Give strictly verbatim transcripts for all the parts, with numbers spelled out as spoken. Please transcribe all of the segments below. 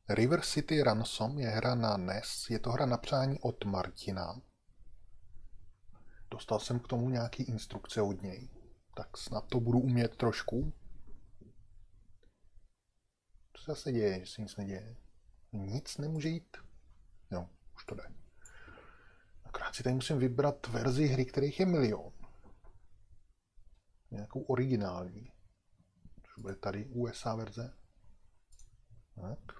River City Ransom je hra na N E S, je to hra na přání od Martina. Dostal jsem k tomu nějaký instrukce od něj, tak snad to budu umět trošku. Co se zase děje, že se nic neděje? Nic nemůže jít? Jo, už to jde. Akorát si tady musím vybrat verzi hry, kterých je milion. Nějakou originální. Což bude tady U S A verze. Tak.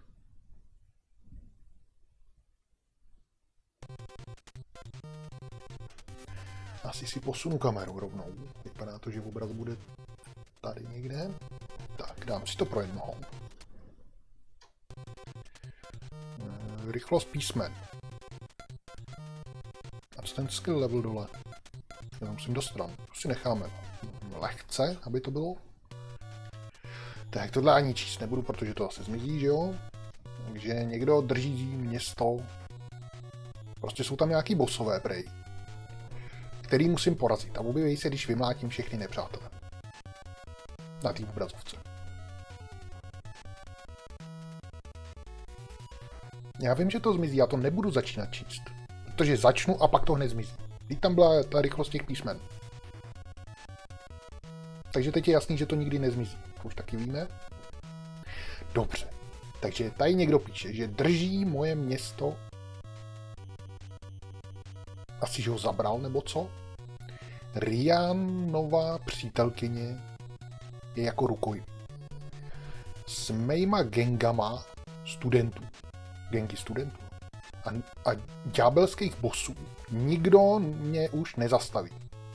Asi si posunu kameru rovnou. Vypadá to, že obraz bude tady někde. Tak, dám si to pro jednoho. Rychlost písmen. A co ten skill level dole? Já musím do stran. To si necháme lehce, aby to bylo. Tak tohle ani číst nebudu, protože to asi zmizí, že jo? Takže někdo drží město. Prostě jsou tam nějaký bossové prej, který musím porazit a objeví se, když vymlátím všechny nepřátele. Na té obrazovce. Já vím, že to zmizí, já to nebudu začínat číst. Protože začnu a pak to hned zmizí. Teď tam byla ta rychlost těch písmen. Takže teď je jasný, že to nikdy nezmizí. To už taky víme. Dobře. Takže tady někdo píše, že drží moje město. Asi, že ho zabral, nebo co? Rianová přítelkyně je jako rukoj. S mýma gengama studentů. Gengy studentů. A, a ďábelských bossů nikdo mě už nezastaví.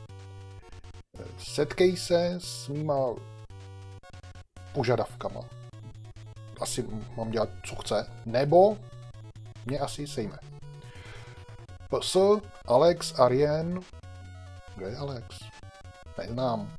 Setkej se s mýma požadavkama. Asi mám dělat, co chce. Nebo mě asi sejme. P S, Alex, Arjen. Kdo je Alex? Neznám.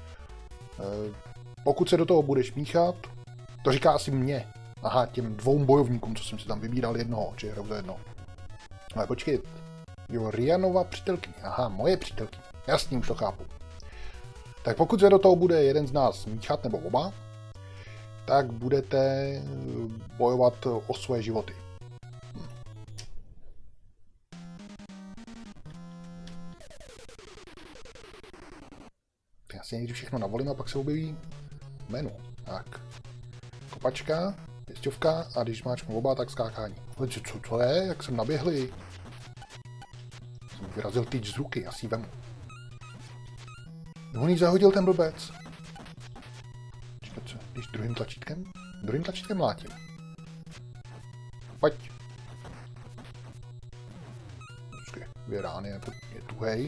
Pokud se do toho budeš míchat, to říká asi mě. Aha, těm dvou bojovníkům, co jsem si tam vybíral jednoho, či hrou za jedno. Ale počkej. Jo, Rianova přítelkyně. Aha, moje přítelkyně. Jasně, už to chápu. Tak pokud se do toho bude jeden z nás míchat, nebo oba, tak budete bojovat o svoje životy. Hm. Já si někdy všechno navolím a pak se objeví menu. Tak. Kopačka, pěsťovka a když máčknu oba, tak skákání. Co, co to je? Jak jsem naběhlý? Jsem vyrazil tyč z ruky, já si ji vemu. On jí zahodil ten blbec. Čekat co? Když druhým tlačítkem? Druhým tlačítkem mlátím. Pojď. Počkej, dvě rány, je, to, je tuhej.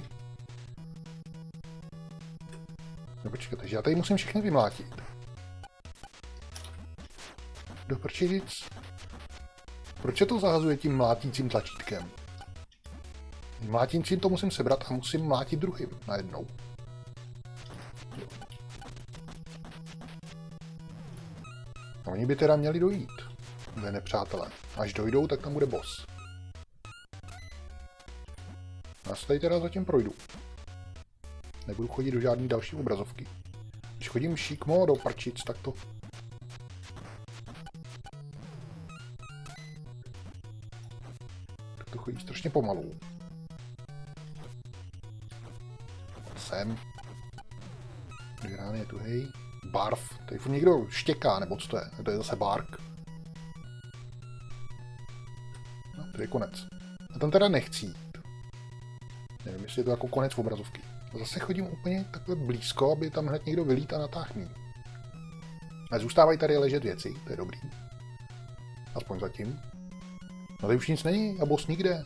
No počkej, takže já tady musím všechny vymlátit. Do prčic. Proč se to zahazuje tím mlátícím tlačítkem? Mlátícím to musím sebrat a musím mlátit druhým najednou. A oni by teda měli dojít. Dvě nepřátelé. Až dojdou, tak tam bude boss. Já se tady teda zatím projdu. Nebudu chodit do žádné další obrazovky. Když chodím šikmo do prčic, tak to... Tak to chodí strašně pomalu. Sem. Dvě rány je tu, hej. Barf. Tady furt někdo štěká, nebo co to je? To je zase bark. No, to je konec. A tam teda nechci jít. Nevím, jestli je to jako konec obrazovky. A zase chodím úplně takhle blízko, aby tam hned někdo vylít a natáhl mě. A zůstávají tady ležet věci, to je dobrý. Aspoň zatím. No tady už nic není a boss nikde.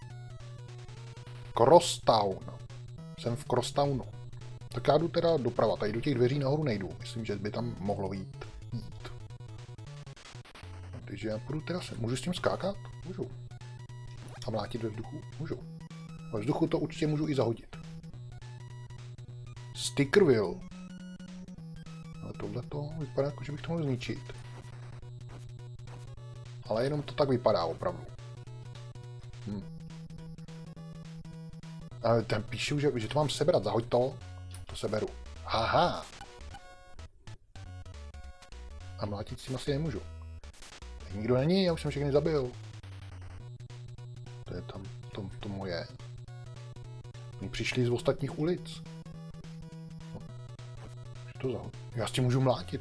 Crosstown. Jsem v Crosstownu. Tak já jdu teda doprava, tady do těch dveří nahoru nejdu. Myslím, že by tam mohlo jít. jít. Takže já půjdu teda sem. Můžu s tím skákat? Můžu. A mlátit ve vzduchu? Můžu. Ve vzduchu to určitě můžu i zahodit. Stickerville. Ale tohle to vypadá jako, že bych to mohl zničit. Ale jenom to tak vypadá opravdu. Hm. Ale ten píšu, že, že to mám sebrat. Zahoď to. To seberu. Aha. A mlátit s tím asi nemůžu. Tady nikdo není, já už jsem všechny zabil. To je tam, to, to moje. Oni přišli z ostatních ulic. No. To za... Já s tím můžu mlátit.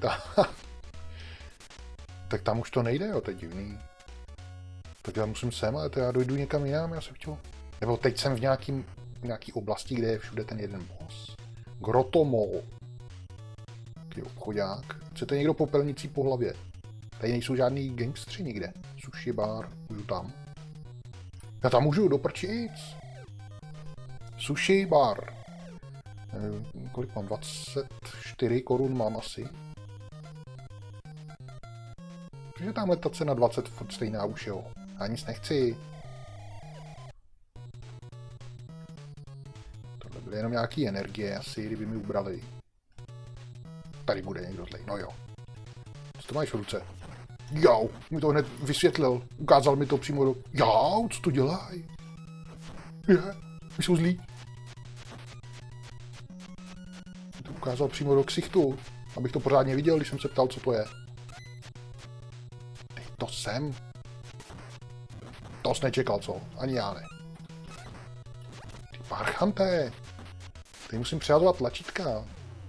Tak tam už to nejde, jo, to je divný. Tak já musím sem, ale to já dojdu někam jinam, já jsem chtěl. Nebo teď jsem v nějakým, v nějaký oblasti, kde je všude ten jeden boss. Grotomol. Taký obchodák. Chcete někdo popelnicí po hlavě? Tady nejsou žádný gangstři nikde. Sushi bar, můžu tam. Já tam můžu, do prčic. Sushi bar. E, kolik mám? dvacet čtyři korun mám asi. Takže tamhle ta cena dvacet furt stejná už, jo. Já nic nechci. Tohle byly jenom nějaký energie asi, kdyby mi ubrali. Tady bude někdo zlej, no jo. Co to máš v ruce? Jau, mi to hned vysvětlil. Ukázal mi to přímo do... Jau, co to dělají? Je, my jsou zlí. Mi to ukázal přímo do ksichtu, abych to pořádně viděl, když jsem se ptal, co to je. Teď to jsem. To jsi nečekal, co? Ani já ne. Ty parchanté. Teď musím přehazovat tlačítka.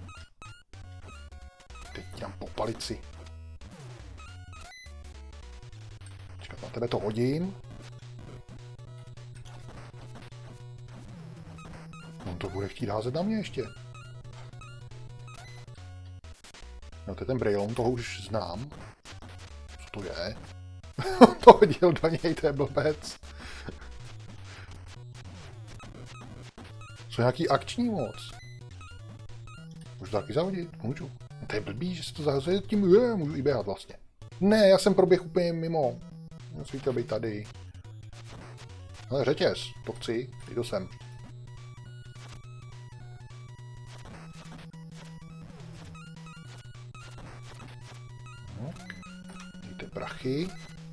Teď dělám po palici. Čekat, na tebe to hodím. On to bude chtít házet na mě ještě. No to je ten Braillon, toho už znám. Co to je? To hodil do něj, to je blbec. Co nějaký akční moc? Můžu to taky zahodit? Můžu. To je blbý, že se to zahazuje tím, je, můžu i běhat vlastně. Ne, já jsem proběh úplně mimo. Já jsem chtěl být tady. Ale řetěz, to chci, teď to sem. Dejte prachy.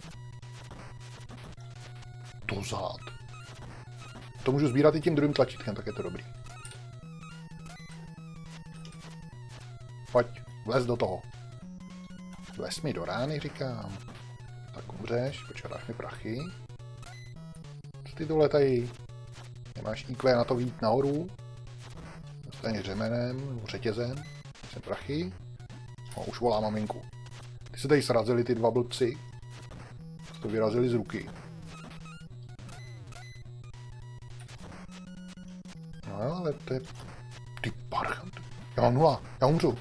Dozad. To můžu sbírat i tím druhým tlačítkem, tak je to dobrý. Pojď, vlez do toho. Vlez mi do rány, říkám. Tak umřeš, počkáš mi prachy. Co ty dole tady? Nemáš í kvé na to vyjít nahoru? Dostaneš řemenem, nebo řetězem. Jsem prachy. No, už volá maminku. Ty se tady srazili ty dva blbci. To vyrazili z ruky. No ale to je... Ty parchant. Já mám nula, já umřu.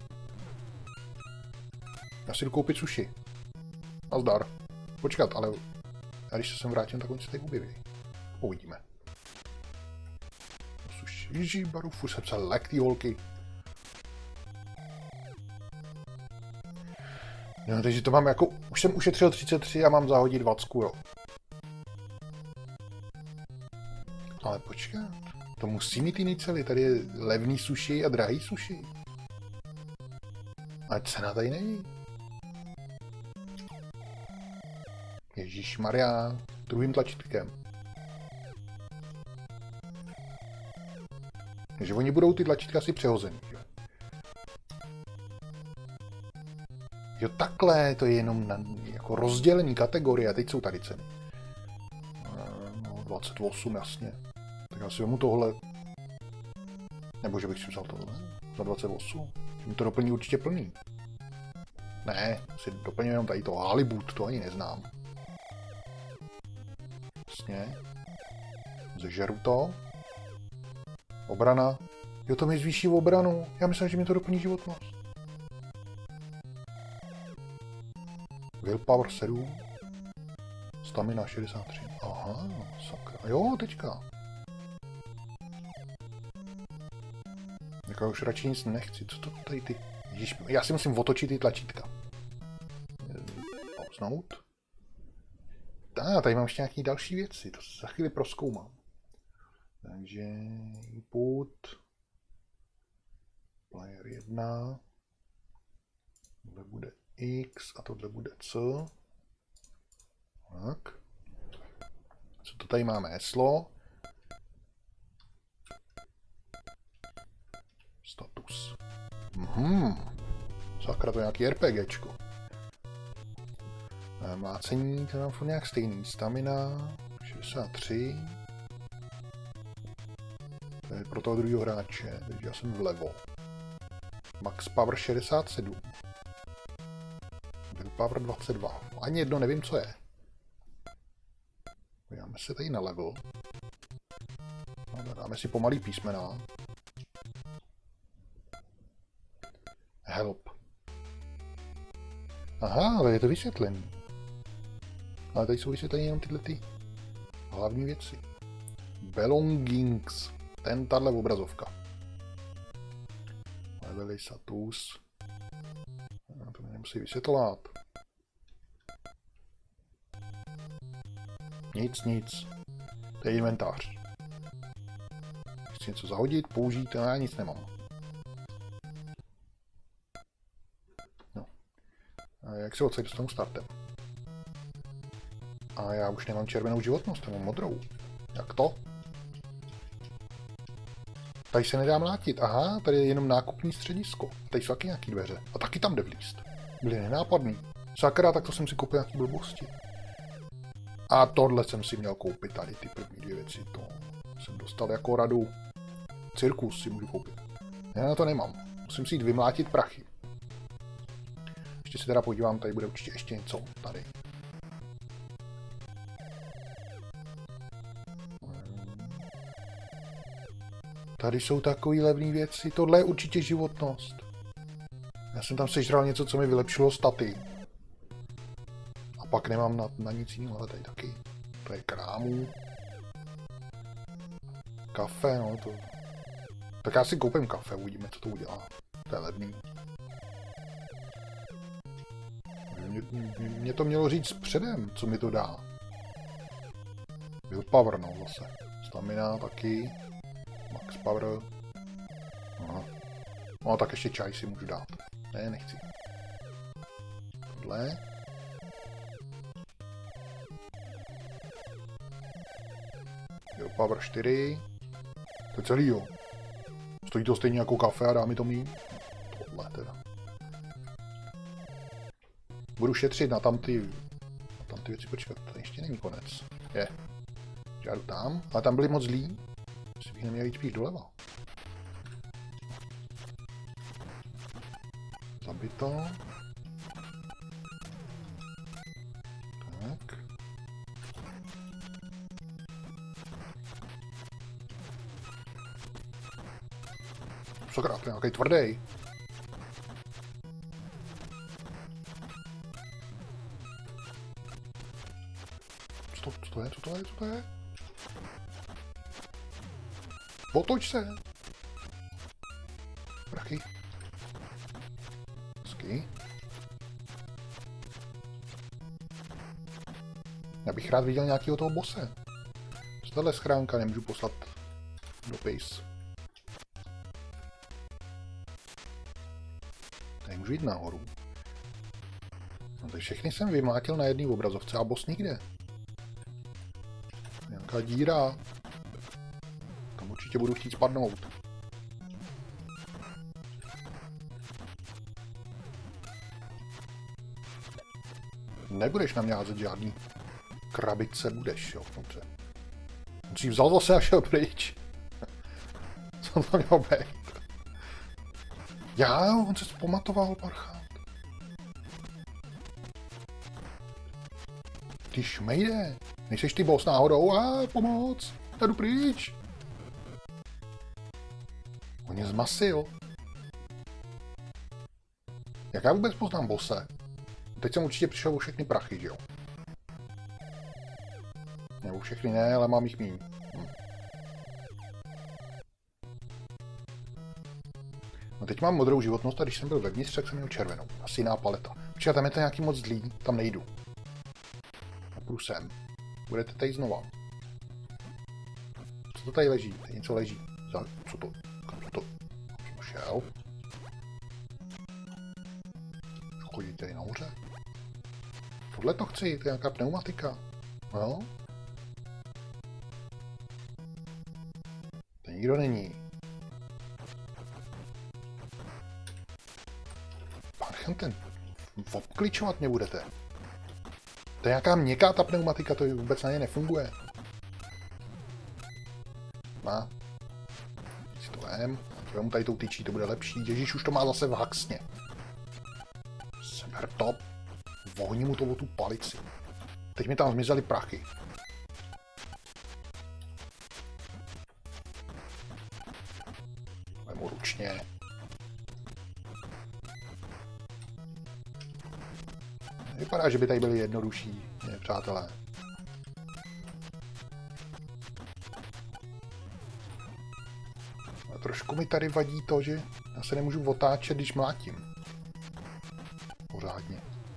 Já si jdu koupit sushi. Nazdar. Počkat, ale... A když se sem vrátím, tak oni se tady objeví. Uvidíme. Sushi. Ježí, baru, furt jsem se lek, ty holky. No, takže to mám jako... Už jsem ušetřil třicet tři a mám zahodit dvacku, jo. Ale počkat. To musí mít jiný cely. Tady je levný sushi a drahý sushi. Ale cena tady není. Ježišmarja. Druhým tlačítkem. Takže oni budou ty tlačítka asi přehozený. Jo, takhle, to je jenom na, jako rozdělený kategorie a teď jsou tady ceny. No, dvacet osm, jasně. Tak já si vemu tohle. Nebo že bych si vzal tohle. Za dvacet osm. Mi to doplní určitě plný. Ne, si doplním jenom tady to Halibut, to ani neznám. Jasně. Zežeru to. Obrana. Jo, to mi zvýší obranu. Já myslím, že mi to doplní životnost. Willpower sedm. Stamina šedesát tři. Aha, sakra. Jo, teďka. Jako už radši nic nechci. Co to tady ty... Ježiš, já si musím otočit ty tlačítka. Pauznout. A tady mám ještě nějaké další věci. To za chvíli prozkoumám. Takže input. Player jedna. Tohle bude X a tohle bude C. Tak. Co to tady máme? Heslo. Status. Mhm. Sakra, to je nějaký RPGčko. Mlácení, to mám furt nějak stejný. Stamina, šedesát tři. To je pro toho druhého hráče, takže já jsem vlevo. Max Power šedesát sedm. Will Power dvacet dva. Ani jedno nevím, co je. Podíváme se tady na level. No, dáme si pomalý písmena. Help. Aha, ale je to vysvětlený. Ale tady jsou vysvětleny jenom tyhle ty hlavní věci. Belongings. Ten, tahle obrazovka. Levely, status. To mě nemusí vysvětlovat. Nic, nic. To je inventář. Chci něco zahodit, použít, a já nic nemám. No. A jak se odsaď dostanu startem? A já už nemám červenou životnost, mám modrou. Jak to? Tady se nedá mlátit. Aha, tady je jenom nákupní středisko. Tady jsou taky nějaký dveře. A taky tam jde vlízt. Byly nenápadný. Sakra, tak to jsem si koupil nějaký blbosti. A tohle jsem si měl koupit, tady ty první dvě věci. To jsem dostal jako radu. Cirkus si můžu koupit. Já na to nemám. Musím si jít vymlátit prachy. Ještě se teda podívám, tady bude určitě ještě něco. Tady. Tady jsou takové levné věci. Tohle je určitě životnost. Já jsem tam sežral něco, co mi vylepšilo staty. A pak nemám na, na nic jiného, ale tady taky. To je krámů. Kafe, no to... Tak já si koupím kafe, uvidíme, co to udělá. To je levný. Mě, mě to mělo říct předem, co mi to dá. Will Power, no zase. Stamina taky. Max Power. Aha. No tak ještě čaj si můžu dát. Ne, nechci. Tohle. Will Power čtyři. To je celý, jo. Stojí to stejně jako kafe a dá mi to mít. Tohle teda. Budu šetřit na tamty... Na tamty věci, počkat, to ještě není konec. Je. Já jdu tam, ale tam byli moc zlí. Asi bych neměl jít spíš doleva. Zabito. Tak. Sakra, to je nějaký tvrdý. Co to, co to je, co to je, co to je? Otoč se! Prachy. Hezky. Já bych rád viděl nějakého toho bose. Z téhle schránka nemůžu poslat dopis. Tady můžu jít nahoru. No, tak všechny jsem vymlátil na jedné obrazovce a boss nikde. Nějaká díra. Tam určitě budu chtít spadnout. Nebudeš na mě házet žádný krabice, budeš, jo. Dobře. On si vzal zase a šel pryč. Co to mělo být? Já, on se zpamatoval, parchát. Ty šmejde. Nejseš ty boss náhodou? A pomoc. Já jdu pryč. On je zmasil. Jak já vůbec poznám bose? Teď jsem určitě přišel o všechny prachy, že jo? Nebo všechny ne, ale mám jich míň. Hm. No teď mám modrou životnost a když jsem byl vevnitř, tak jsem měl červenou. Asi jiná paleta. Počkej, tam je to nějaký moc zlý, tam nejdu. A půjdu sem. Budete tady znova. Co to tady leží? Tady něco leží. Za... Co to? Kam to? Jsem šel. Chodí tady nahoře. Tohle to chci, to je nějaká pneumatika. No. To nikdo není. Pán ten obkličovat mě budete. To je nějaká měkká ta pneumatika, to vůbec na ně nefunguje. Má. Si to vem. Vemu tady tou tyčí, to bude lepší. Ježíš, už to má zase v haxně. Seber to. Vohni mu to o tu palici. Teď mi tam zmizely prachy. Vemu ručně. Vypadá, že by tady byli jednodušší, ne, přátelé. A trošku mi tady vadí to, že já se nemůžu otáčet, když mlátím. Pořádně.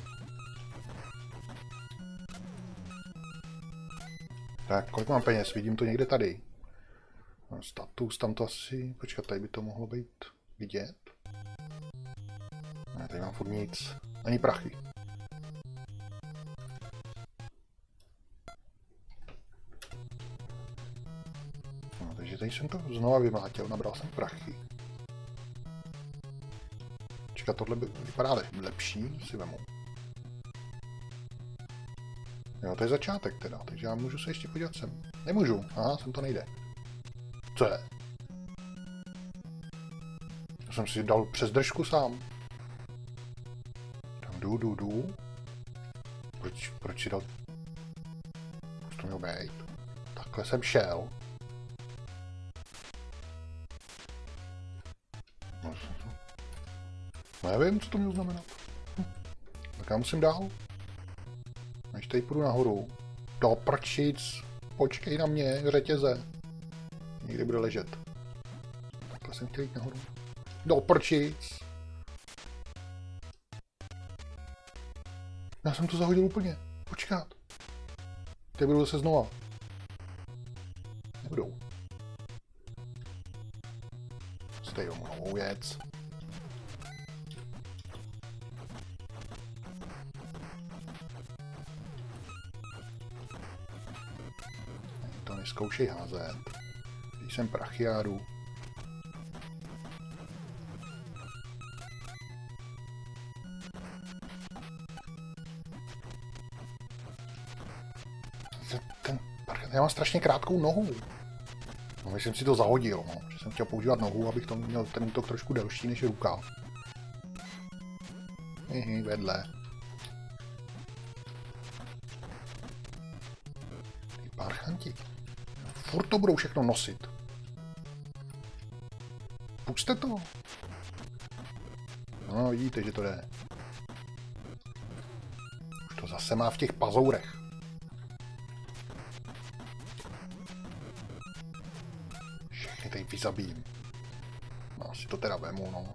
Tak, kolik mám peněz? Vidím to někde tady. Status, tam to asi... Počkat, tady by to mohlo být vidět. Ne, tady mám furt nic. Ani prachy. No, takže tady jsem to znova vymlátil, nabral jsem prachy. Počkat, tohle by vypadá lepší, si vemu. Jo, to je začátek teda, takže já můžu se ještě podívat sem. Nemůžu, aha, sem to nejde. Co je? Já jsem si dal přes držku sám. Tam jdu, jdu, jdu. Proč, proč si dal... Proč to mělo být? Takhle jsem šel. No, nevím, co to mělo znamenat. Hm. Tak já musím dál. Než tady půjdu nahoru. Do prčic. Počkej na mě, řetěze. Někde bude ležet. Takhle jsem chtěl jít nahoru. Do prčic. Já jsem to zahodil úplně. Počkat. Teď budou zase znova. Nebudou. Stej o novou věc. To neskoušej házet. Když jsem prachiáru. Ten, já mám strašně krátkou nohu. No, když jsem si to zahodil, no. Že jsem chtěl používat nohu, abych to měl ten útok trošku delší než ruka. Hihi, vedle. Ty parchanti. Furt to budou všechno nosit. Pusťte to. No, vidíte, že to jde. Už to zase má v těch pazourech. Všechny tady vyzabím. No, asi to teda vemu, no.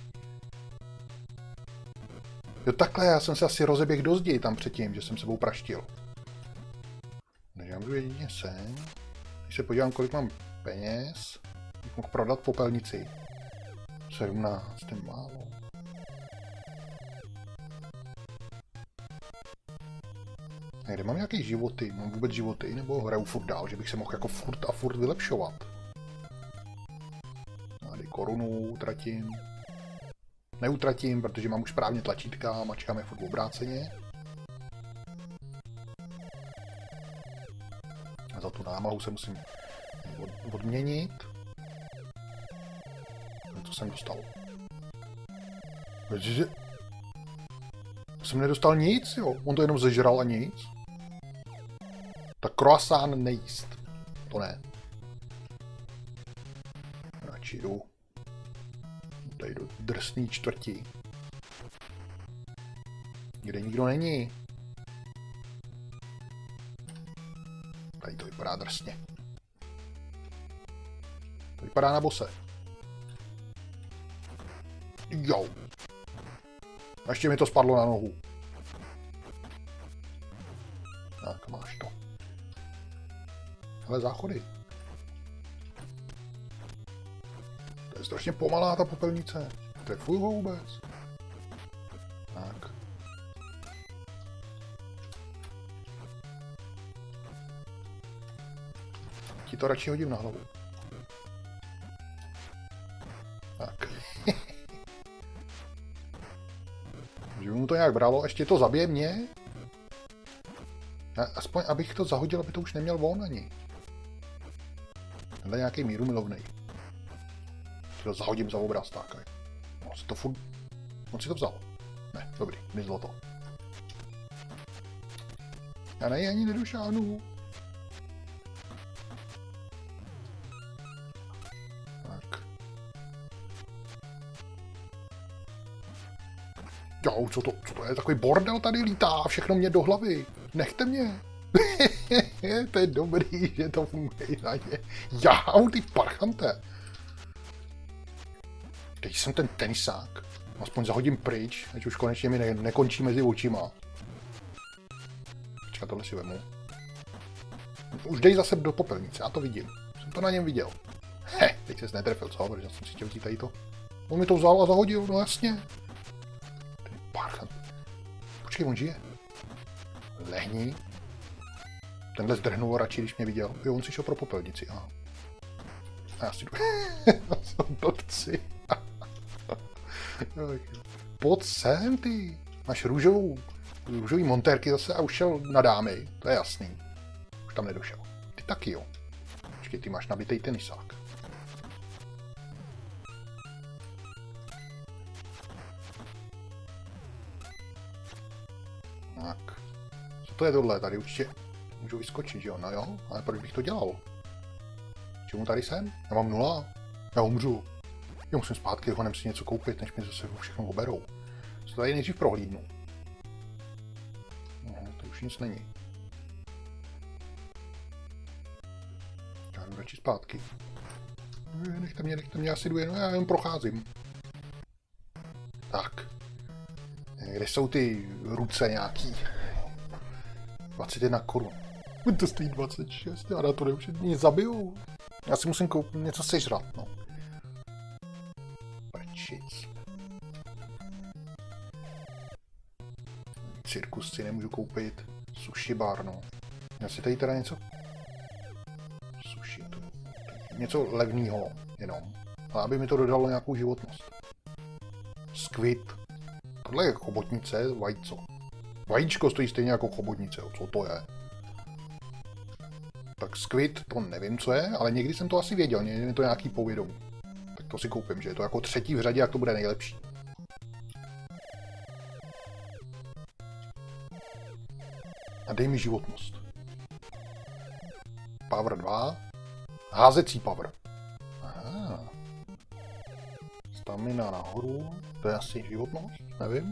Jo, takhle, já jsem se asi rozeběhl do zdi tam předtím, že jsem sebou praštil. Takže já budu jedině sem. Když se podívám, kolik mám peněz, bych mohl prodat popelnici. sedmnáct, to je málo. A kde mám nějaké životy? Mám vůbec životy? Nebo hraju furt dál, že bych se mohl jako furt a furt vylepšovat? Tady korunu utratím. Neutratím, protože mám už správně tlačítka a mačkám je furt obráceně. A za tu námahu se musím od, odměnit. Co jsem dostal? Že... Jsem nedostal nic, jo? On to jenom zežral a nic. Tak croissant nejíst. To ne. Radši jdu. Tady do drsný čtvrtí. Kde nikdo není. Tady to vypadá drsně. To vypadá na bose. Jo. A ještě mi to spadlo na nohu. Tak, máš to. Hele, záchody. To je strašně pomalá ta popelnice. Trefuju ho vůbec. Tak. Ti to radši hodím na hlavu. Tak. Že mu to nějak bralo, ještě to zabije mě? Já, aspoň abych to zahodil, aby to už neměl on ani. Tenhle nějaký míru milovnej. To zahodím za obraz, tak. No, si to furt... On si to vzal. Ne, dobrý, mizlo to. Já na něj ani nedošáhnu. Tak. Jo, co to, co to je? Takový bordel tady lítá, všechno mě do hlavy. Nechte mě. To je dobrý, že to funguje na ně. Jau, ty parchante. Teď jsem ten tenisák. Aspoň zahodím pryč, ať už konečně mi ne nekončí mezi očima. Počkat, tohle si vemu. Už dej zase do popelnice, já to vidím. Jsem to na něm viděl. He, teď se netrefil, co? Protože jsem si chtěl vzít tady to. On mi to vzal a zahodil, no jasně. Ten parchant. Počkej, on žije. Lehni. Tenhle zdrhnul radši, když mě viděl. Jo, on si šel pro popelnici, aha. A já si jdu. Jsem blbci. Pojď sem, ty. Máš růžovou, růžový montérky zase a už šel na dámy. To je jasný. Už tam nedošel. Ty taky, jo. Počkej, ty máš nabitej tenisák. Tak. Co to je tohle? Tady určitě můžu vyskočit, že jo? No jo, ale proč bych to dělal? Čemu tady jsem? Já mám nula. Já umřu. Já musím zpátky, honem si něco koupit, než mi zase všechno oberou. Co tady nejdřív prohlídnu. No, to už nic není. Já jdu radši zpátky. Nechte mě, nechte mě, já si jdu jen, já jen procházím. Tak. Kde jsou ty ruce nějaký? dvacet jedna korun. To stojí dvacet šest, já na to už mě zabijou. Já si musím koupit něco sežrat, no. Prčic. Cirkus si nemůžu koupit. Sushi bar, no. Já si tady teda něco... Sushi, to... Něco levného, jenom. Ale aby mi to dodalo nějakou životnost. Squid. Tohle je chobotnice, vajco. Vajíčko stojí stejně jako chobotnice, co to je? Tak squid, to nevím, co je, ale někdy jsem to asi věděl, někdy je to nějaký povědomí. Tak to si koupím, že je to jako třetí v řadě, jak to bude nejlepší. A dej mi životnost. Power dva. Házecí power. Aha. Stamina nahoru. To je asi životnost, nevím.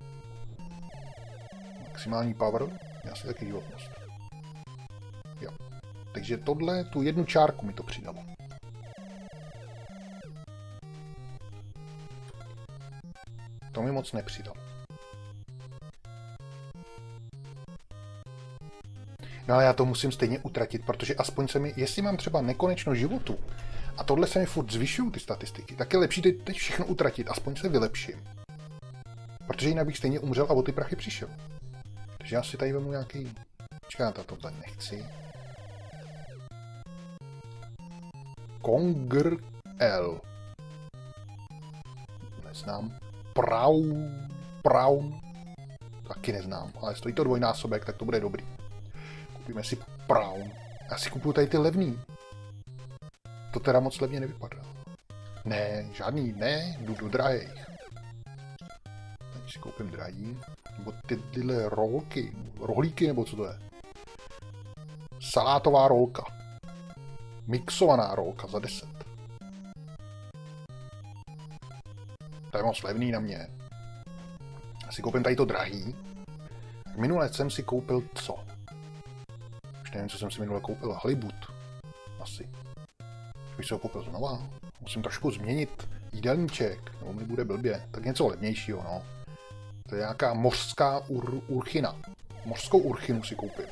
Maximální power. Je asi taky životnost. Jo. Takže tohle, tu jednu čárku mi to přidalo. To mi moc nepřidalo. No ale já to musím stejně utratit, protože aspoň se mi, jestli mám třeba nekonečno životu a tohle se mi furt zvyšují ty statistiky, tak je lepší teď všechno utratit, aspoň se vylepším. Protože jinak bych stejně umřel a o ty prachy přišel. Takže já si tady vemu nějaký... Počkej, já tohle nechci. Kongr L. Neznám. Prau... Praun. Taky neznám, ale stojí to dvojnásobek, tak to bude dobrý. Kupíme si Praun. Já si kupuju tady ty levný. To teda moc levně nevypadá. Ne, žádný, ne, jdu do drahých. Teď si koupím drahý. Nebo ty, tyhle rolky, rohlíky, nebo co to je? Salátová rolka. Mixovaná rolka za deset. To je moc levný na mě. Já si koupím tady to drahý. Minule jsem si koupil co? Už nevím, co jsem si minule koupil. Halibut. Asi. Už bych si ho koupil znova. Musím trošku změnit jídelníček. Nebo mi bude blbě. Tak něco levnějšího, no. To je nějaká mořská ur, urchina. Mořskou urchinu si koupím.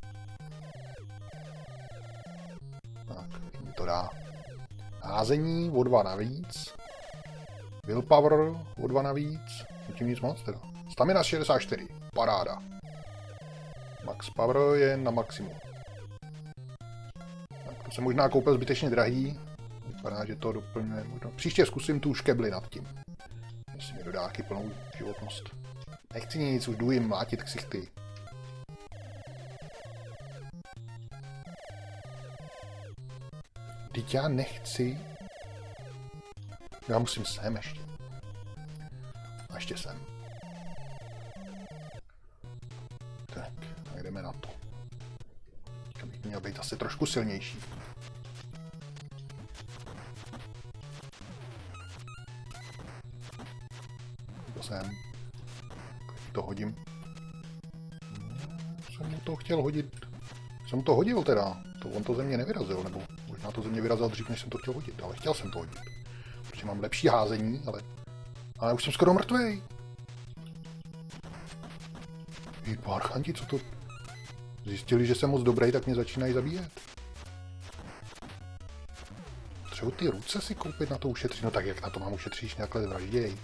Tak, mi to dá. Házení o dva navíc. Willpower o dva navíc. Tím nic moc teda. Stamina šedesát čtyři. Paráda. Max power je na maximum. Tak to jsem možná koupil zbytečně drahý. Vypadá, že to doplňuje. Možná. Příště zkusím tu škebli nad tím. Jestli mi dodá taky plnou životnost. Nechci nic, už jdu jim mlátit ksichty. Teď já nechci. Já musím sem ještě. A ještě sem. Tak, tak jdeme na to. To bych měl být asi trošku silnější. To sem. To hodím. Jsem mu to chtěl hodit. Jsem to hodil teda. To on to ze mě nevyrazil, nebo možná to ze mě vyrazil dřív, než jsem to chtěl hodit, ale chtěl jsem to hodit. Protože mám lepší házení, ale... Ale už jsem skoro mrtvej. Jí parchanti, co to... Zjistili, že jsem moc dobrý, tak mě začínají zabíjet. Třeba ty ruce si koupit na to ušetřit. No tak jak na to mám ušetřit, když nějakhle vražděj.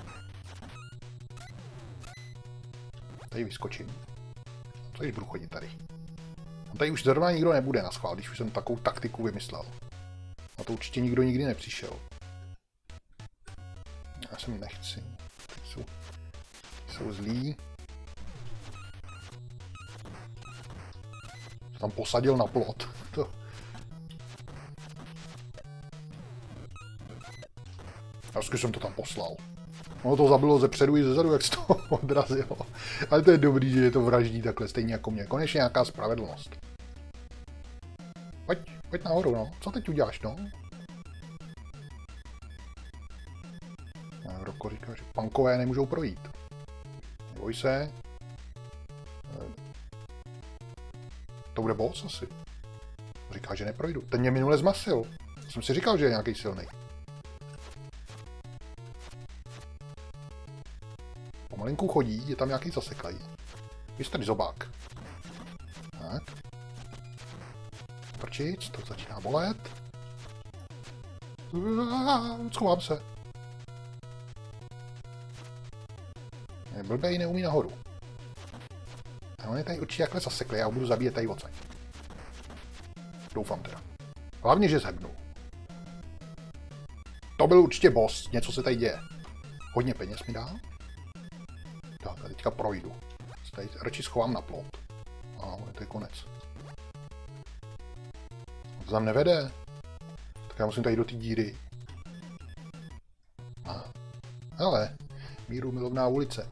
Tady vyskočím. Co když budu chodit tady? No tady už zrovna nikdo nebude na schvál, když už jsem takovou taktiku vymyslel. Na to určitě nikdo nikdy nepřišel. Já jsem nechci. Ty jsou, ty jsou zlí. Tam posadil na plot. To. Vždycky jsem to tam poslal. Ono to zabilo ze předu i ze zadu, jak se to odrazilo. Ale to je dobrý, že je to vraždí takhle, stejně jako mě. Konečně nějaká spravedlnost. Pojď, pojď nahoru, no. Co teď uděláš, no? Roko říká, že punkové nemůžou projít. Neboj se. To bude boss asi. Říká, že neprojdu. Ten mě minule zmasil. Jsem si říkal, že je nějaký silný. Pomalinku chodí, je tam nějaký zaseklej. Víš tady zobák. Tak. Prčic, to začíná bolet. Schovám se. Blbej neumí nahoru. A on je tady určitě jakhle zaseklý, já ho budu zabíjet tady odsaď. Doufám teda. Hlavně, že zhebnu. To byl určitě boss, něco se tady děje. Hodně peněz mi dá. Tak, a teďka projdu. Tady radši schovám na plot. A to je konec. To tam nevede. Tak já musím tady do té díry. A. Hele, míru milovná ulice.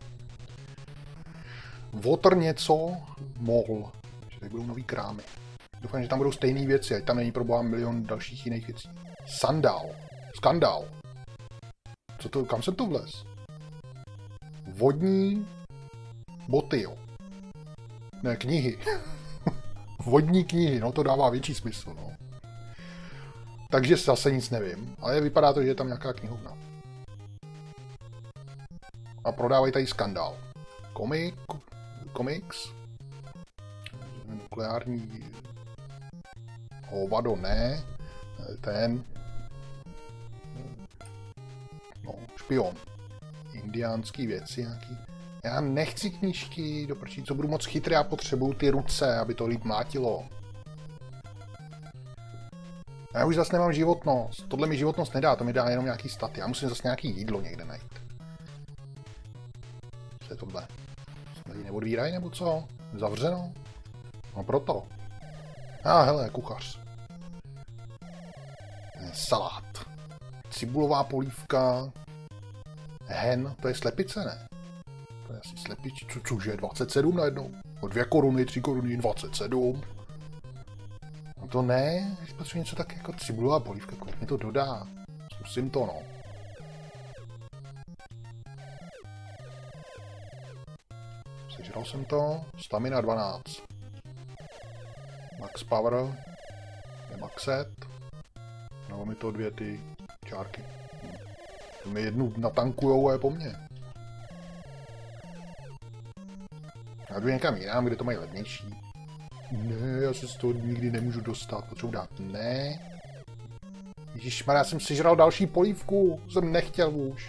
Water něco mohl. Takže tady budou nový krámy. Doufám, že tam budou stejné věci, ať tam není problém milion dalších jiných věcí. Sandál. Skandál. Co to, kam jsem to vlez? Vodní boty, jo. Ne, knihy. Vodní knihy, no to dává větší smysl, no. Takže zase nic nevím, ale vypadá to, že je tam nějaká knihovna. A prodávají tady skandál. Komik, komiks. Nukleární hovado, ne. Ten. No, špion. Indiánský věci nějaký. Já nechci knížky, doprčí, co budu moc chytrý, já potřebuju ty ruce, aby to líp mlátilo. Já už zase nemám životnost. Tohle mi životnost nedá, to mi dá jenom nějaký staty. Já musím zase nějaký jídlo někde najít. Co je tohle? Tady neodvírají nebo co? Zavřeno? No proto. A ah, hele, kuchař. Salát. Cibulová polívka. Hen, to je slepice, ne? To je asi slepič, co, cože, dvacet sedm najednou? O dvě koruny, tři koruny, dvacet sedm. No to ne, když potřebuji něco tak jako cibulová polívka, kolik mi to dodá. Zkusím to, no. Sežral jsem to, stamina dvanáct. Max power, je maxet. No mi to dvě ty čárky. To mi jednu natankujou a je po mně. Já jdu někam jinam, kde to mají levnější. Ne, já se z toho nikdy nemůžu dostat. Potřebuji dát ne. Ježišmarja, já jsem sežral další polívku. Jsem nechtěl už.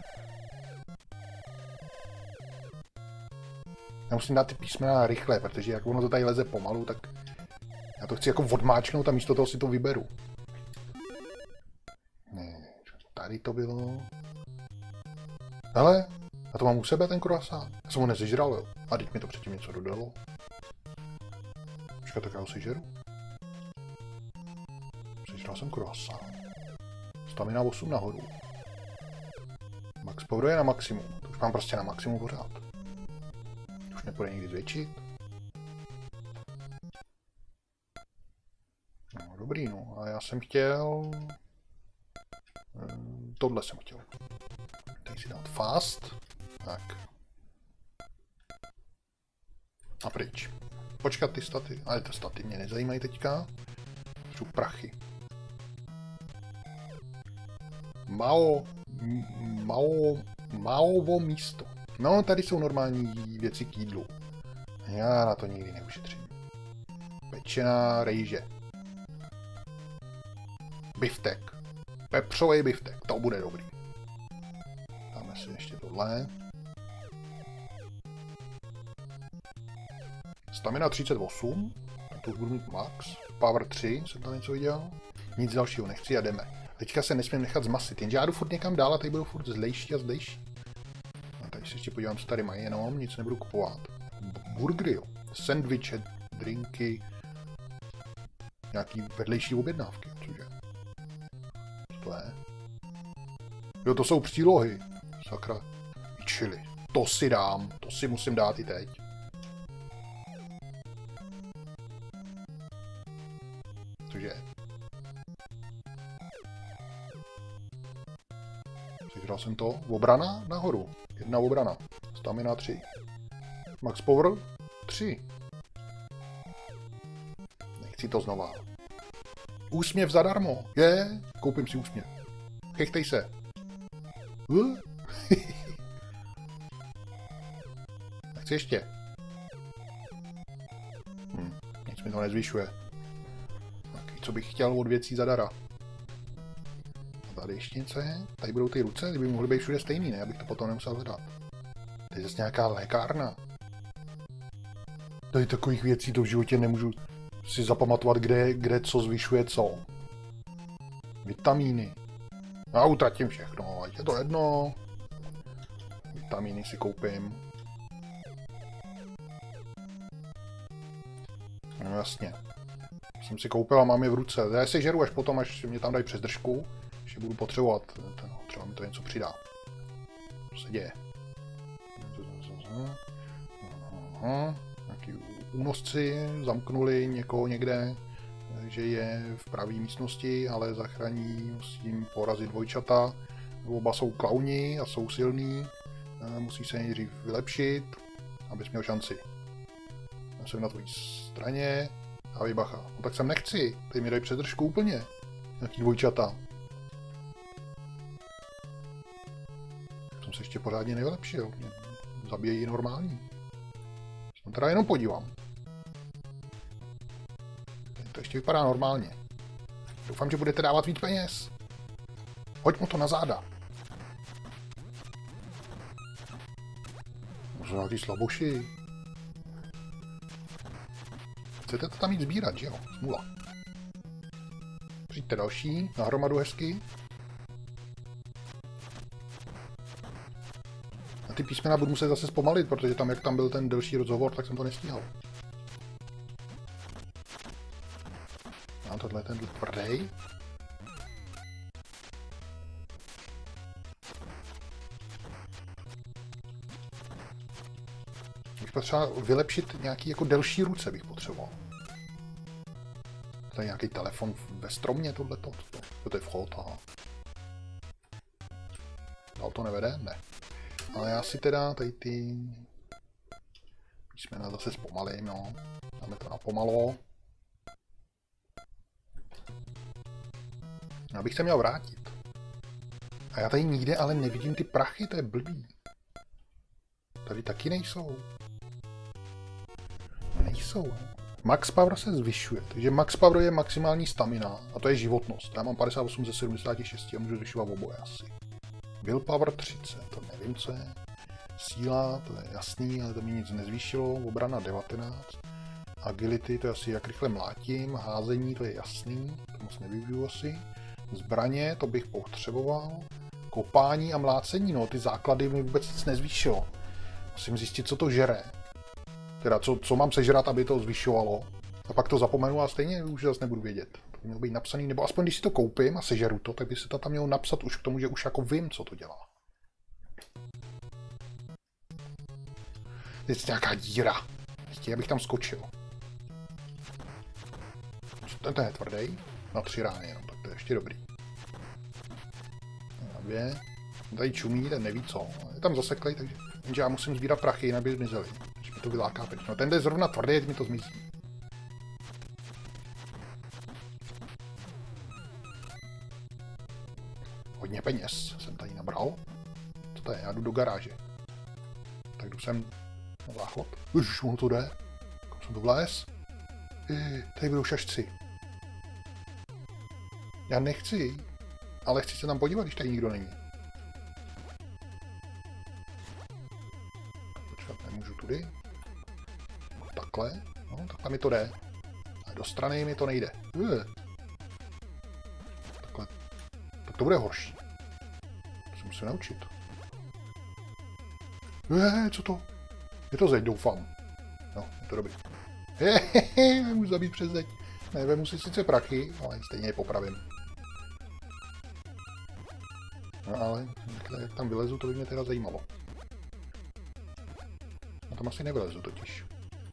Já musím dát ty písmena rychle, protože jak ono to tady leze pomalu, tak já to chci jako odmáčknout a místo toho si to vyberu. Ne, tady to bylo. Hele, já to mám u sebe ten croissant. Já jsem ho nesežral, jo. A teď mi to předtím něco dodalo. Počkat, tak já ho sežeru. Sežral jsem croissant. Stamina osm nahoru. Max power je na maximum. To už mám prostě na maximum pořád. To už nepůjde nikdy zvětšit. No, dobrý, no. A já jsem chtěl... Tohle jsem chtěl. Tady si dát fast. Tak. A pryč. Počkat ty staty. Ale ty staty mě nezajímají teďka. Jsou prachy. Mao... Mao... Maovo místo. No, tady jsou normální věci k jídlu. Já na to nikdy neušetřím. Pečená rejže. Biftek. Pepřový biftek. To bude dobrý. Dáme si ještě tohle. Stamina třicet osm. To už budu mít max. Power tři. Jsem tam něco viděl. Nic dalšího nechci a jdeme. Teďka se nesmím nechat zmasit. Jenže já jdu furt někam dál a tady budu furt zlejší a zdejší. A tady se ještě podívám, co tady mají jenom. Nic nebudu kupovat. Burgery, jo. Sandwiche, drinky. Nějaký vedlejší objednávky. Cože? Co to je? Jo, to jsou přílohy. Sakra. Chili. To si dám. To si musím dát i teď. Cože? Sežral jsem to. Obrana nahoru. Jedna obrana. Stamina tři. Max power tři. Nechci to znova. Úsměv zadarmo. Je, koupím si úsměv. Chechtej se. Uh? Chci ještě. Hm, nic mi to nezvyšuje. Tak, co bych chtěl od věcí zadara. A tady ještě něco je? Tady budou ty ruce, kdyby mohly být všude stejný, ne? Abych to potom nemusel hledat. Tady je zase nějaká lékárna. Tady takových věcí to v životě nemůžu si zapamatovat, kde, kde co zvyšuje co. Vitamíny. Já utratím všechno, ať je to jedno. Vitamíny si koupím. No jasně. Jsem si koupil a mám je v ruce. Já si žeru až potom, až mě tam dají přes držku. Že budu potřebovat. Třeba mi to něco přidá. Co se děje? Aha. Nějaký únosci zamknuli někoho někde, že je v pravé místnosti, ale zachrání, musím porazit dvojčata. Oba jsou klauni a jsou silní. Musí se nejdřív vylepšit, abys měl šanci. Já jsem na tvojí straně. Dávej bacha. No tak sem nechci. Tady mi dají předržku úplně. Nějaký dvojčata. Jsem se ještě pořádně nevylepšil. Mě zabíjejí normální. Jsem teda jenom podívám. To ještě vypadá normálně. Doufám, že budete dávat víc peněz. Hoď mu to na záda. Možná nějaký slaboši. Chcete to tam mít sbírat, že jo? Smula. Přijďte další, na hromadu hezky. A ty písmena budu muset zase zpomalit, protože tam, jak tam byl ten delší rozhovor, tak jsem to nestíhal. A tohle je ten tvrdý. Bych potřeboval vylepšit nějaký jako delší ruce, bych potřeboval. Tady nějaký telefon ve stromě, tohleto. To je vchod, aha. Dál to nevede? Ne. Ale já si teda tady ty písmena zase zpomalím, no. Dáme to na pomalo. Já bych se měl vrátit. A já tady nikde ale nevidím ty prachy, to je blbý. Tady taky nejsou. Nejsou. Max power se zvyšuje, takže max power je maximální stamina a to je životnost. Já mám padesát osm ze sedmdesát šest a můžu zvyšovat oboje asi. Willpower třicet, to nevím co je. Síla, to je jasný, ale to mi nic nezvýšilo. Obrana devatenáct. Agility, to je asi jak rychle mlátím. Házení, to je jasný, to moc nevyužiju asi. Zbraně, to bych potřeboval. Kopání a mlácení, no ty základy mi vůbec nic nezvýšilo. Musím zjistit, co to žere. Teda, co, co mám sežrat, aby to zvyšovalo. A pak to zapomenu a stejně už zase nebudu vědět. by mělo být napsaný, nebo aspoň když si to koupím a sežeru to, tak by se to tam mělo napsat už k tomu, že už jako vím, co to dělá. Je to nějaká díra. Chtějí, abych tam skočil. Ten je tvrdý. Na tři rány jenom, tak to je ještě dobrý. Na dvě. Tady čumí, ten neví co. Je tam zaseklej, takže já musím sbírat prachy, jinak by zmizely. Když mi to vyláká pryč. No ten jde zrovna tvrdý, teď mi to zmizí. Hodně peněz jsem tady nabral. Co to je? Já jdu do garáže. Tak jdu sem na záchod. Už ono to jde. Kam jsem to vléz? Tady budou šašci. Já nechci, ale chci se tam podívat, když tady nikdo není. Počkat, nemůžu tudy. Takhle. No, takhle mi to jde. A do strany mi to nejde. Takhle. Tak to bude horší. To se musím naučit. Eee, co to? Je to zeď, doufám. No, je to dobrý. Hehehe, můžu zabít přes zeď. Nevemu si sice prachy, ale stejně je popravím. No ale, jak tam vylezu, to by mě teda zajímalo. No tam asi nevylezu totiž.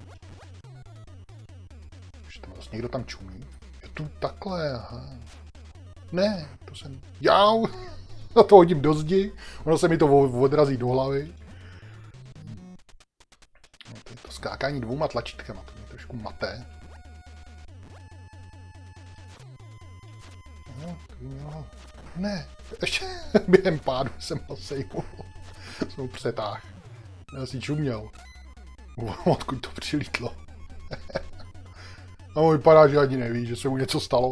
Už tam zase někdo tam čumí. Je tu takhle, aha. Ne, to jsem... Jau! A to hodím do zdi. Ono se mi to odrazí do hlavy. No, to je to skákání dvouma tlačítkama, to mě trošku maté. No, to by mělo... Ne, ještě během pádu jsem ho sejmul. Jsem ho přetáhl. Já si čuměl. Odkud to přilítlo. A on vypadá, že ani neví, že se mu něco stalo.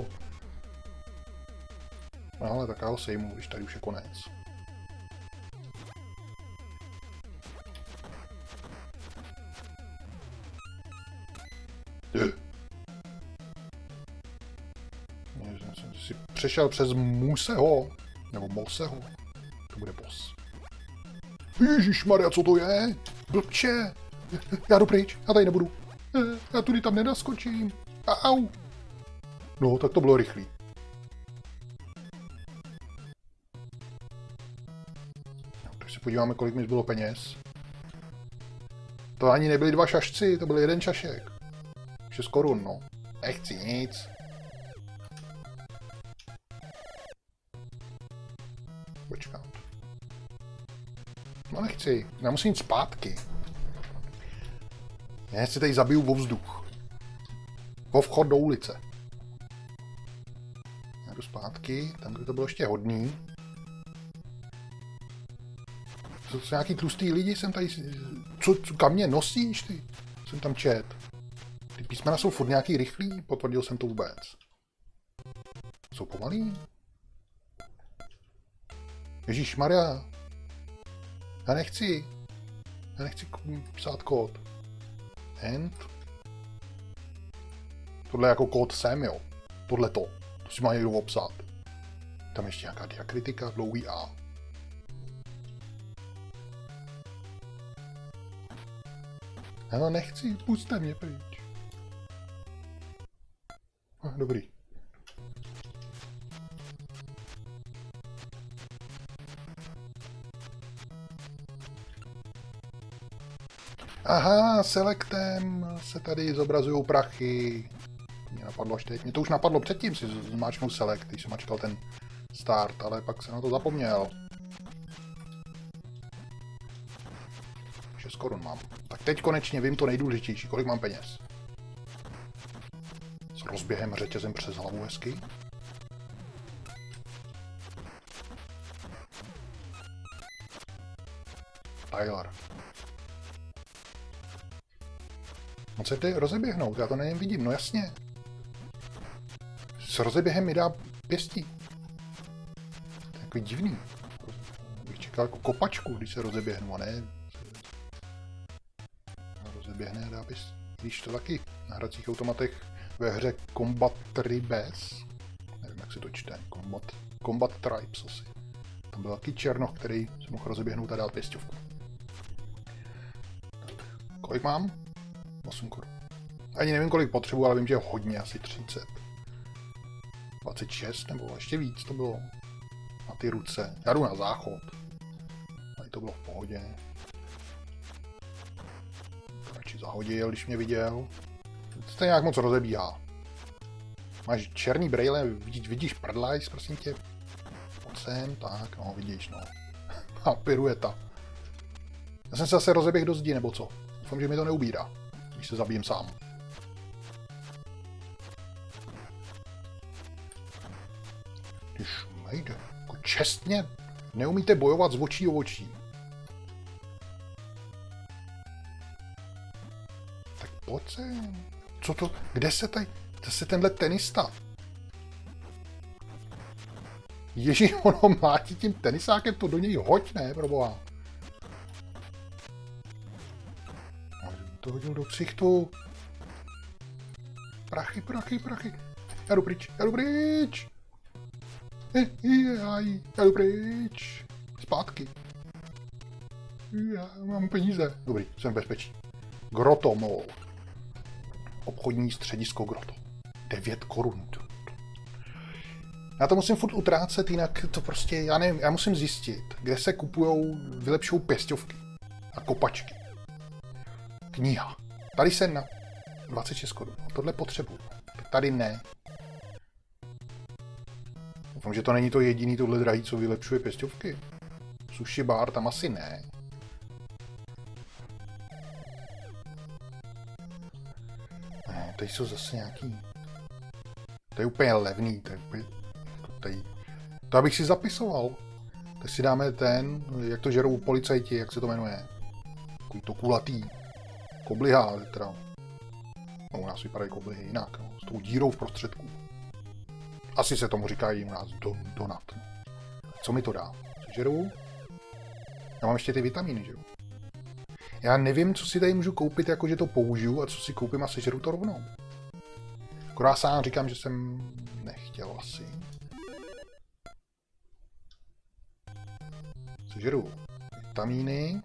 No ale tak já ho sejmu, když tady už je konec. Já jsem si přešel přes Museho, nebo Moseho. To bude boss. Ježišmarja, co to je? Blbče! Já jdu pryč, já tady nebudu. Já tudy tam nenaskočím. Au! No, tak to bylo rychlý. Tak se podíváme, kolik mi zbylo peněz. To ani nebyly dva šašci, to byl jeden šašek. šest korun, no. Nechci nic. Počkat. No nechci, já musím jít zpátky. Já si tady zabiju vo vzduch. Vo vchod do ulice. Já jdu zpátky, tam, kde to bylo ještě hodný. To jsou nějaký tlustý lidi, jsem tady... Co, co kam mě nosíš, ty? Jsem tam čet. Ty písmena jsou furt nějaký rychlý, potvrdil jsem to vůbec. Jsou pomalý? Ježíšmarja. Já nechci. Já nechci psát kód. End. Tohle je jako kód sem, jo. Tohle to. To si má někdo obsat. Tam ještě nějaká diakritika, dlouhý A. Já nechci, pusťte mě pryč. Dobrý. Aha, selektem se tady zobrazují prachy. Mě napadlo až teď. Mě to už napadlo předtím si zmáčknout select, když jsem mačkal ten start, ale pak jsem na to zapomněl. šest korun mám. Tak teď konečně vím to nejdůležitější, kolik mám peněz. S rozběhem řetězem přes hlavu hezky. Tyler. No co ty rozeběhnout? Já to na něm vidím, no jasně. S rozeběhem mi dá pěstí. To je takový divný. Bych čekal jako kopačku, když se rozeběhnu, a ne... Rozeběhne a dá pěstí. Když to taky na hracích automatech ve hře Combat Tribes. Nevím, jak se to čte. Combat, Combat Tribes asi. Tam byl taky černoch, který se mohl rozeběhnout a dát pěstovku. Kolik mám? osm korun. Ani nevím, kolik potřebuji, ale vím, že je hodně, asi třicet. dvacet šest nebo ještě víc to bylo. Na ty ruce. Já jdu na záchod. Tady to bylo v pohodě. Radši zahodil, když mě viděl. To nějak moc rozebíhá. Máš černý brejle, vidíš, vidíš prdlajs, prosím tě. Pojď sem, tak, no, vidíš, no. A pirueta. Já jsem se zase rozeběhl do zdi, nebo co? Doufám, že mi to neubírá, když se zabijem sám. Když nejde, jako čestně, neumíte bojovat z očí o očí. Tak pojď sem. Co to, kde se tady, zase tenhle tenista? Ježíš, ono mlátí tím tenisákem, to do něj hoď, ne, proboha. To hodil do ksichtu. Prachy, prachy, prachy. Já jdu pryč, já jdu pryč. Já jdu pryč. Zpátky. Já mám peníze. Dobrý, jsem v bezpečí. Grotto Mall. Obchodní středisko Grotto. devět korun. Já to musím furt utrácet, jinak to prostě, já nevím, já musím zjistit, kde se kupujou, vylepšou pěsťovky a kopačky. Kniha. Tady se na dvacet šest korun. Tohle potřebuju. Tady ne. Doufám, že to není to jediný tohle drahý, co vylepšuje pěsťovky. Sushi bar, tam asi ne. Ne, tady jsou zase nějaký... To je úplně levný, to je úplně... Tady... To abych si zapisoval. Tak si dáme ten, jak to žerou policajti, jak se to jmenuje. Takový to kulatý. Kobliha, teda. No, u nás vypadají koblihy jinak, no, s tou dírou v prostředku. Asi se tomu říkají u nás don, donat. Co mi to dá? Sežeru? Já mám ještě ty vitamíny, že jo? Já nevím, co si tady můžu koupit, jakože to použiju, a co si koupím a sežeru to rovnou. Akorát sám říkám, že jsem nechtěl asi. Sežeru vitamíny.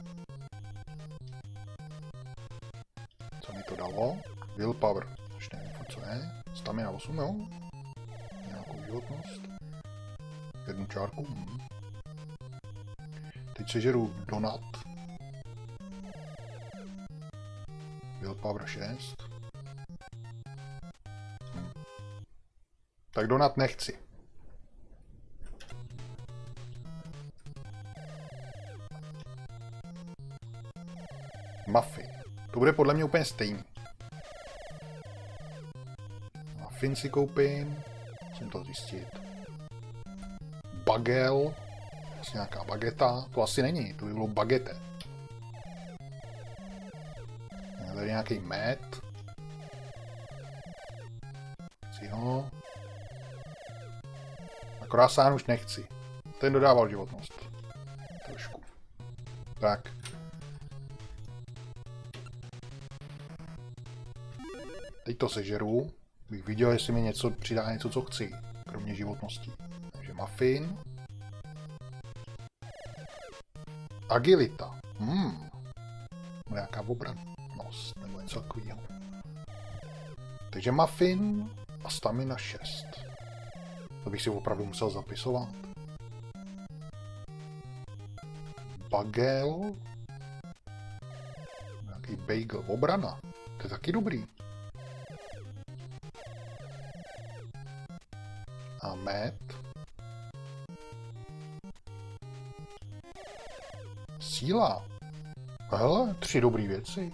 Co mi to dalo? Willpower. Už nevím, co je. Stamina osm, jo? Nějakou životnost. Jednu čárku. Hm. Teď sežeru donat. Willpower šest. Hm. Tak donat nechci. Muffin. To bude podle mě úplně stejný. Muffin si koupím. Musím to zjistit. Bagel. Asi nějaká bageta. To asi není, to by bylo bagete. Je tady nějaký med. Chci ho. Akorát sám už nechci. Ten dodával životnost. Trošku. Tak. Teď to sežeru, bych viděl, jestli mi něco přidá něco, co chci, kromě životnosti. Takže muffin. Agilita. Hmm. Nějaká obrannost, nebo něco takového. Takže muffin a stamina šest. To bych si opravdu musel zapisovat. Bagel. Nějaký bagel. Obrana. To je taky dobrý. A med. Síla. Hele, tři dobré věci.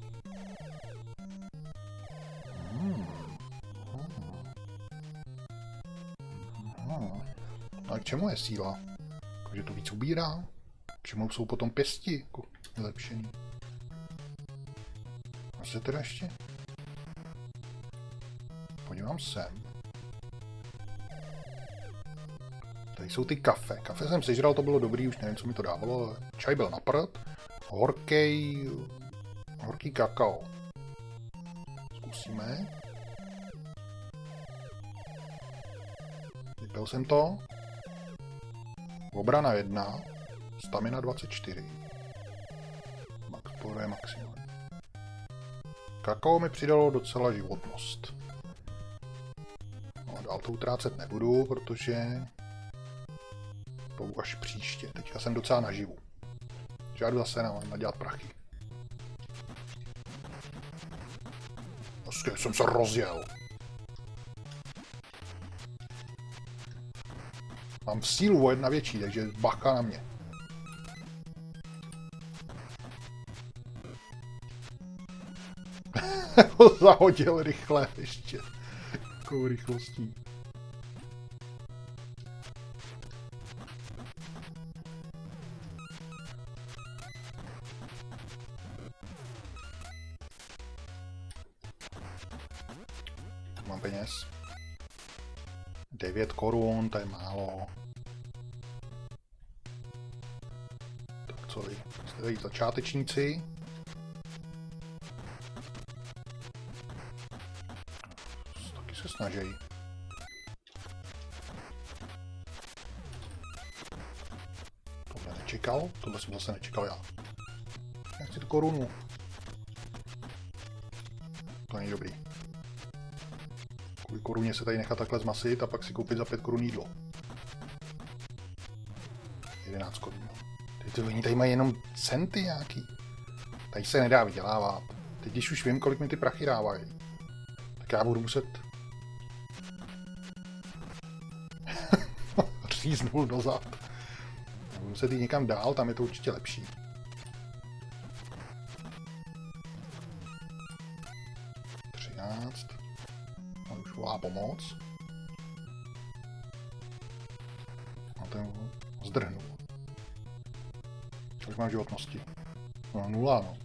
Hmm. Hmm. Hmm. A k čemu je síla? Že to víc ubírá? K čemu jsou potom pěsti jako vylepšený? A se teda ještě? Podívám sem. Tady jsou ty kafe. Kafe jsem sežral, to bylo dobrý, už nevím, co mi to dávalo, ale čaj byl na prd. Horkej... Horký kakao. Zkusíme. Vypil jsem to. Obrana jedna. Stamina dvacet čtyři. Max, to je maximum. Kakao mi přidalo docela životnost. No, Dál to utrácet nebudu, protože to až příště. Teďka jsem docela naživu. Žádu zase na, nadělat prachy. Prostě jsem se rozjel. Mám sílu o jedna větší, takže bacha na mě. Zahodil rychle ještě. Takovou rychlostí. Mám peněz. devět korun, to je málo. Tak co vy? Jste tady začátečníci. Taky se snaží. Tohle nečekal, tohle jsem zase nečekal já. Já chci tu korunu. To není dobrý. Kvůli koruně se tady nechat takhle zmasit a pak si koupit za pět korun jídlo. jedenáct korun. Teď oni tady mají jenom centy nějaký. Tady se nedá vydělávat. Teď když už vím, kolik mi ty prachy dávají, tak já budu muset říznul dozad. Budu muset jít někam dál, tam je to určitě lepší. třináct. A už volá pomoc. A ten zdrhnul. Kolik mám životnosti? No, nula, no.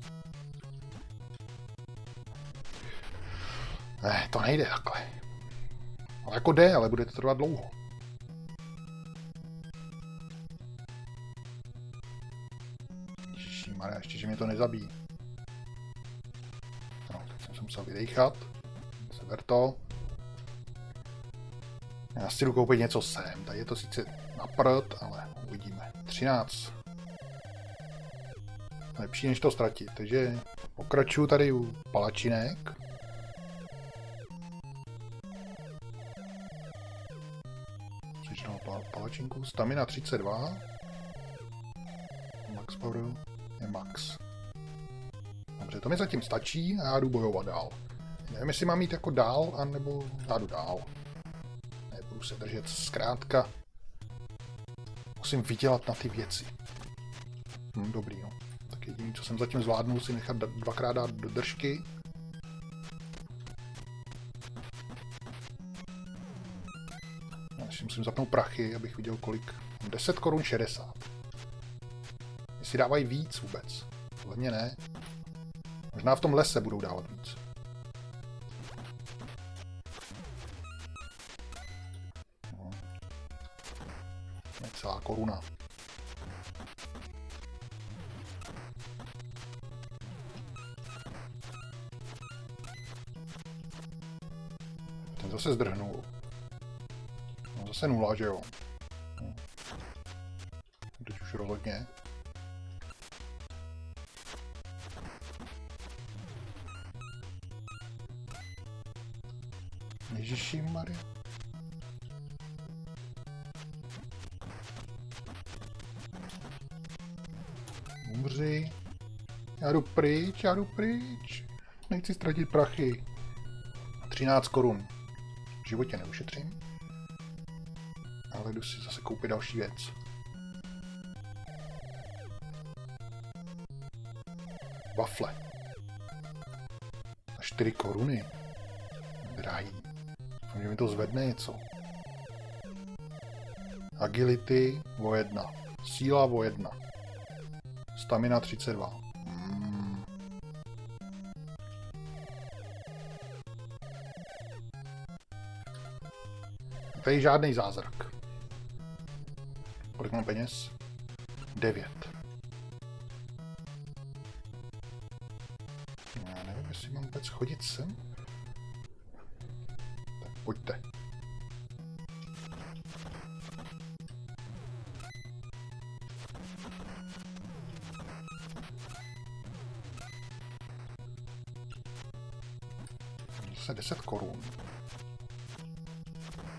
Ne, to nejde takhle. Ale jako jde, ale bude to trvat dlouho. Ježišmarja, ještě, že mě to nezabíjí. No, teď jsem se musel vydejchat. Seber to. Já si jdu koupit něco sem. Tady je to sice na prd, ale uvidíme. třináct. Lepší než to ztratit, takže pokračuju tady u palačinek. Přičnou palačinku, stamina třicet dva. Max power je max. Dobře, to mi zatím stačí a já jdu bojovat dál. Nevím, jestli mám jít jako dál, anebo já jdu dál. Nebudu se držet, zkrátka. Musím vydělat na ty věci. Hm, dobrý, no. Tak jediný, co jsem zatím zvládnul, si nechat dvakrát dát do držky. Já si musím zapnout prachy, abych viděl kolik. deset korun šedesát. Jestli dávají víc vůbec. Podle mě ne. Možná v tom lese budou dávat víc. No. Celá koruna. Ten zase zdrhnul. No, zase nula, že jo? No. Teď už rozhodně. Ježišimarja. Umři. Já jdu pryč, já jdu pryč. Nechci ztratit prachy. třináct korun. V životě neušetřím. Ale jdu si zase koupit další věc. Wafle. Na čtyři koruny. Drahý. Že mi to zvedne něco. Agility o jedna. Síla o jedna. Stamina třicet dva. Mm. Tady žádný zázrak. Kolik mám peněz? devět. Já nevím, jestli mám vůbec chodit sem. Tak pojďte. Zase deset korun.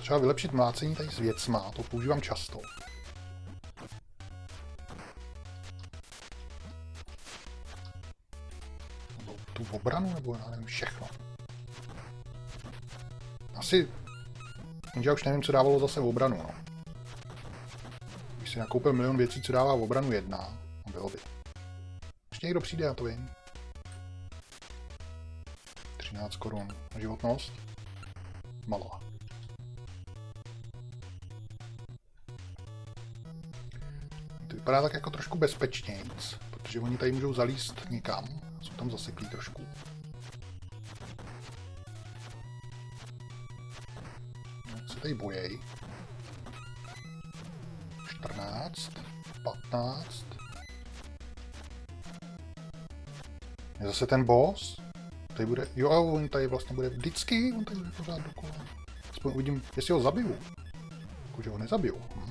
Třeba vylepšit mlácení tady s věcma, to používám často. Nebo tu obranu, nebo já nevím, všechno. Asi, jenže já už nevím, co dávalo zase v obranu, no. Když si nakoupil milion věcí, co dává v obranu jedna, no bylo by. Ještě někdo přijde, já to vím. třináct korun na životnost. Malá. To vypadá tak jako trošku bezpečnějc, protože oni tady můžou zalíst někam. Jsou tam zaseklí trošku. No, se tady bojej. čtrnáct, patnáct. Je zase ten boss. Tady bude, jo, on tady vlastně bude vždycky, on tady bude pořád dokola. Aspoň uvidím, jestli ho zabiju. Jakože ho nezabiju. Hm.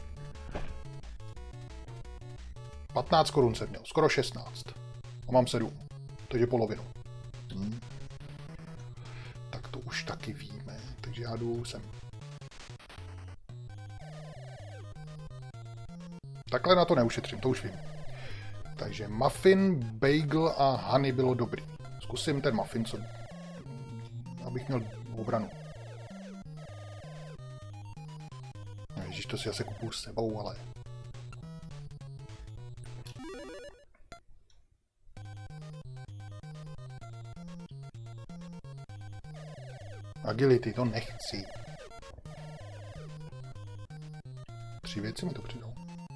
patnáct korun jsem měl, skoro šestnáct. A mám sedm, takže polovinu. Hm. Tak to už taky víme, takže já jdu sem. Takhle na to neušetřím, to už vím. Takže muffin, bagel a honey bylo dobrý. Zkusím ten muffin, co... abych měl obranu. Ježíš, to si asi kupuju s sebou, ale... Agility, to nechci. Tři věci mi to přidou.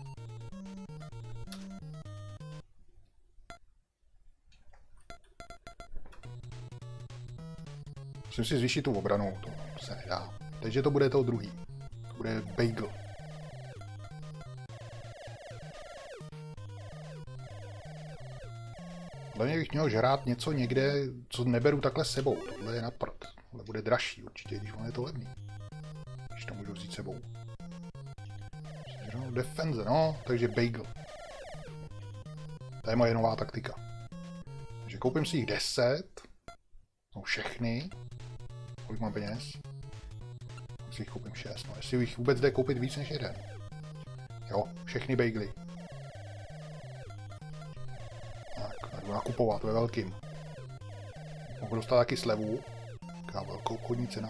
Musím si zvýšit tu obranu, to se nedá. Takže to bude to druhý. To bude bagel. Hlavně bych měl žrát něco někde, co neberu takhle sebou. Tohle je na prd. Tohle bude dražší určitě, když on je to levný. Když to můžu vzít sebou. Defense, no, takže bagel. To je moje nová taktika. Takže koupím si jich deset. No všechny. Kolik mám peněz? Tak si jich koupím šest. No, jestli jich vůbec jde koupit víc než jeden. Jo, všechny bagely. Tak, jdu nakupovat ve velkým. Mohu dostat taky slevu. Taká velkou obchodní cena.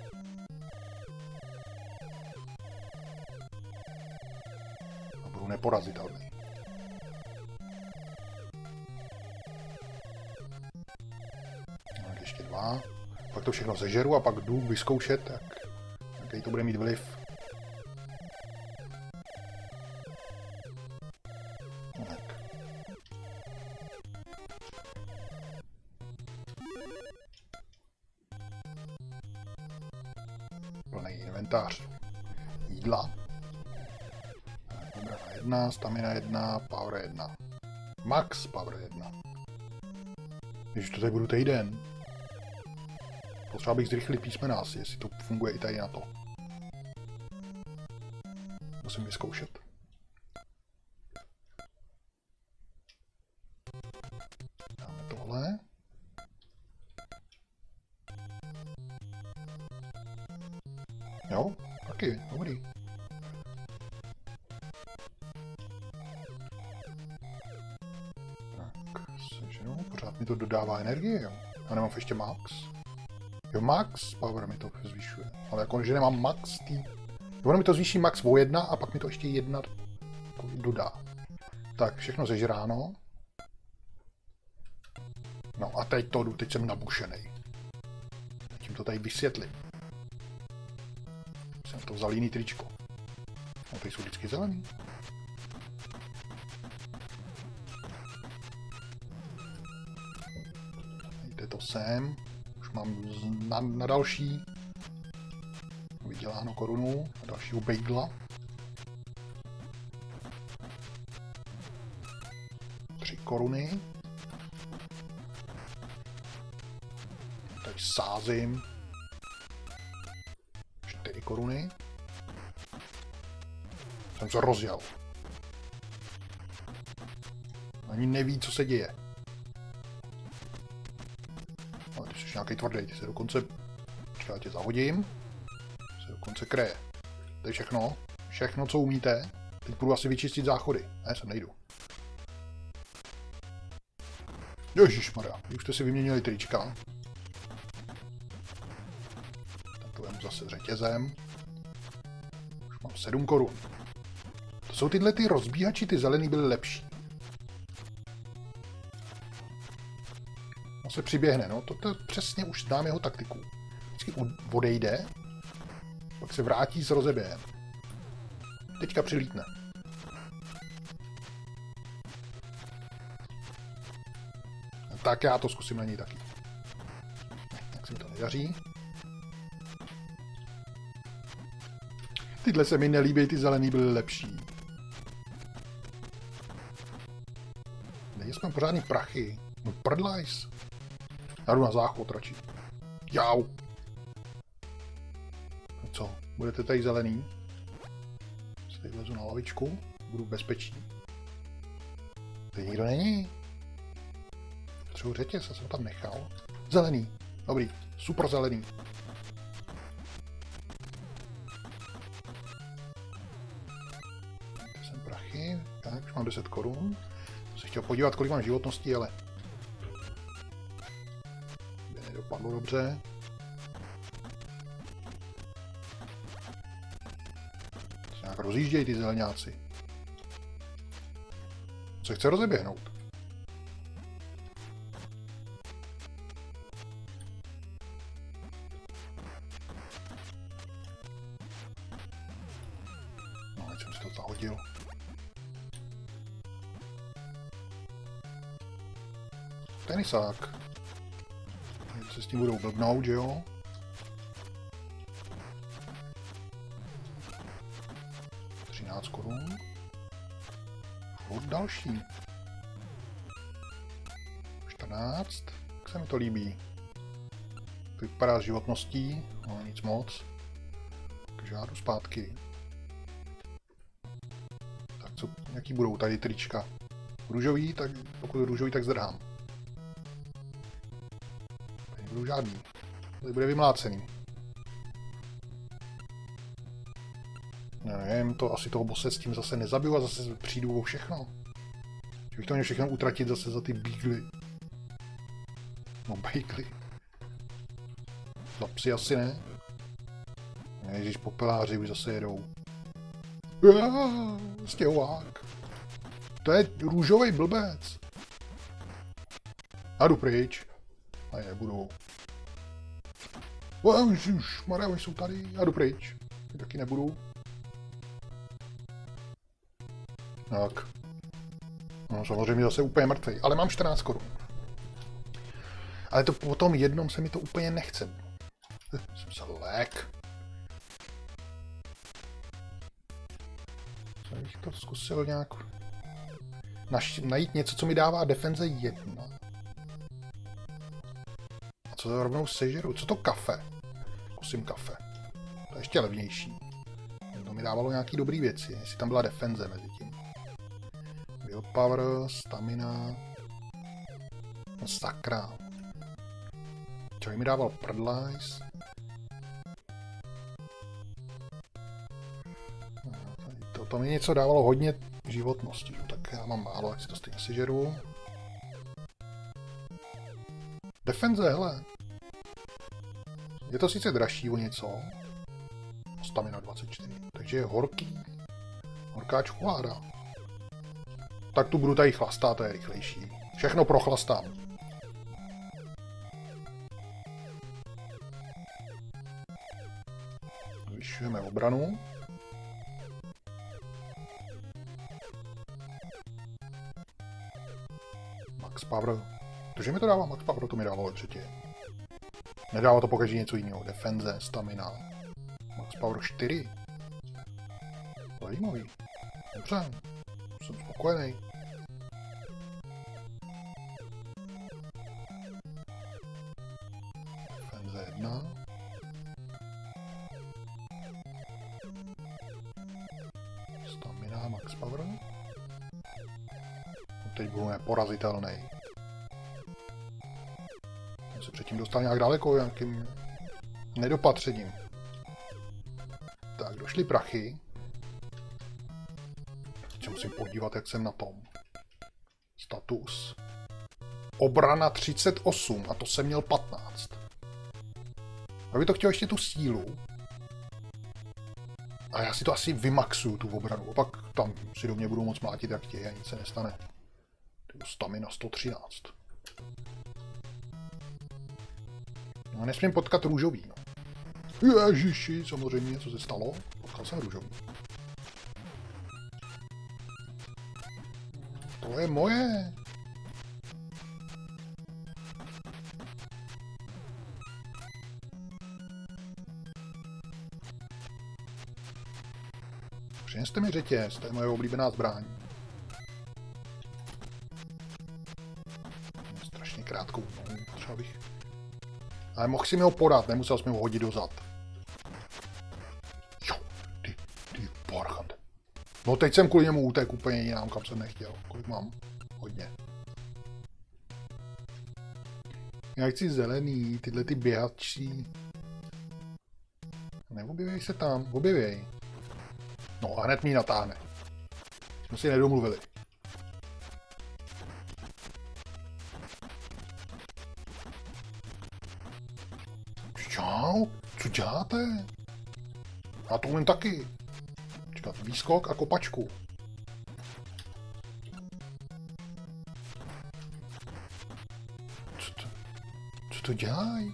A budu neporazitelný. Tak ještě dva. Pak to všechno sežeru a pak jdu vyzkoušet, jak, jaký to bude mít vliv. Tak. Plný inventář. Jídla. Obrana jedna, stamina jedna, power jedna. Max power jedna. Když to tady budu týden. Potřeba bych zrychlit písmena asi, jestli to funguje i tady na to. Musím vyzkoušet. Dáme tohle. Jo, taky, dobrý. Tak, seženu, pořád mi to dodává energie, jo. A nemám ještě max. Jo, max power mi to zvýšuje, ale jako, že nemám max tý... Ono mi to zvýší max o jedna a pak mi to ještě jedna dodá. Tak, všechno zežráno. No a teď to jdu, teď jsem nabušenej. Tím to tady vysvětlím. Jsem to vzal jiný tričko. No, tady jsou vždycky zelený. Dejte to sem. Mám na, na další vyděláno korunu, na dalšího bagela. Tři koruny. Tady sázím. Čtyři koruny. Jsem se rozjel. Ani neví, co se děje. Ale ty jsi nějaký tvrdý, ty se dokonce... Třeba tě zahodím. Se Dokonce kreje. To je všechno. Všechno, co umíte. Teď budu asi vyčistit záchody. Ne, sem nejdu. Ježišmarja, už jste si vyměnili trička. Tak to vemu zase řetězem. Už mám sedm korun. To jsou tyhle ty rozbíhači, ty zelený byly lepší. On se přiběhne, no, to, to přesně už znám jeho taktiku. Vždycky odejde, pak se vrátí s rozeběhem. Teďka přilítne. Tak já to zkusím na něj taky. Tak se mi to nedaří. Tyhle se mi nelíbí, ty zelený byly lepší. Nejsme pořádný prachy. No prdlajs. Já jdu na záchod radši. Jau. No co, budete tady zelený? Se tady vlezu na lavičku. Budu v bezpečí. Tady nikdo není. Potřebuji řetěz, já jsem tam nechal. Zelený. Dobrý. Super zelený. Tady jsem prachy. Tak, už mám deset korun. Jsem se chtěl podívat, kolik mám životností, ale by nedopadlo dobře. Se nějak rozjíždějí ty zeleňáci. Co chce rozeběhnout? No, teď jsem si to zahodil. Tenisák. Se s tím budou blbnout, že jo? třináct korun. Furt další. čtrnáct. Jak se mi to líbí. To vypadá s životností, no nic moc. Takže já jdu zpátky. Tak co, jaký budou tady trička? Růžový, tak pokud růžový, tak zdrhám. Tady nebudou žádný. Tady bude vymlácený. Já nevím, to asi toho bose s tím zase nezabiju a zase přijdu o všechno. Že bych to měl všechno utratit zase za ty beagly. No beagly. Za psy asi ne. Ježiš, popeláři už zase jedou. Stěhovák. To je růžový blbec. Já jdu pryč. A je, budou. Už, Maria, oni jsou tady. Já jdu pryč. Ty taky nebudu. Tak. No samozřejmě zase úplně mrtvý. Ale mám čtrnáct korun. Ale to po tom jednom se mi to úplně nechce. Jsem se lék. Já bych to zkusil nějak naš, najít něco, co mi dává defenze jedna. A co to rovnou sežeru? Co to kafe? Zkusím kafe. To je ještě levnější. To mi dávalo nějaký dobrý věci, jestli tam byla defenze mezi tím. Willpower, stamina. No sakra. Čo mi dával prdlajs. To, to mi něco dávalo hodně životnosti, tak já mám málo, jak si to stejně sežeru. Defenze, hele. Je to sice dražší o něco. Stamina dvacet čtyři, takže je horký. Horká čokoláda. Tak tu budu tady chlastat, to je rychlejší. Všechno prochlastám. Zvyšujeme obranu. Max Power. Tože mi to dává Max Power, to mi dávalo předtím. Nedává to pokaždé něco jiného. Defenze, stamina. Max Power čtyři. Zajímavý. Dobře. Jsem spokojený. Defenze jedna. Stamina, Max Power. Teď budu neporazitelný. Jsem se předtím dostal nějak daleko, nějakým nedopatřením. Tak došly prachy. Teď se musím podívat, jak jsem na tom. Status. Obrana třicet osm a to jsem měl patnáct. Aby to chtěl ještě tu sílu. A já si to asi vymaxuju, tu obranu. A pak tam si do mě budou moc mlátit, jak chtějí a nic se nestane. Stamina sto třináct. No, nesmím potkat růžový. No. Ježiši, samozřejmě, co se stalo? Potkal jsem růžový. To je moje. Přineste mi řetěz, to je moje oblíbená zbraň. Strašně krátkou, no, třeba bych... Ale mohl si mi ho podat, nemusel jsem ho hodit dozad. Jo, ty, ty parchant. No teď jsem kvůli němu útek úplně jinam, kam jsem nechtěl. Kolik mám? Hodně. Já chci zelený, tyhle ty běhačí. Neobjevěj se tam, objevěj. No a hned mi natáhne. Jsme si nedomluvili. Čau, co děláte? Já to umím taky. Čekat, výskok a kopačku. Co to, co to dělají?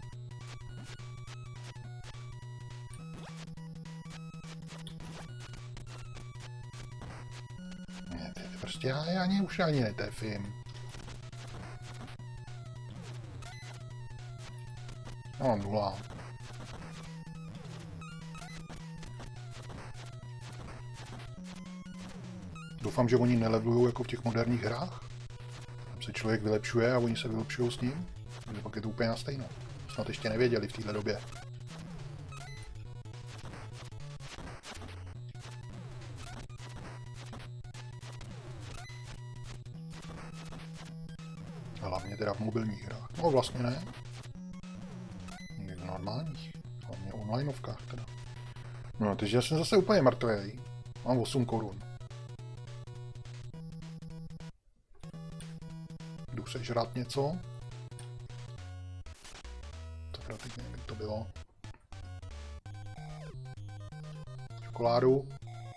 Ne, to je prostě já, já ani už ani netefím. No, nula. Doufám, že oni nelevlují jako v těch moderních hrách. Tam se člověk vylepšuje a oni se vylepšují s ním. Takže pak je to úplně na stejno. Snad ještě nevěděli v této době. Hlavně teda v mobilních hrách. No vlastně ne. V normálních. Hlavně onlineovkách teda. No, takže já jsem zase úplně mrtvý. Mám osm korun. Jdu sežrat něco. Tak teď nevím, jak to bylo. Čokoládu.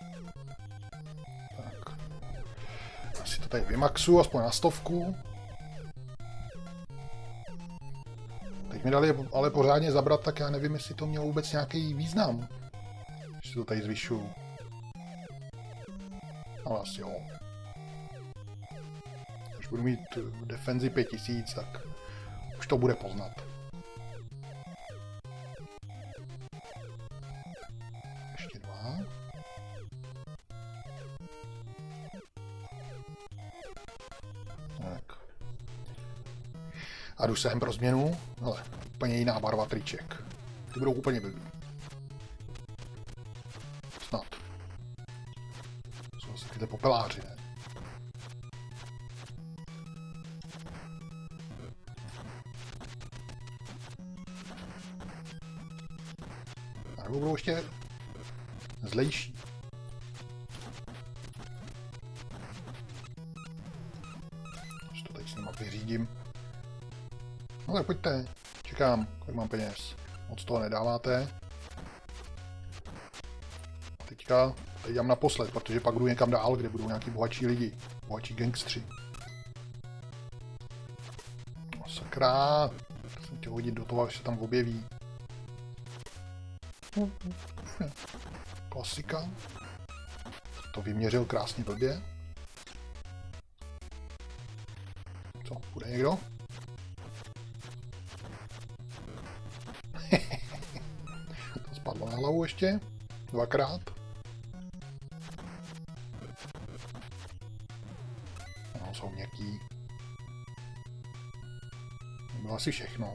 Tak. Asi to tady vymaxu, aspoň na stovku. Teď mi dali ale pořádně zabrat, tak já nevím, jestli to mělo vůbec nějaký význam. Když to tady zvyšuju. Ale asi jo. Když budu mít defenzi pět tisíc, tak už to bude poznat. Ještě dva. Tak. A jdu sem pro změnu. Hele, úplně jiná barva triček. Ty budou úplně blbý. Snad. Jsou asi tyhle popeláři, ne? A nebo budou ještě zlejší. Až to teď s nima vyřídím. No tak pojďte, čekám, kolik mám peněz. Moc toho nedáváte. A teďka, teď dám naposled, protože pak jdu někam dál, kde budou nějaký bohatší lidi. Bohatší gangstři. No sakra, jsem chtěl hodit do toho, až se tam objeví. Klasika. To vyměřil krásně blbě. Co, bude někdo? To spadlo na hlavu ještě. Dvakrát. No, jsou měkký. To bylo asi všechno.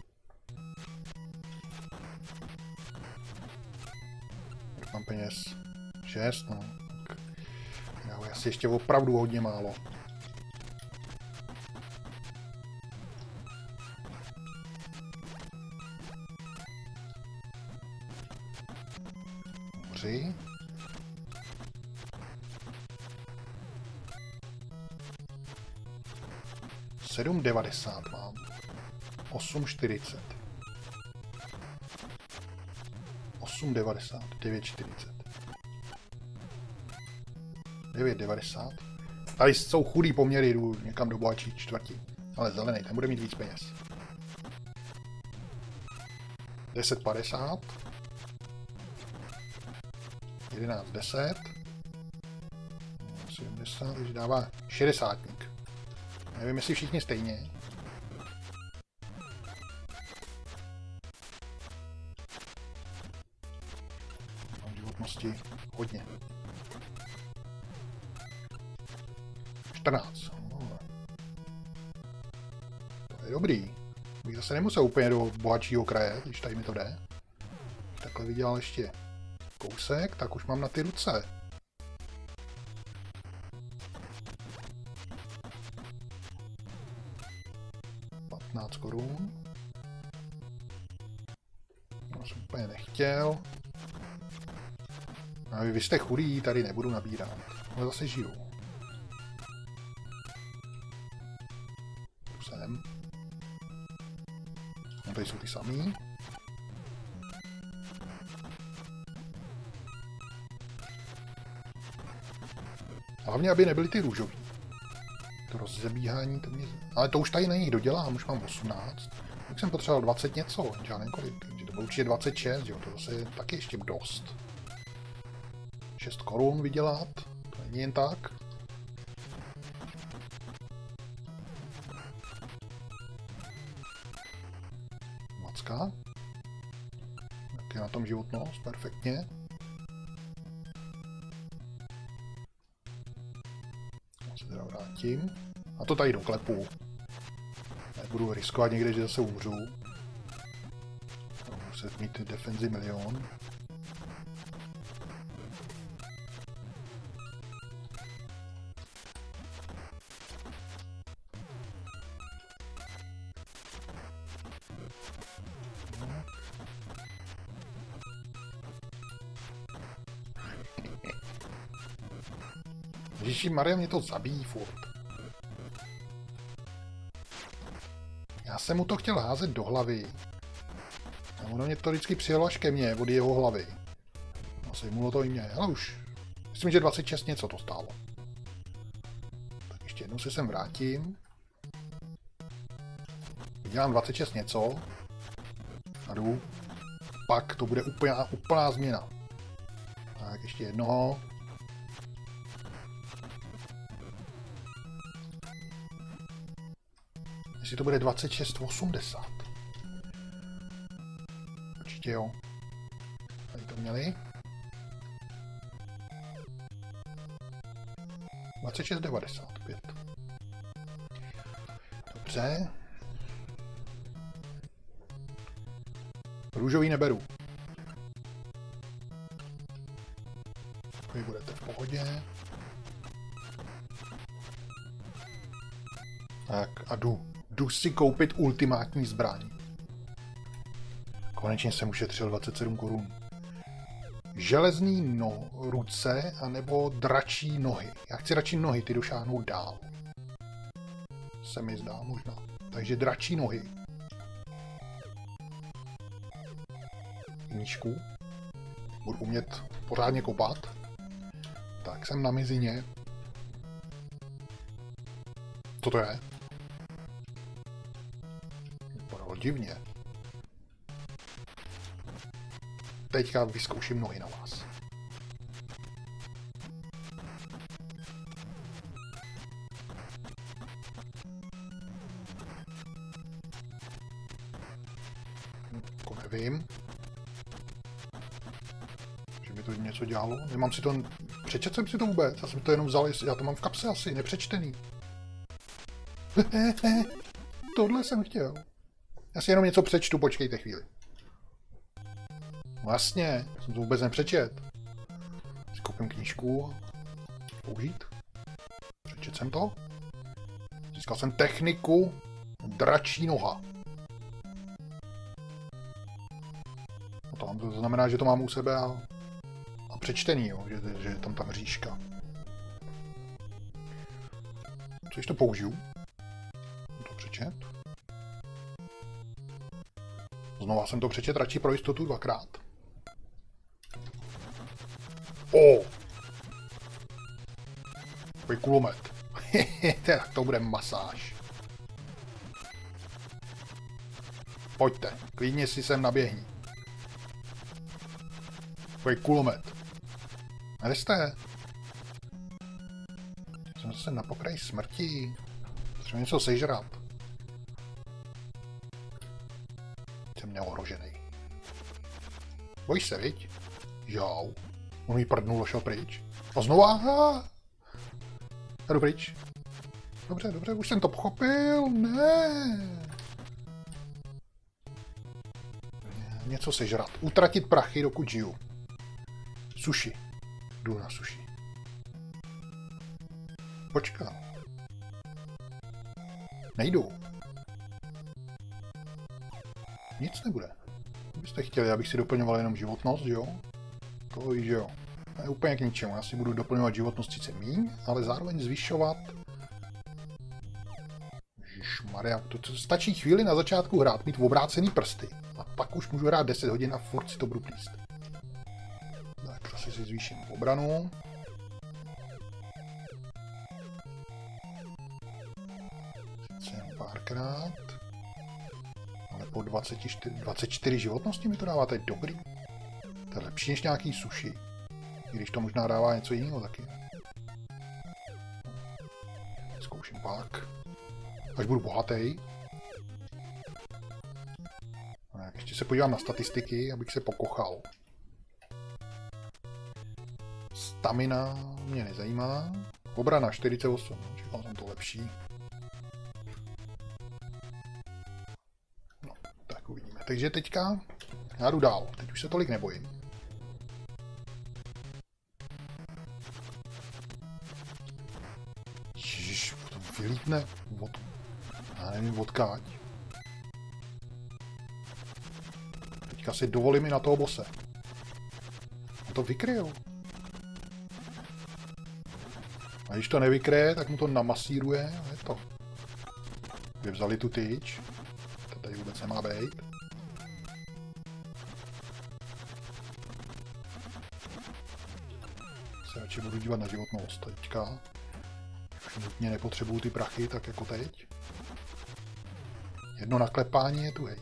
Kolik mám peněz? Šest, no. Já asi ještě opravdu hodně málo. tři. sedm devadesát mám. osm čtyřicet. osm devadesát. devět čtyřicet. devět devadesát. Tady jsou chudý poměry, jdu někam do bohatší čtvrtí. Ale zelený, ten bude mít víc peněz. deset padesát. jedenáct deset. sedmdesát, takže dává šedesátník. Nevím, jestli všichni stejně. Mám životnosti hodně. čtrnáct. No. To je dobrý. Bych zase nemusel úplně do bohatšího kraje, když tady mi to jde. Takhle vydělal ještě kousek, tak už mám na ty ruce. patnáct korun. To jsem úplně nechtěl. A vy jste chudí, tady nebudu nabírat. Ale zase žiju. Tu jsem. A tady jsou ty samý. Hlavně, aby nebyly ty růžový. To rozebíhání, to mě... Ale to už tady není, dodělám, už mám osmnáct. Tak jsem potřeboval dvacet něco, žádný kolik. Takže to bylo určitě dvacet šest, jo, to zase je taky ještě dost. šest korun vydělat, to není jen tak. Macka. Jak je na tom životnost, perfektně. Teda vrátím. A to tady doklepu. Nebudu riskovat někde, že zase umřu. Budu se mít defenzi milion. Ježíši Maria, mě to zabíjí furt. Já jsem mu to chtěl házet do hlavy. A ono mě to vždycky přijelo až ke mně, od jeho hlavy. No sejmulo to i mě, ale už. Myslím, že dvacet šest něco to stálo. Tak ještě jednou se sem vrátím. Vydělám dvacet šest něco. A jdu. Pak to bude úplná, úplná změna. Tak ještě jednoho. Jestli to bude dvacet šest osmdesát. Určitě jo. Tady to měli. dvacet šest devadesát pět. Dobře. Růžový neberu. Vy budete v pohodě. Tak a jdu. Jdu si koupit ultimátní zbraň. Konečně jsem ušetřil dvacet sedm korun. Železný no, ruce anebo dračí nohy. Já chci radši nohy, ty došáhnou dál. Se mi zdá možná. Takže dračí nohy. Nížku. Budu umět pořádně kopat. Tak jsem na mizině. Co to je? Vypadalo divně. Teďka vyzkouším nohy na vás. Jako nevím. Že by to něco dělalo. Nemám si to... Přečet jsem si to vůbec. Já jsem to jenom vzal, já to mám v kapse asi, nepřečtený. Tohle jsem chtěl. Já si jenom něco přečtu, počkejte chvíli. Vlastně, jsem to vůbec nepřečet. Si koupím knížku. Použít. Přečet jsem to. Získal jsem techniku dračí noha. No to, to znamená, že to mám u sebe a, a přečtený, jo, že, že je tam ta mřížka. Co když to použiju? To přečet. Znova jsem to přečet, radši pro jistotu dvakrát. O! Takový kulomet. Tak to bude masáž. Pojďte, klidně si sem naběhni. Takový kulomet. A kde jste? Jsem zase na pokraji smrti. Třeba něco sežrat. Jsem neohrožený. Bojíš se, viď? Jau. On mi prdnul, šel pryč. A znova? Jdu pryč. Dobře, dobře, už jsem to pochopil. Ne. Něco sežrat. Utratit prachy, dokud žiju. Sushi. Jdu na sushi. Počkám. Nejdu. Nic nebude. Byste chtěli, abych si doplňoval jenom životnost, jo? To víš, že jo. To je úplně k ničemu. Já si budu doplňovat životnost sice míň, ale zároveň zvyšovat. Ježišmarja, to, to stačí chvíli na začátku hrát, mít obrácený prsty. A pak už můžu hrát deset hodin a furt si to budu plíst. Tak zase si zvýším obranu. Sice jen párkrát. Ale po dvacet čtyři, dvacet čtyři životnosti mi to dává, to je dobrý. To je lepší než nějaký sushi. I když to možná dává něco jiného taky. Zkouším pak. Až budu bohatý. Ještě se podívám na statistiky, abych se pokochal. Stamina mě nezajímá. Obrana čtyřicet osm, čekal jsem to lepší. No, tak uvidíme. Takže teďka já jdu dál. Teď už se tolik nebojím. Ježiš, potom vylítne od... Já nevím, odkáď. Teďka si dovolím i na toho bose. On to vykryjou. A když to nevykryje, tak mu to namasíruje a je to. Kde vzali tu tyč. To tady vůbec nemá být. Se radši budu dívat na životnost teďka. Nutně nepotřebuju ty prachy, tak jako teď. Jedno naklepání je tu, hej.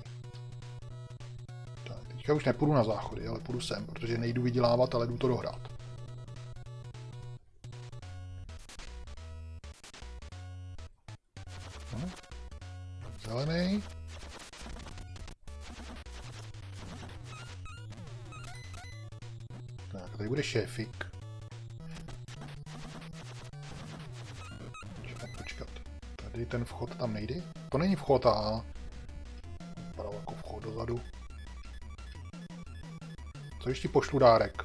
Tak, teďka už nepůjdu na záchody, ale půjdu sem, protože nejdu vydělávat, ale jdu to dohrát. No. Zelený. Tak, tady bude šéfik. Počkat. Tady ten vchod tam nejde? To není vchod, a vypadal jako vchod dozadu. Co ještě pošlu dárek?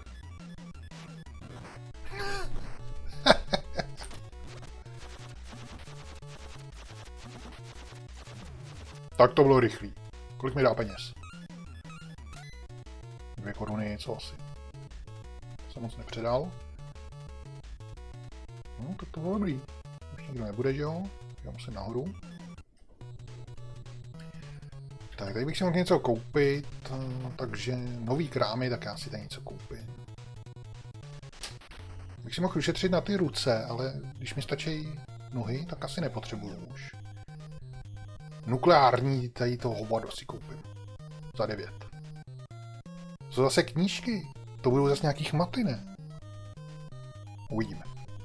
Tak to bylo rychlý. Kolik mi dá peněz? Dvě koruny, co asi? Jsem moc nepředal. No, tak to bylo dobrý. Už nikdo nebude, že jo? Já musím nahoru. Tak, tady bych si mohl něco koupit, takže nový krámy, tak já si tady něco koupím. Bych si mohl ušetřit na ty ruce, ale když mi stačí nohy, tak asi nepotřebuju už. Nukleární tady toho hovado si koupím. Za devět. Co zase knížky? To budou zase nějaký chmaty, ne? Uvidíme.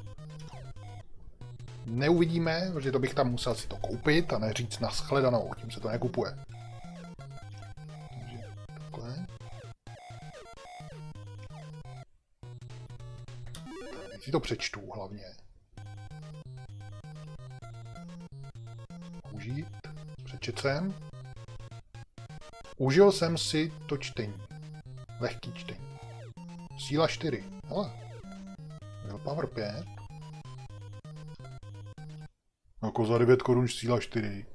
Neuvidíme, protože to bych tam musel si to koupit a neříct na shledanou, tím se to nekupuje. Takže takhle. Teď si to přečtu hlavně. Užít. Přečet jsem. Užil jsem si to čtení. Lehký čtení. Síla čtyři. Hele. Willpower pět. Jako za devět korun síla čtyři.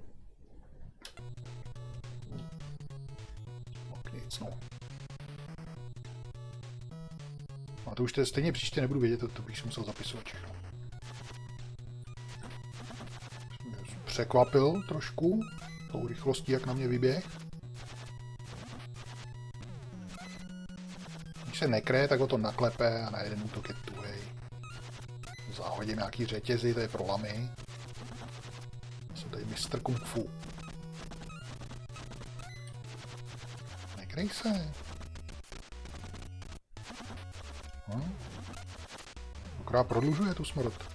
Tak nic, no. A to už to stejně příště nebudu vědět, to, to bych si musel zapisovat všechno. Překvapil trošku tou rychlostí, jak na mě vyběh. Když se nekryje, tak ho to naklepe a na jeden útok je tuhej. Záhodím nějaký řetězy, to je pro lamy. Jsem tady mistr kung fu. Nekryj se. Hm? Akorát prodlužuje tu smrt.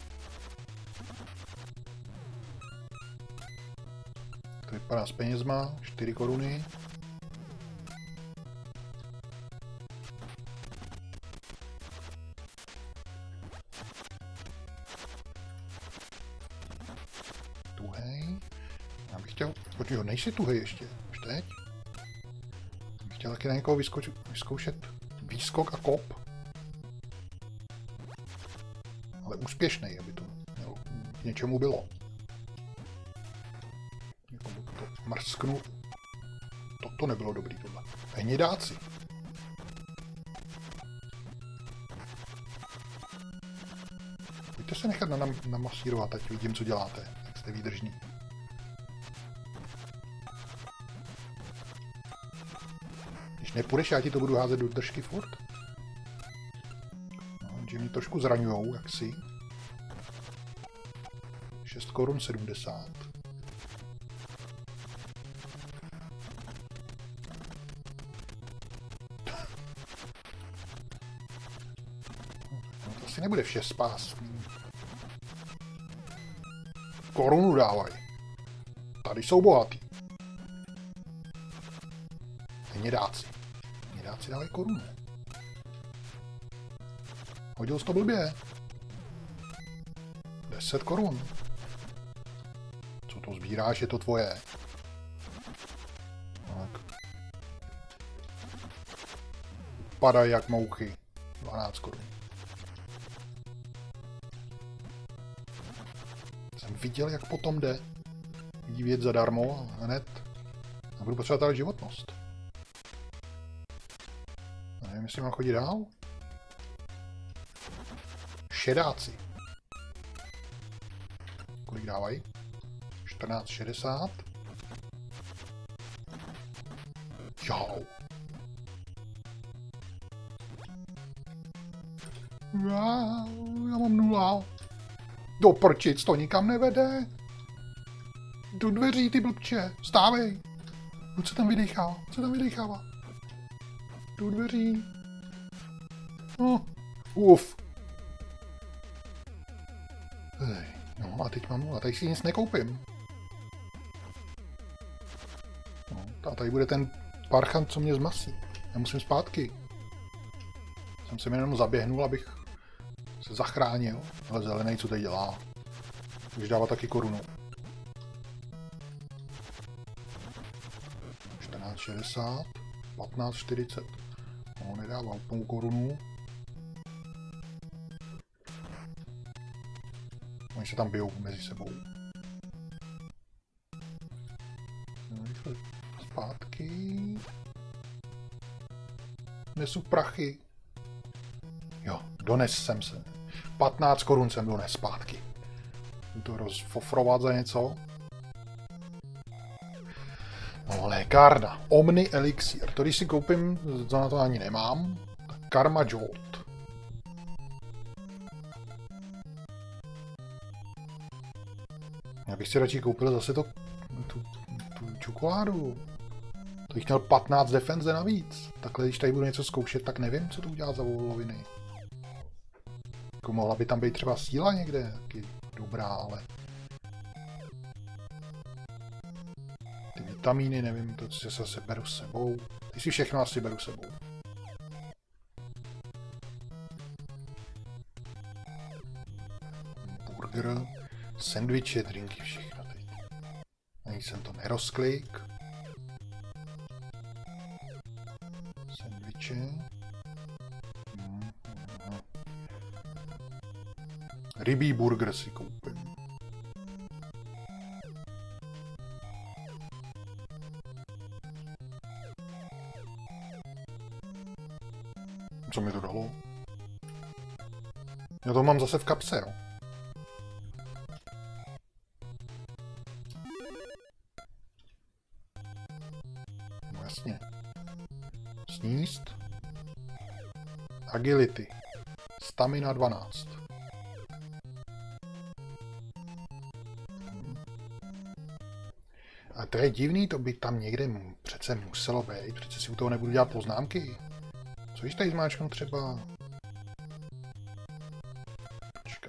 To vypadá s penězma, čtyři koruny. Tuhej. Já bych chtěl... Počkej, nejsi tuhej ještě. Už teď? Já bych chtěl taky na někoho vyzkoušet, vyzkoušet výskok a kop. Ale úspěšnej, aby to mělo, k něčemu bylo. Někomu to mrsknu. Toto nebylo dobrý tohle. Hnědáci. Pojďte se nechat nam namasírovat, ať vidím, co děláte. Jak jste výdržní. Když nepůjdeš, já ti to budu házet do držky furt. No, že mě trošku zraňujou, jaksi. šest korun sedmdesát. No, to asi nebude vše spás. Korunu dávaj. Tady jsou bohatý. Hnědáci. Hnědáci dávají korunu. Hodil jsi to blbě. deset korun. Co to sbíráš, je to tvoje. Tak. Padají jak mouchy. dvanáct korun. Jsem viděl, jak potom jde. Vidí věc zadarmo a hned. A budu potřebovat ale životnost. A nevím, jestli mám chodit dál. Šedáci. Kolik dávají? čtrnáct šedesát. Jau. Já, já mám nula. Do prčic, to nikam nevede. Do dveří, ty blbče. Stávej. No, co tam vydechává? Co tam vydechává? Do dveří. No. Uf. Hej. No a teď mám nula. Tady si nic nekoupím. No, a tady bude ten parchant, co mě zmasí. Já musím zpátky. Jsem se jenom zaběhnul, abych se zachránil. Ale zelený, co tady dělá? Když dává taky korunu. čtrnáct šedesát. patnáct čtyřicet. No, nedává úplnou korunu. Oni se tam bijou mezi sebou. Zpátky. Nesu prachy. Jo, dones jsem se. patnáct korun jsem dones zpátky. Budu to rozfofrovat za něco. No, lékárna. Omni elixir. To když si koupím, to na to ani nemám. Karma Jolt. Já bych si radši koupil zase to, tu, tu čokoládu. To bych měl patnáct defenze navíc. Takhle, když tady budu něco zkoušet, tak nevím, co to udělá za voloviny. Jako mohla by tam být třeba síla někde, taky dobrá, ale... Ty vitamíny, nevím, to si zase beru s sebou. Ty si všechno asi beru s sebou. Burger, sendviče, drinky, všechno teď. Ani jsem to nerozklik. Sendviče. Hmm, hmm. Rybí burger si koupím. Co mi to dalo? Já to mám zase v kapse, jo. No jasně. Sníst. Agility. Stamina dvanáct. A to je divný, to by tam někde přece muselo být. Přece si u toho nebudu dělat poznámky. Co když tady zmáčknu třeba... Počkat.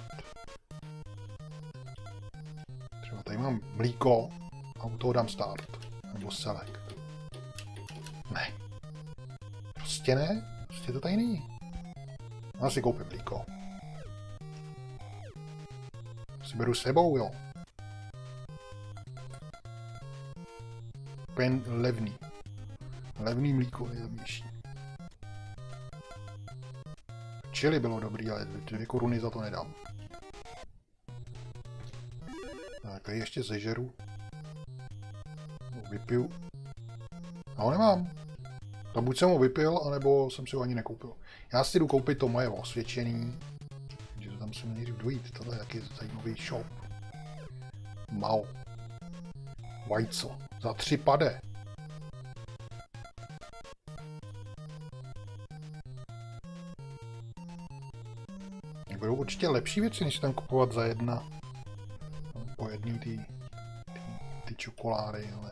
Třeba tady mám mlíko a u toho dám start. Nebo select. Ne. Prostě ne. Prostě to tady není. Já si koupím mlíko. Si beru s sebou, jo. Pen levný. Levný mlíko je levnější. Chili bylo dobrý, ale dvě koruny za to nedám. Tak, tady ještě zežeru. Vypiju. A ho nemám. To buď jsem ho vypil, anebo jsem si ho ani nekoupil. Já si jdu koupit to moje osvědčený. Takže to tam musím nejdřív dojít. Tohle je taky zajímavý shop. Mao. Vajco. Za tři pade. Budou určitě lepší věci, než tam kupovat za jedna. Po jedný ty, ty, ty čokolády, ale...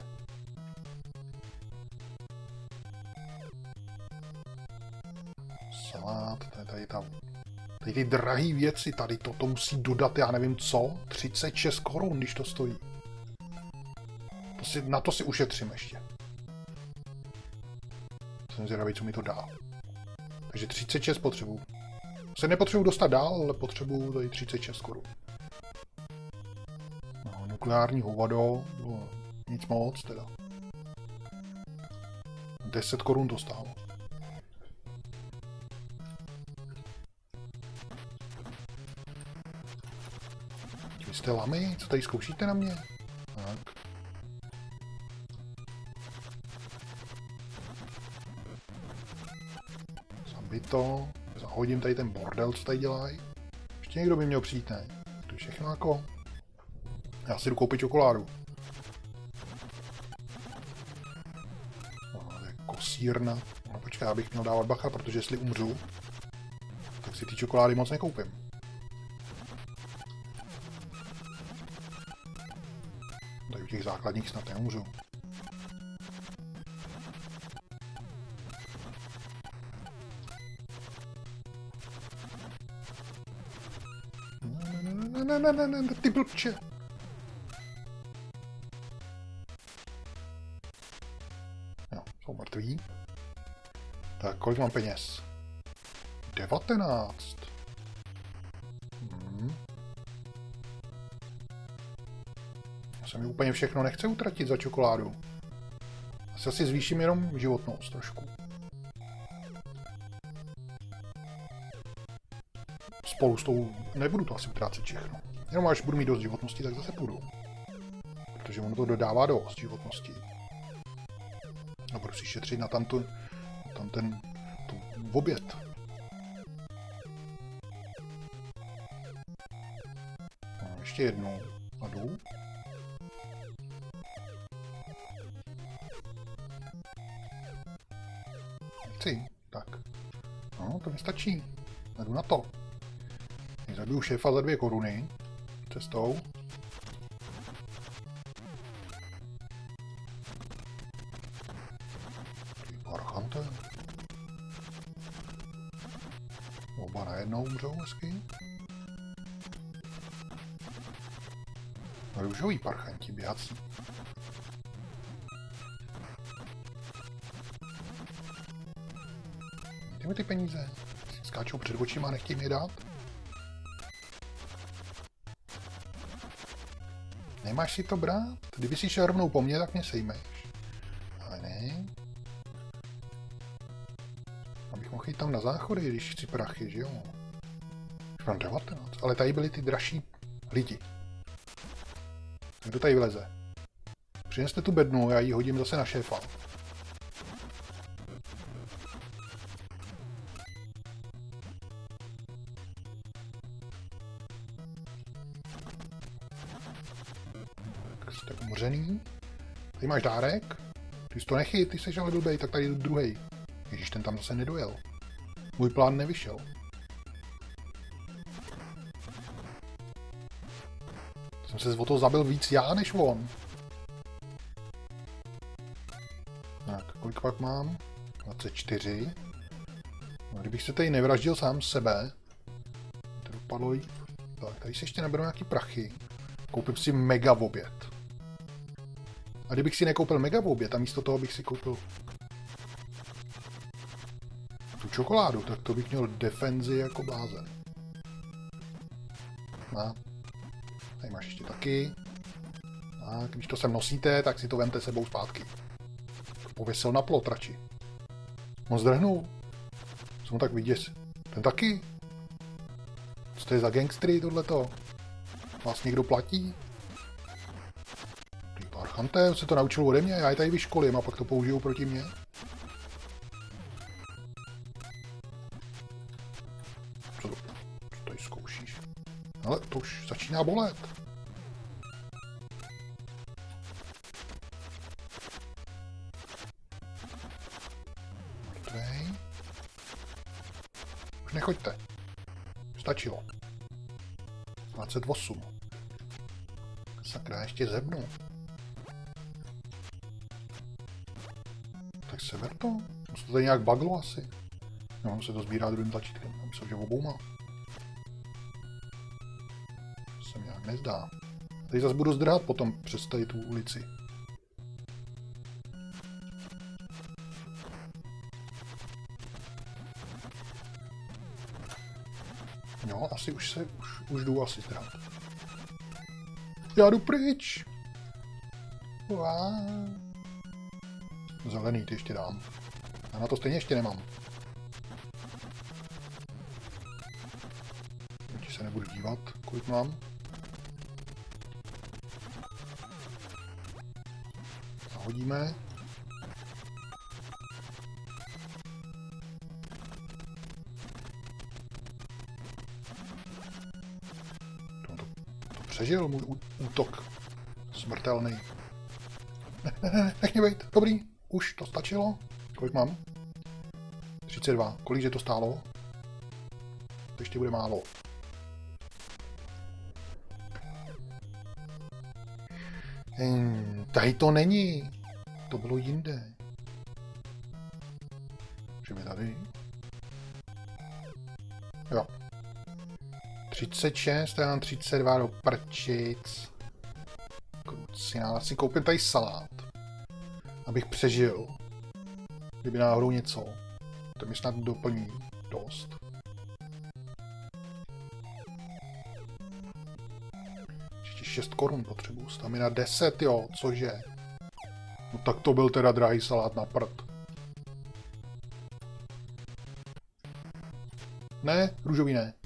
Salát, tady, tady tam... Tady ty drahý věci, tady toto musí dodat, já nevím co, třicet šest korun, když to stojí. To si, na to si ušetřím ještě. Jsem zvědavý, co mi to dá. Takže třicet šest potřebuji. Se nepotřebuji dostat dál, ale potřebuji tady třicet šest korun. No, nukleární hovado, no, nic moc teda. deset korun to stálo. Vy jste lamy? Co tady zkoušíte na mě? Tak. Zabito. Zahodím tady ten bordel, co tady dělají. Ještě někdo by měl přijít, ne? To je všechno jako... Já si jdu koupit čokoládu. No, to je kosírna. No počkej, já bych měl dávat bacha, protože jestli umřu, tak si ty čokolády moc nekoupím. Tady u těch základních snad neumřu. Ne, ne, ne, ne, ty blbče. Jo, jsou mrtví. Tak, kolik mám peněz? devatenáct. Hmm. Já se mi úplně všechno nechce utratit za čokoládu. Asi asi zvýším jenom životnost trošku. Spolu s tou nebudu to asi utrácet všechno. Jenom až budu mít dost životnosti, tak zase půjdu. Protože ono to dodává dost životnosti. A budu si šetřit na tamto, tam ten to, oběd. No, ještě jednou. A jdu. Chci. Tak. No, to mi stačí. Jdu na to. Zabiju šéfa za dvě koruny. Cestou. Parchante. Oba najednou umřou hezky. Růžový parchanti, běhací. Dejte mi ty peníze. Skáčou před očima, nechtějí mi dát. Nemáš si to brát? Kdyby si šel rovnou po mně, tak mě sejmeš. Ale ne. Abych mohl jít tam na záchody, když chci prachy, že jo? Už mám devatenáct. Ale tady byly ty dražší lidi. Kdo tady vleze? Přineste tu bednu, já ji hodím zase na šéfa. To je umřený. Tady máš dárek. Ty jsi to nechyt, ty jsi ale blbej, tak tady jdu druhej. Ježíš, ten tam zase nedojel. Můj plán nevyšel. Jsem se o to zabil víc já, než on. Tak, kolik pak mám? dvacet čtyři. No, kdybych se tady nevraždil sám sebe, to dopadlo líp. Tak, tady si ještě neberu nějaký prachy. Koupím si mega oběd. A kdybych si nekoupil mega oběd a místo toho bych si koupil tu čokoládu, tak to bych měl defenzi jako blázen. No. Tady máš ještě taky. A když to sem nosíte, tak si to vemte sebou zpátky. Pověsil na plot radši. On zdrhnul. Jsem tak vidět. Ten taky. Co to je za gangstry tohleto? Vás někdo platí? Ty parchante, se to naučil ode mě, já je tady vyškolím a pak to použiju proti mně. Co to, co tady zkoušíš? Ale to už začíná bolet. Mrtvej. Už nechoďte. Stačilo. dvacet osm. Sakra, ještě zebnu. Tak seber to. Musím to tady nějak baglo asi. Nemám se to sbírát druhým tlačítkem. Já myslím, že obouma. To se mi nějak nezdá. Tady zase budu zdrhat potom přes tady tu ulici. Jo, asi už se, už, už jdu asi zdrhat. Já jdu pryč. Uá. Zelený, ty ještě dám. Já na to stejně ještě nemám. Teď se nebudu dívat, kolik mám. Zahodíme. To, to, to přežil můj útok. Smrtelný. Ne, ne, ne, nech mě bejt. Dobrý. Už to stačilo. Kolik mám? třicet dva. Kolik to stálo? To ještě bude málo. Hmm, tady to není. To bylo jinde. Že by tady? Jo. třicet šest, já mám třicet dva do prčic. Kruci, já si koupím tady salát. Abych přežil. Kdyby náhodou něco. To mi snad doplní dost. Ještě šest korun potřebuji. Stamina deset, jo, cože? No tak to byl teda drahý salát na prd. Ne, růžový ne.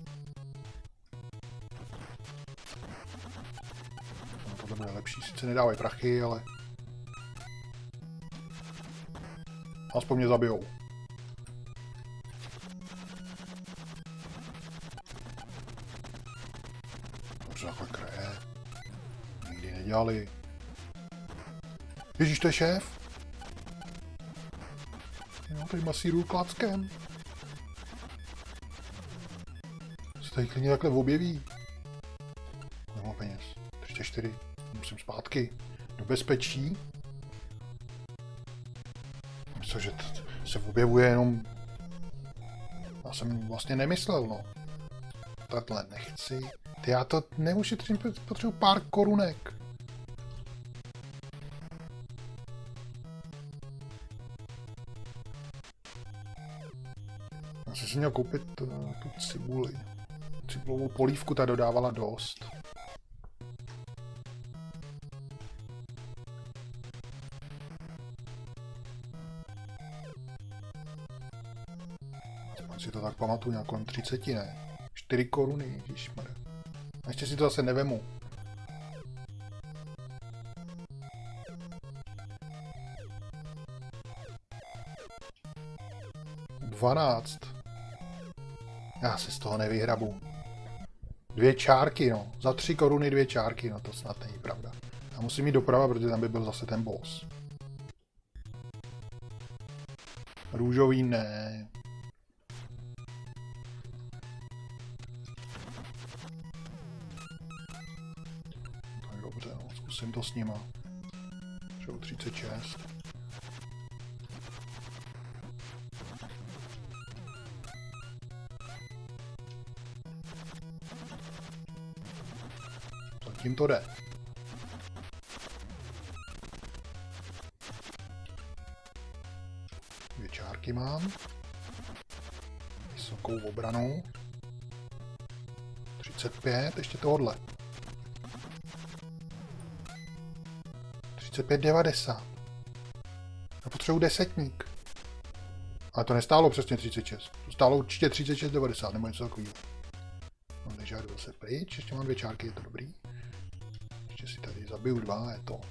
No, tohle bude lepší, sice nedávají prachy, ale... Aspoň mě zabijou. Dobře, takhle kreje. Nikdy nedělali. Ježíš, to je šéf? Jo, tady masíruju klackem. Se tady klidně takhle objeví. Nemám peněz. třicet čtyři. Musím zpátky. Do bezpečí. Myslím, že se objevuje jenom... Já jsem vlastně nemyslel, no. Takhle nechci. Ty, já to neušetřím, potřebuji pár korunek. Já jsem si měl koupit uh, tu cibuli. Cibulovou polívku, ta dodávala dost. Si to tak pamatuju, nějak kolem třicet, ne? čtyři koruny, ježišmarja. A ještě si to zase nevemu. dvanáct. Já se z toho nevyhrabu. Dvě čárky, no. Za tři koruny dvě čárky, no to snad není pravda. A musím jít doprava, protože tam by byl zase ten boss. Růžový ne. Tak dobře, no, zkusím to s nima. Třeba třicet šest. Zatím to jde. Dvě čárky mám. Vysokou obranu. třicet pět, ještě tohle. třicet pět devadesát. Já potřebuji desetník. Ale to nestálo přesně třicet šest. To stálo určitě třicet šest devadesát, nebo něco takového. No, takže já jdu zase pryč, ještě mám dvě čárky, je to dobrý. Ještě si tady zabiju dva, je to.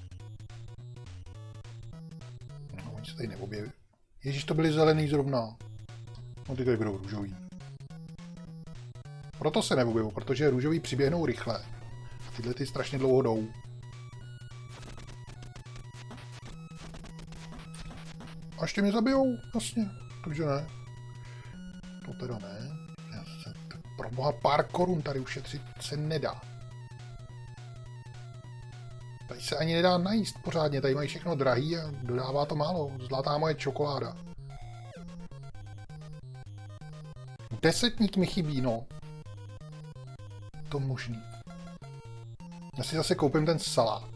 No, oni se tady neobjeví. Ježíš, to byly zelený zrovna. No, ty tady budou růžový. Proto se neobjevu, protože růžový přiběhnou rychle. A tyhle ty strašně dlouho jdou. A ještě mě zabijou, vlastně. Takže ne. To teda ne. Já se, pro boha pár korun tady ušetřit se nedá. Tady se ani nedá najíst pořádně, tady mají všechno drahý a dodává to málo. Zlatá moje čokoláda. Desetník mi chybí, no. To možný. Já si zase koupím ten salát.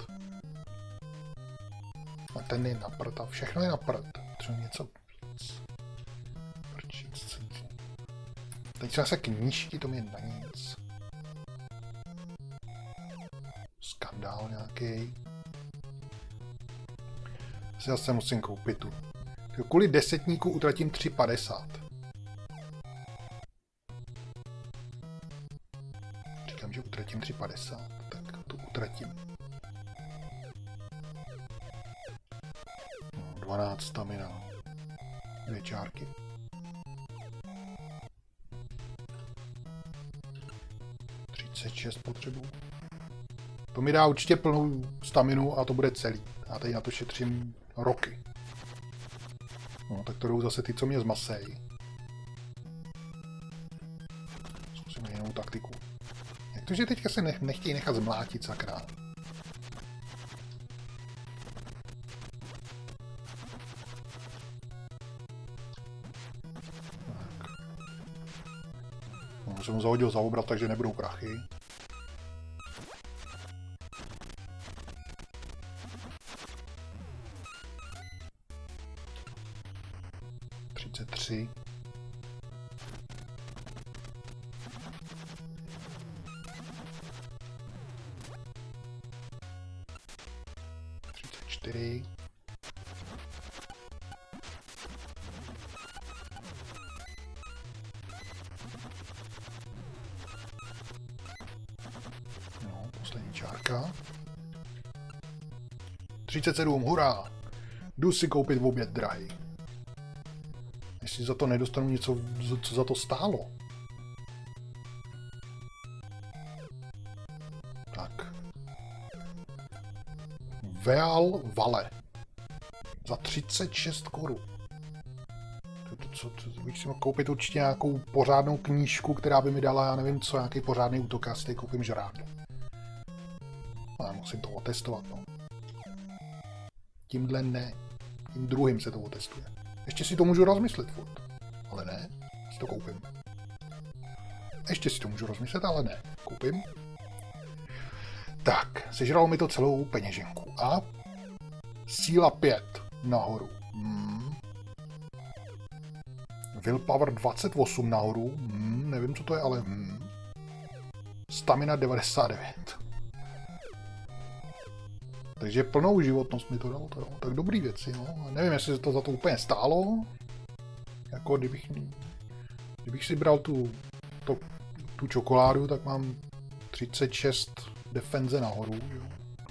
A ten je na prd a všechno je na prd. Třeba něco víc. Teď jsou zase knížky, to mi je na nic. Skandál nějaký. Si zase musím koupit tu. Kvůli desetníku utratím tři padesát. Říkám, že utratím tři padesát, tak to utratím. No, dvanáct stamina. Dvě čárky. třicet šest potřebu. To mi dá určitě plnou staminu a to bude celý. Já tady na to šetřím roky. No, tak to jdou zase ty, co mě zmasej. Zkusíme jinou taktiku. Jak to, že teďka se nech, nechtějí nechat zmlátit, sakra? Tak. No, jsem ho zahodil za obrat, takže nebudou prachy. třicet tři. třicet čtyři. No, poslední čárka. třicet sedm, hurá! Jdu si koupit oběd drahý. Jestli za to nedostanu něco, co za to stálo. Tak. Veal Vale. Za třicet šest korun. Co, to, to bych si mohl koupit určitě nějakou pořádnou knížku, která by mi dala, já nevím co, nějaký pořádný útok, já si tady koupím žrádlo. No, já musím to otestovat, no. Tímhle ne. Tím druhým se to otestuje. Ještě si to můžu rozmyslet furt. Ale ne, si to koupím. Ještě si to můžu rozmyslet, ale ne. Koupím. Tak, sežralo mi to celou peněženku. A síla pět nahoru. Hmm. Willpower dvacet osm nahoru. Hmm, nevím, co to je, ale hmm. Stamina devadesát devět. Takže plnou životnost mi to dalo. To, tak dobrý věci, no. Nevím, jestli to za to úplně stálo. Jako kdybych, kdybych si bral tu, to, tu čokoládu, tak mám třicet šest defenze nahoru. Jo.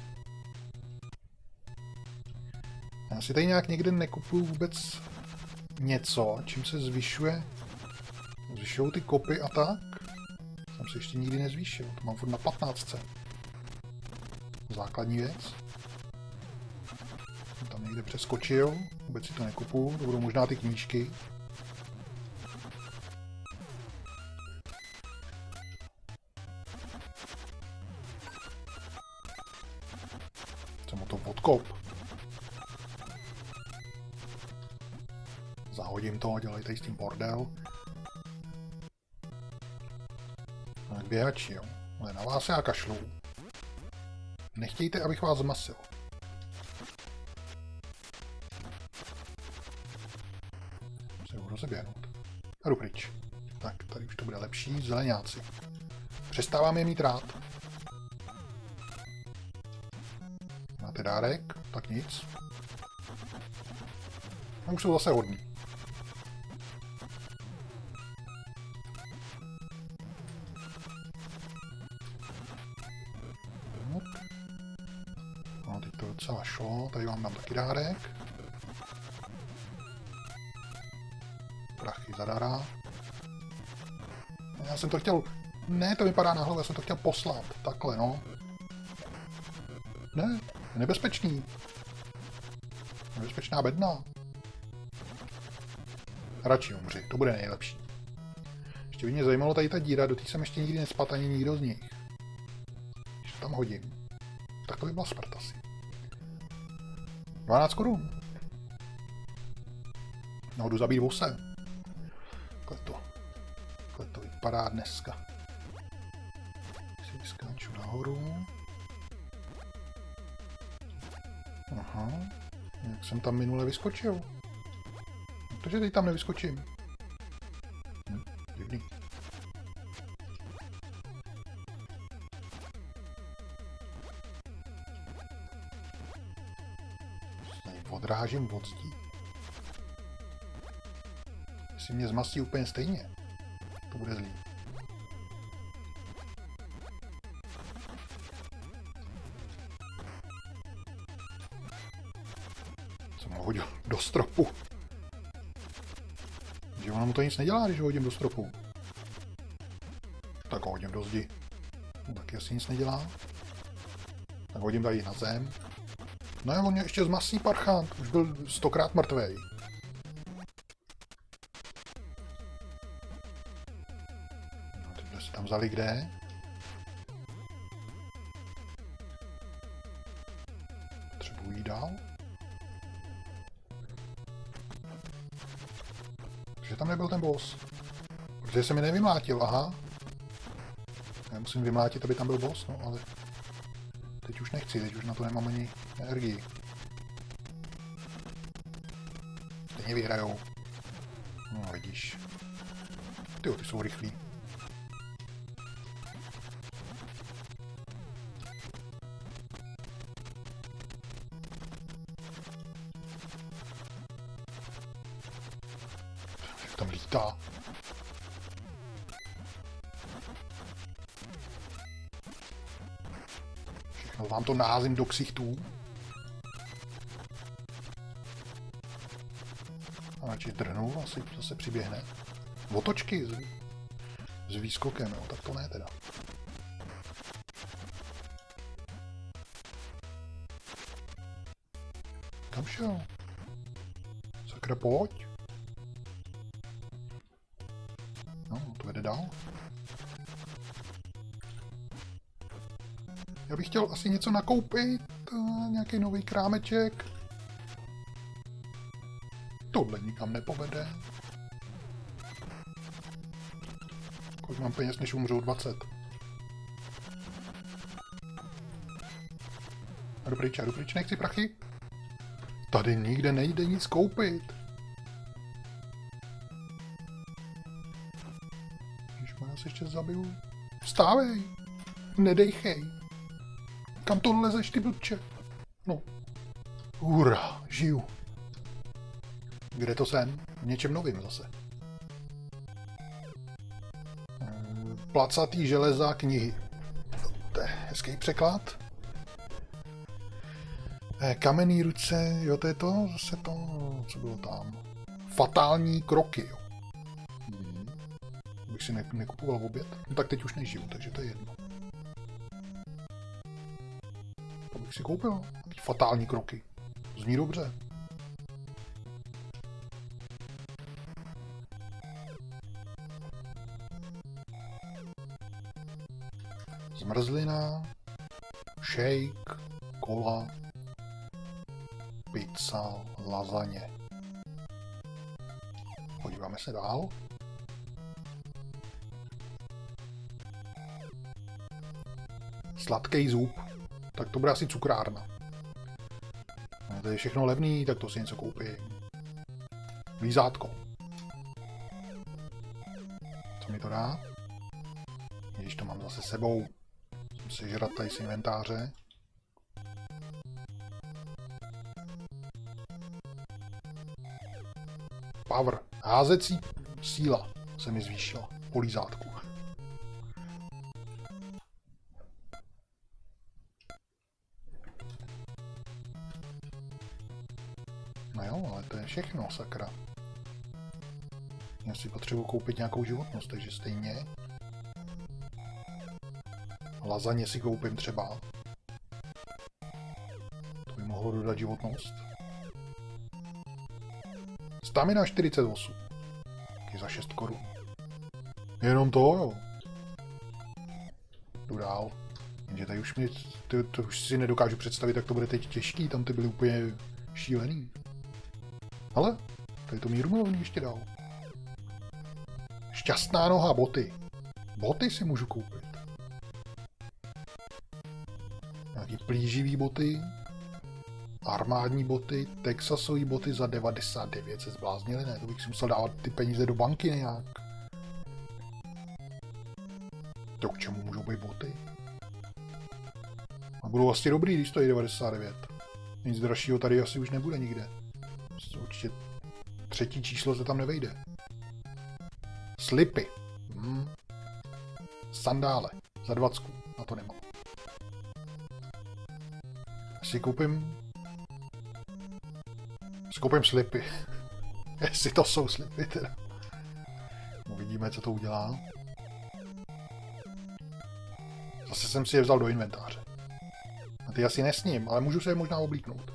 Já si tady nějak někde nekupuju vůbec něco, čím se zvyšuje, zvyšují ty kopy a tak. Jsem se ještě nikdy nezvýšil, to mám furt na patnáctce. Základní věc. tam někde přeskočil, vůbec si to nekupu, to budou možná ty knížky. Jsem mu to odkop. Zahodím to a dělej tady s tím bordel. No, běhači, jo. Ale na vás já kašlu. Nechtějte, abych vás zmasil. Se budu rozeběhnout. A jdu pryč. Tak, tady už to bude lepší. Zeleňáci. Přestávám je mít rád. Máte dárek? Tak nic. A už jsou zase hodný. No, teď to docela šlo. Tady vám dám taky dárek. Prachy zadara. Já jsem to chtěl... Ne, to vypadá na hlavu, já jsem to chtěl poslat. Takhle, no. Ne, je nebezpečný. Nebezpečná bedna. Radši umři, to bude nejlepší. Ještě by mě zajímalo tady ta díra, do té jsem ještě nikdy nespadl ani nikdo z nich. Když to tam hodím, tak to by byla smrt asi. dvanáct korun. No, jdu zabít vose. Takhle to. Takhle to vypadá dneska. Si vyskáču nahoru. Aha. Jak jsem tam minule vyskočil? Protože teď tam nevyskočím. Hm, divný. Odrážím od zdí. Jestli mě zmastí úplně stejně, to bude zlý. Jsem ho hodil do stropu. Že ono mu to nic nedělá, když ho hodím do stropu. Tak ho hodím do zdi. No, taky asi nic nedělá. Tak hodím tady na zem. No a on mě ještě zmasí parchant. Už byl stokrát mrtvej. No, tyhle se tam vzali kde? Potřebuji jít dál. Protože tam nebyl ten boss. Protože se mi nevymlátil, aha. Já musím vymlátit, aby tam byl boss, no ale... Teď už nechci, teď už na to nemám ani energii. Stejně vyhrajou. No vidíš. Tyjo, ty jsou rychlí. Jak tam lítá. Všechno vám to názím do ksichtů. A radši drhnu, asi zase přiběhne. Otočky s, s výskokem, jo, tak to ne teda. Kam šel? Sakra, pojď. No, to vede dál. Já bych chtěl asi něco nakoupit, nějaký nový krámeček. Tohle nikam nepovede. Kolik mám peněz, než umřou dvacet. A jdu pryč, a jdu pryč, nechci prachy. Tady nikde nejde nic koupit. Ježišmarja, se ještě zabiju. Vstávej! Nedejchej! Kam to lezeš, ty blbče? No. Hurá, žiju. Kde to jsem? V něčem novým zase. Placatý železa knihy. To je hezký překlad. Kamenný ruce, jo, to je to, zase to, co bylo tam. Fatální kroky, jo. Hmm. Bych si ne nekupoval oběd. No tak teď už nežiju, takže to je jedno. To bych si koupil. Fatální kroky. To zní dobře. Zmrzlina, shake, kola, pizza, lazaně. Podíváme se dál. Sladký zub. Tak to bude asi cukrárna. No, to je všechno levný, tak to si něco koupím. Lízátko. Co mi to dá? Když to mám zase sebou. Musím sežrat tady z inventáře. Power. Házecí síla se mi zvýšila po lízátku. No jo, ale to je všechno, sakra. Já si potřebuji koupit nějakou životnost, takže stejně. Lazaně si koupím třeba. To by mohlo dodat životnost. Stamina čtyřicet osm. Taky za šest korun. Jenom to, jo. Jdu dál. Jenže tady už, mě, to, to už si nedokážu představit, jak to bude teď těžký. Tam ty byly úplně šílený. Ale tady to mírumilovný ještě dál. Šťastná noha, boty. Boty si můžu koupit. Nějaký plíživý boty. Armádní boty, texasové boty za devadesát devět, se zbláznili, ne? To bych si musel dávat ty peníze do banky nějak. To k čemu můžou být boty? A budou vlastně dobrý, když stojí devadesát devět. Nic dražšího tady asi už nebude nikde. Určitě třetí číslo se tam nevejde. Slipy. Hmm. Sandále. Za dvacku. Na to nemám. Si koupím... Si koupím slipy. Jestli to jsou slipy teda. Uvidíme, co to udělá. Zase jsem si je vzal do inventáře. A ty asi nesním, ale můžu se je možná oblíknout.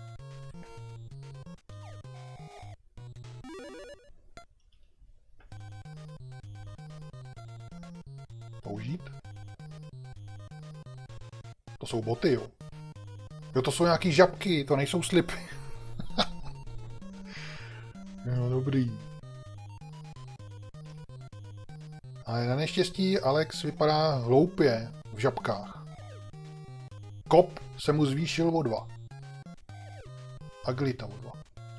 Použít? To jsou boty, jo. Jo, to jsou nějaký žabky, to nejsou slipy. Jo, dobrý. Ale na neštěstí Alex vypadá hloupě v žabkách. Kop se mu zvýšil o dva. Agilita o dva.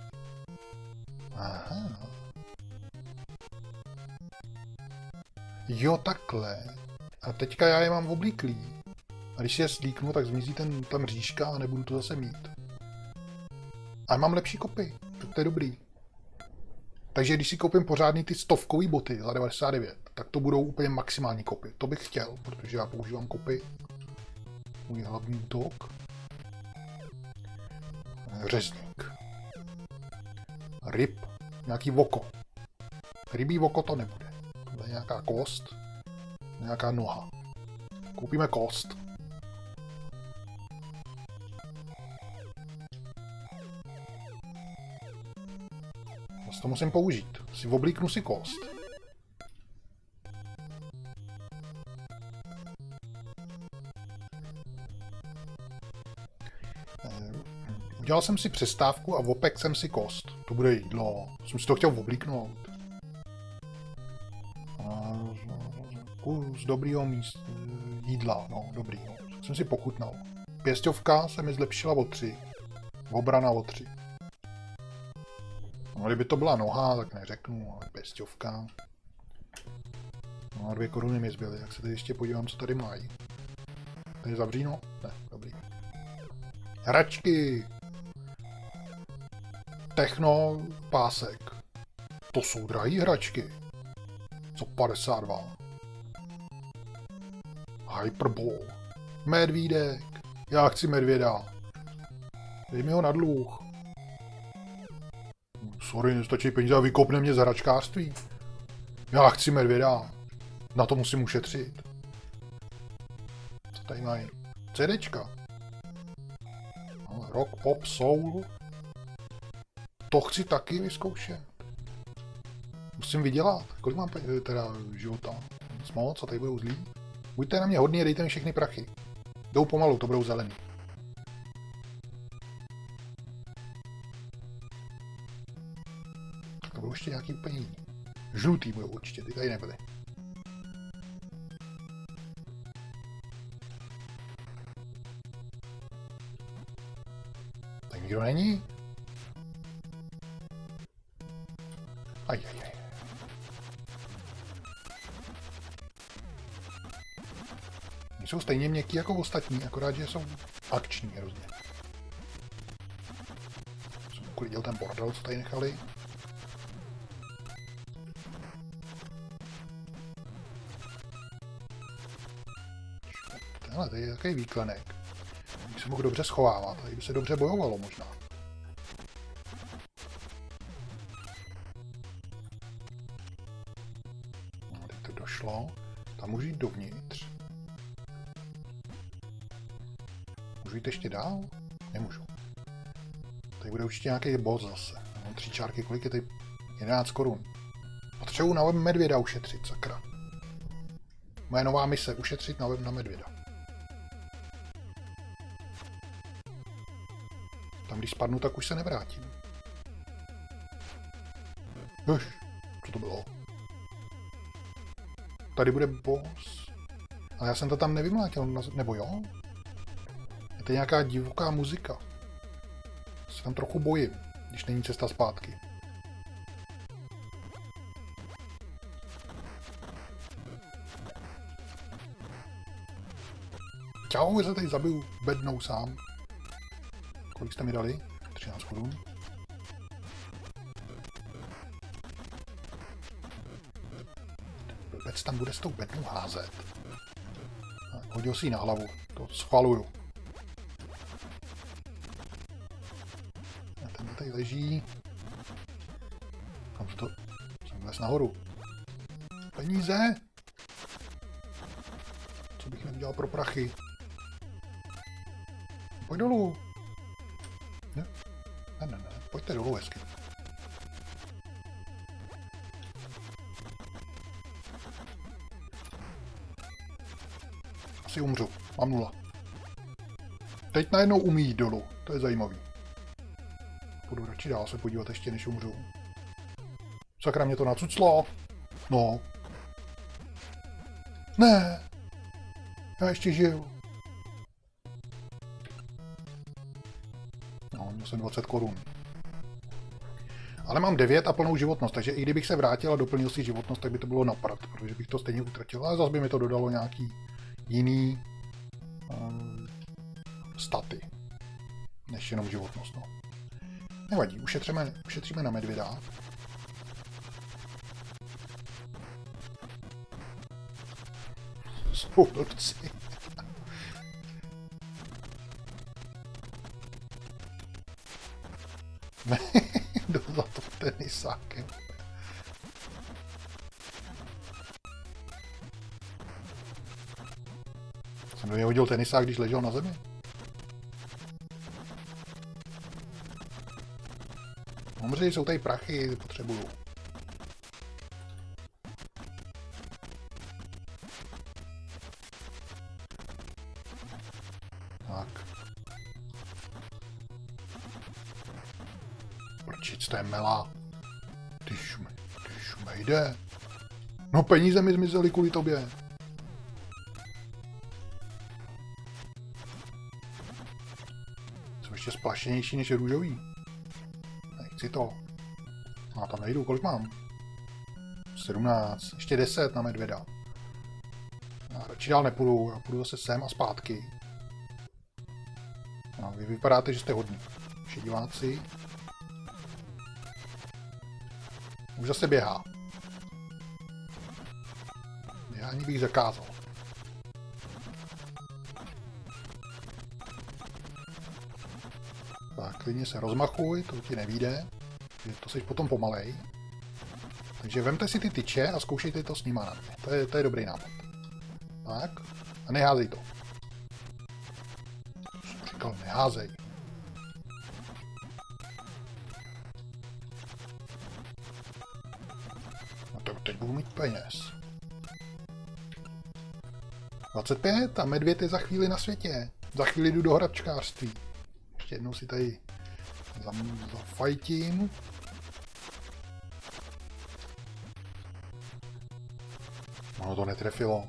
Aha. Jo, takhle. A teďka já je mám oblíklý. A když si je slíknu, tak zmizí ten, ta mřížka a nebudu to zase mít. A mám lepší kopy. Tak to je dobrý. Takže když si koupím pořádný ty stovkový boty za devadesát devět, tak to budou úplně maximální kopy. To bych chtěl, protože já používám kopy. Můj hlavní útok. Řezník. Ryb. Nějaký voko. Rybí voko to nebude. To je nějaká kost. Nějaká noha. Koupíme kost. To musím použít. Si oblíknu si kost. Udělal jsem si přestávku a opek jsem si kost. To bude jídlo. Jsem si to chtěl oblíknout. Kus dobrýho míst, jídla, no, dobrý, no. Jsem si pochutnal. Pěstovka se mi zlepšila o tři. Obrana o tři. No, kdyby to byla noha, tak neřeknu, ale pěstovka. No a dvě koruny mi zbyly, tak se tady ještě podívám, co tady mají. Tady zavříno? Ne, dobrý. Hračky! Techno pásek. To jsou drahý hračky. Co padesát dva. Hyperball. Medvídek. Já chci medvěda. Dej mi ho na dluh. Sorry, nestačí peníze a vykopne mě z hračkářství. Já chci medvěda. Na to musím ušetřit. Co tady mají? CDčka. No, Rock, pop, soul. To chci taky vyzkoušet. Musím vydělat. Kolik mám teda života? Nic moc, a tady budou zlí. Buďte na mě hodný, dejte mi všechny prachy. Jdou pomalu, to budou zelený. To budou ještě nějaký úplně jiný. Žlutý budou určitě, ty tady nebyly. Tady nikdo není? Aj, aj, aj. Jsou stejně měkký jako ostatní, akorát, že jsou akční hrozně. Jsem uklidil ten bordel, co tady nechali. Tenhle, tady je takový výklenek. Bych se mohl dobře schovávat, tady by se dobře bojovalo možná. No, teď to došlo. Tam můžu jít dovnitř. Můžu jít ještě dál? Nemůžu. Tady bude určitě nějaký boss zase. Mám tři čárky, kolik je tady? jedenáct korun. Potřebuji na web medvěda ušetřit, sakra. Moje nová mise, ušetřit na web na medvěda. Tam když spadnu, tak už se nevrátím. Už, co to bylo? Tady bude boss. Ale já jsem to tam nevymlátil, nebo jo? Je to nějaká divoká muzika. Se tam trochu bojím, když není cesta zpátky. Čau, já se tady zabiju bednou sám. Kolik jste mi dali? třináct korun. Blbec tam bude s tou bednou házet. Hodil si ji na hlavu, to schvaluju. A ten tady leží. Kam to? Jsem vlez nahoru. Peníze! Co bych neudělal pro prachy? Pojď dolů. Ne? Ne, ne, ne. Pojďte dolů hezky. Asi umřu. Mám nula. Teď najednou umí jít dolů. To je zajímavý. Půjdu radši dál se podívat ještě, než umřu. Sakra, mě to nacuclo. No. Ne. Já ještě žiju. No, měl jsem dvacet korun. Ale mám devět a plnou životnost, takže i kdybych se vrátil a doplnil si životnost, tak by to bylo na prd, protože bych to stejně utratil. Ale zase by mi to dodalo nějaký jiný um, staty, než jenom životnost. No. Nevadí, ušetříme, ušetříme na medvěda. Jsou blbci. Za to tenisákem. Jsem do něj hodil tenisák, když ležel na zemi. Umři, jsou tady prachy, potřebuju. Tak. Prčic, to je mela. Ty šume, ty šume, jde. No peníze mi zmizely kvůli tobě. Jsou ještě splašenější než růžový. Nechci to. A tam nejdu, kolik mám? sedmnáct, ještě deset na medvěda. Já radši dál nepůjdu, já půjdu zase sem a zpátky. A vy vypadáte, že jste hodní. Všichni diváci. Už zase běhá. Běhání bych zakázal. Tak, klidně se rozmachuj, to ti nevíde. To jsi potom pomalej. Takže vemte si ty tyče a zkoušejte to s nima na mě. To je, to je dobrý nápad. Tak. A neházej to. Jsem říkal, neházej. teď budu mít peněz. dvacet pět a medvěd je za chvíli na světě. Za chvíli jdu do hračkářství. Ještě jednou si tady zafajtím. Ono to netrefilo.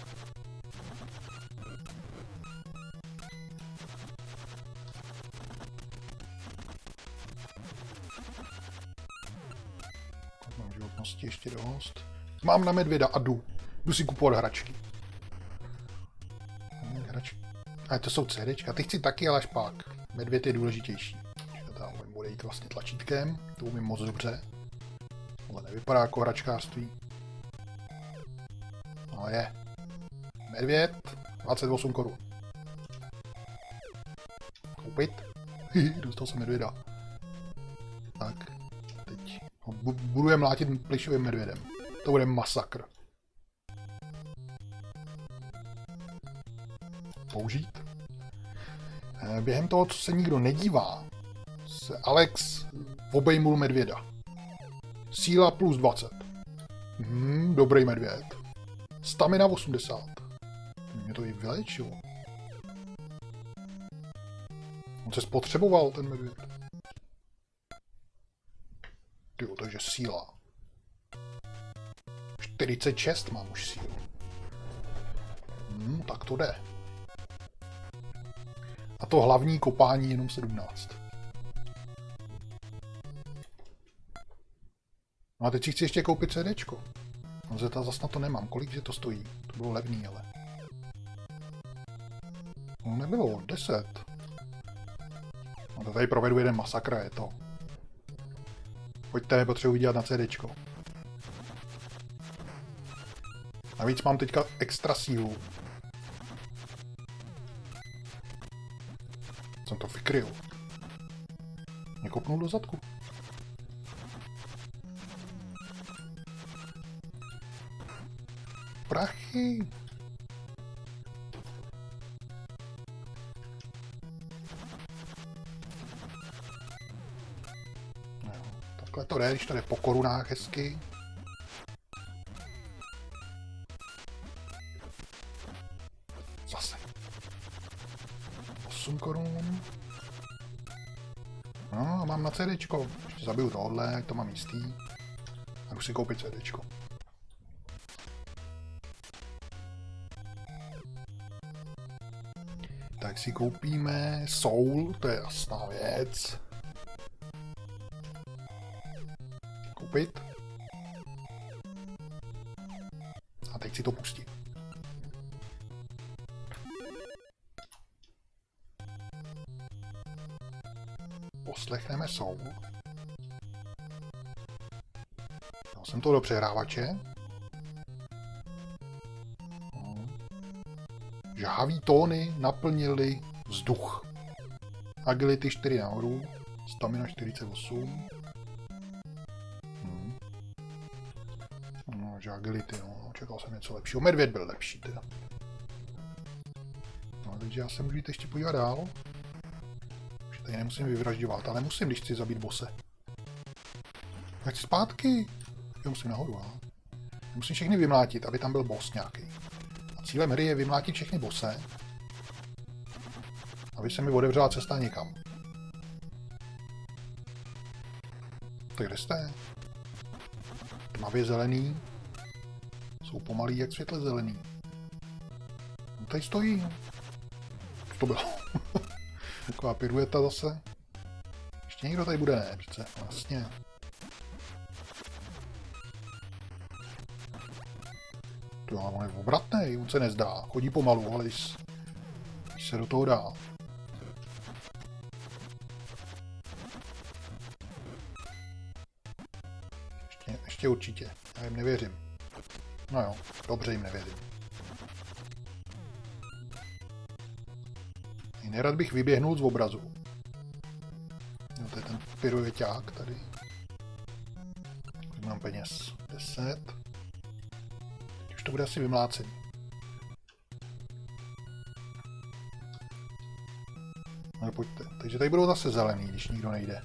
Mám životnosti ještě dost. Mám na medvěda a jdu. Jdu si kupovat hračky. Hračky. Ale to jsou CDčka. Ty chci taky, ale až pak. Medvěd je důležitější. Tam bude jít vlastně tlačítkem. To umím moc dobře. Ale nevypadá jako hračkářství. Ale je. Medvěd. dvacet osm korun. Koupit. Dostal jsem medvěda. Tak. Teď ho budu je mlátit plišovým medvědem. To bude masakr. Použít. Během toho, co se nikdo nedívá, se Alex obejmul medvěda. Síla plus dvacet. Hmm, dobrý medvěd. Stamina osmdesát. Mě to i vylečilo. On se spotřeboval, ten medvěd. Tyjo, takže síla. čtyřicet šest mám už sílu. Hmm, tak to jde. A to hlavní kopání jenom sedmnáct. No a teď si chci ještě koupit CDčko. No zeta zas na to nemám. Kolik že to stojí? To bylo levný, ale. No nebylo. deset. No to tady provedu jeden masakr, je to. Pojďte, potřebuji vydělat na CDčko. Navíc mám teďka extra sílu. Jsem to vykryl. Mě kopnul do zadku. Prachy. No, takhle to jde, když to jde po korunách hezky. Zase. osm korun. No, mám na CDčko. Ještě zabiju tohle, to mám jistý. A jdu si koupit CDčko. Tak si koupíme Soul, to je jasná věc. Koupit. A teď si to pustím. Poslechneme Soul. Dal jsem to do přehrávače. Žhavý tóny naplnily vzduch. Agility čtyři nahoru, stamina čtyřicet osm. Hmm. No, že agility, no, čekal jsem něco lepšího. Medvěd byl lepší teda. No, takže já se můžu jít ještě podívat dál. Už tady nemusím vyvražďovat, ale musím, když chci zabít bose. Tak zpátky. Já musím nahoru, a? Musím všechny vymlátit, aby tam byl boss nějaký. Cílem hry je vymlátit všechny bose, aby se mi otevřela cesta někam. Tak kde jste? Tmavě zelený. Jsou pomalý jak světle zelený. No tady stojí. Co to bylo? Taková pirueta zase. Ještě někdo tady bude, ne? Přece, vlastně. To já, on je obratnej, on se nezdá, chodí pomalu, ale když, když se do toho dá. Ještě, ještě určitě, já jim nevěřím. No jo, dobře jim nevěřím. I nerad bych vyběhnul z obrazu. No to je ten pirueťák tady. Mám peněz deset. To bude asi vymlácený. No pojďte. Takže tady budou zase zelený, když nikdo nejde.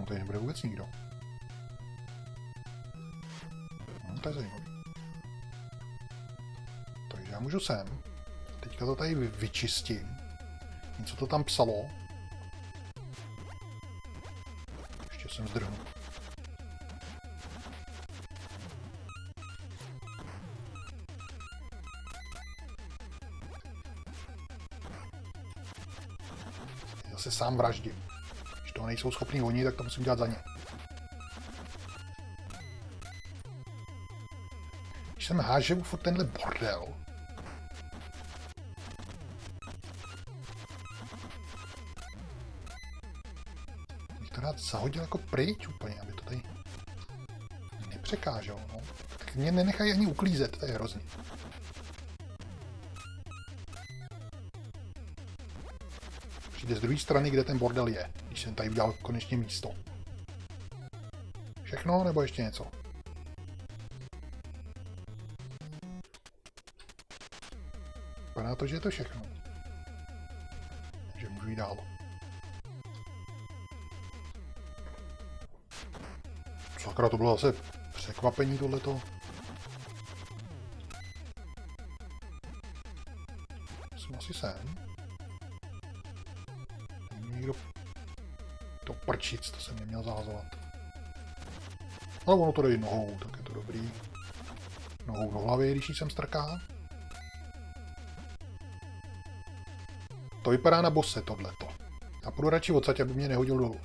tady nebude vůbec nikdo. No, to je zajímavý. Takže já můžu sem. Teďka to tady vyčistím. Něco to tam psalo. Ještě jsem zdrhnul. Zase sám vraždím. Když toho nejsou schopní oni, tak to musím dělat za ně. Když jsem hážel furt tenhle bordel. Bych to rád zahodil jako pryč úplně, aby to tady nepřekáželo. No. Tak mě nenechají ani uklízet, to je hrozný. Přijde z druhé strany, kde ten bordel je, když jsem tady udělal konečně místo. Všechno, nebo ještě něco? Vypadá to, že je to všechno. Takže můžu jít dál. Sakra, to bylo zase překvapení tohleto. Jsem asi sem. Někdo... To prčic, to jsem neměl zahazovat. Ale ono to jde nohou, tak je to dobrý. Nohou do hlavy, když ji sem strká. To vypadá na bose tohleto. A půjdu radši odsaď, aby mě nehodil dolů.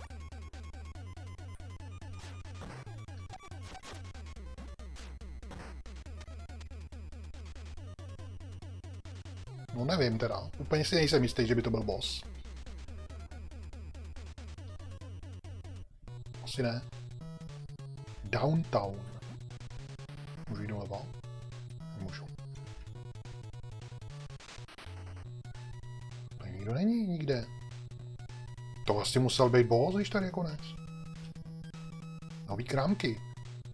No nevím teda. Úplně si nejsem jistý, že by to byl boss. Asi ne. Downtown. Můžu jít doleva? Můžu. Tady nikdo není nikde. To vlastně musel být boss, když tady je konec. Nový krámky.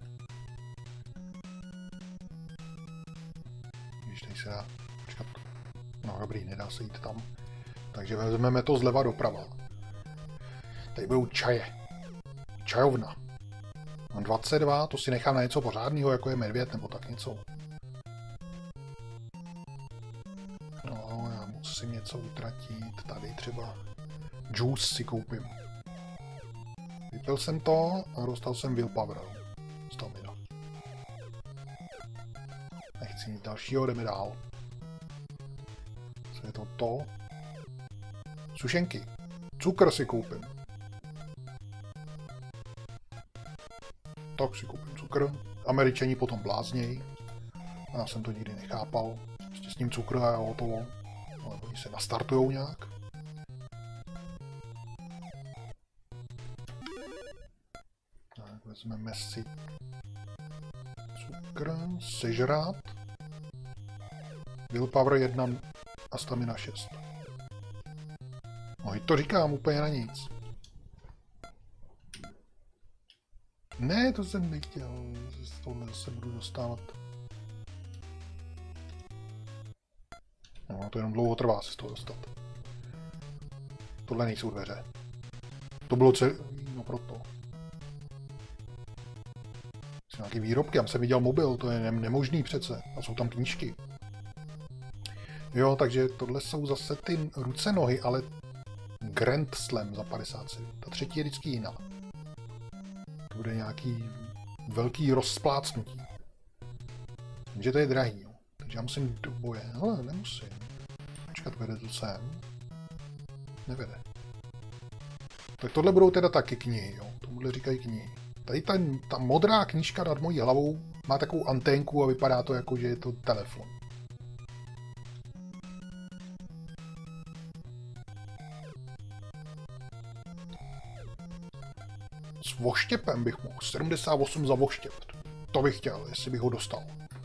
Když tady se dá počkat. No dobrý, nedá se jít tam. Takže vezmeme to zleva doprava. Tady budou čaje. Čajovna. Mám dvacet dva, to si nechám na něco pořádného, jako je medvěd nebo tak něco. No, já musím něco utratit. Tady třeba juice si koupím. Vypil jsem to a dostal jsem willpower. Stamina. Nechci nic dalšího, jdeme dál. Co je to to? Sušenky. Cukr si koupím. Tak si koupím cukr. Američani potom blázněj. A já jsem to nikdy nechápal. Prostě s tím cukr a hotovo. Ale oni se nastartujou nějak. Tak, vezmeme si cukr, sežrát. Willpower jedna a stamina šest. No i to říkám úplně na nic. Ne, to jsem nechtěl. Z tohle se budu dostávat. No, to jenom dlouho trvá se z toho dostat. Tohle nejsou dveře. To bylo celé... No proto. Jsou nějaký výrobky, já jsem viděl mobil, to je ne nemožný přece. A jsou tam knížky. Jo, takže tohle jsou zase ty ruce nohy, ale Grand Slam za padesát sedm. Ta třetí je vždycky jiná. To bude nějaký velký rozplácnutí. Takže to je drahý, jo. Takže já musím do boje. Ale nemusím. Počkat, vede to sem. Nevede. Tak tohle budou teda taky knihy, jo. Tomuhle říkají knihy. Tady ta, ta modrá knížka nad mojí hlavou má takovou anténku a vypadá to jako, že je to telefon. S voštěpem bych mohl. sedmdesát osm za voštěp. To bych chtěl, jestli bych ho dostal.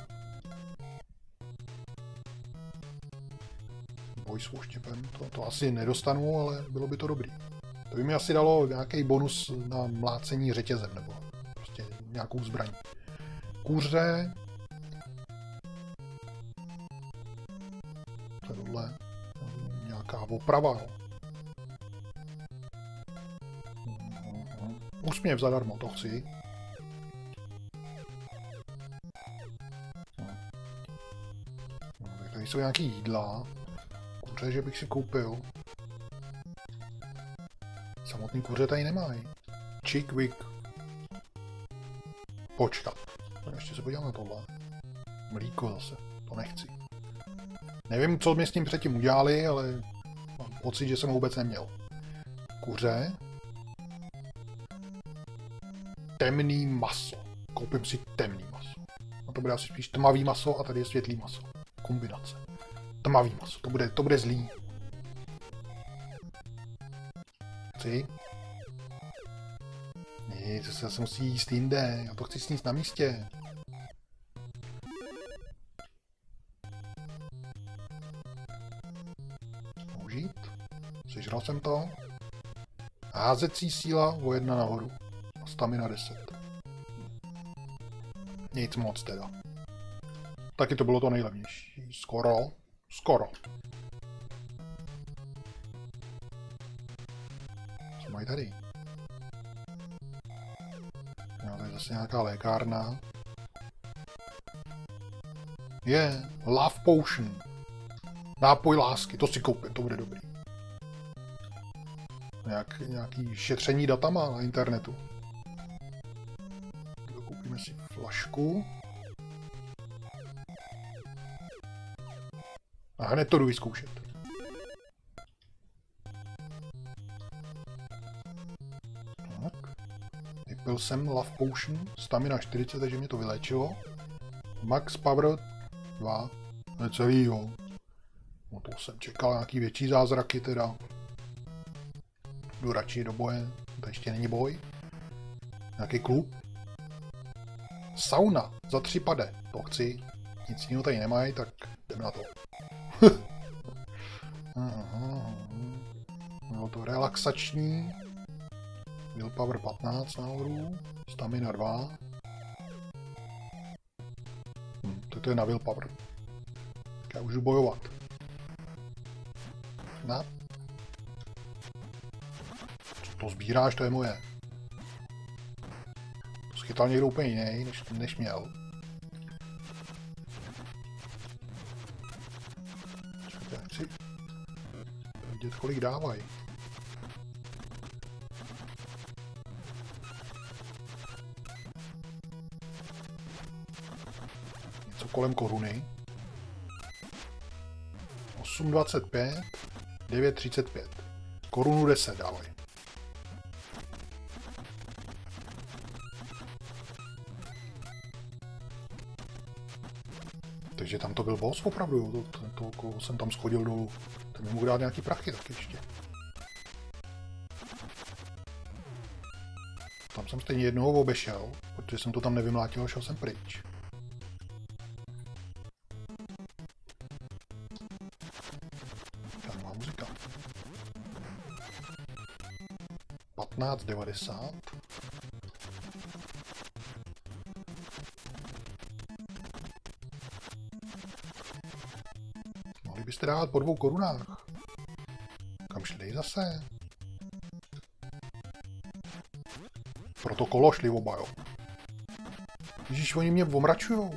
Boj s voštěpem, to, to asi nedostanu, ale bylo by to dobrý. To by mi asi dalo nějaký bonus na mlácení řetězem, nebo prostě nějakou zbraň. Kuře. Tohle. Nějaká oprava, jo. Úsměv zadarmo, to chci. No. No, tak tady jsou nějaký jídla. Kuře, že bych si koupil. Samotný kuře tady nemají. Chick Wick. Počkat. Ještě se podívám na tohle. Mlíko zase. To nechci. Nevím, co mi s tím předtím udělali, ale mám pocit, že jsem ho vůbec neměl. Kuře. Temný maso. Koupím si temný maso. A to bude asi spíš tmavý maso a tady je světlý maso. Kombinace. Tmavý maso. To bude, to bude zlý. Chci. Nic, to se zase musí jíst jinde. Já to chci sníst na místě. Použít. Sežral jsem to. Házecí síla o jedna nahoru. A stamina deset. Nic moc teda. Taky to bylo to nejlevnější. Skoro. Skoro. Co mají tady? No, to je zase nějaká lékárna. Je. Yeah. Love Potion. Nápoj lásky. To si koupím, to bude dobrý. Nějak, nějaký šetření datama na internetu. Koupíme si flašku. A hned to jdu vyzkoušet. Tak. Vypil jsem Love Potion. Stamina čtyřicet, takže mě to vyléčilo. Max Power dva. Necelý, jo. No to jsem čekal nějaký větší zázraky teda. Jdu radši do boje. To ještě není boj. Nějaký klub. Sauna. Za tři pade. To chci. Nic jiného tady nemají, tak jdeme na to. Aha. Bylo to relaxační. Willpower patnáct nahoru. Stamina dva. Hm, to je na Willpower. Tak já už jdu bojovat. Na. Co to sbíráš, to je moje. To schytal někdo úplně jiný, než, než měl. Já chci vidět, kolik dávají. Něco kolem koruny. osm dvacet pět, devět třicet pět. Korunu deset dávají. Takže tam to byl boss opravdu, to, to, to, koho jsem tam schodil dolů. Ten mi mohl dát nějaký prachy taky ještě. Tam jsem stejně jednoho obešel, protože jsem to tam nevymlátil a šel jsem pryč. Tam má muzika. patnáct devadesát. Mohli byste dávat po dvou korunách. Kam šli zase? Proto kolo šli oba, jo. Ježíš, oni mě omračujou.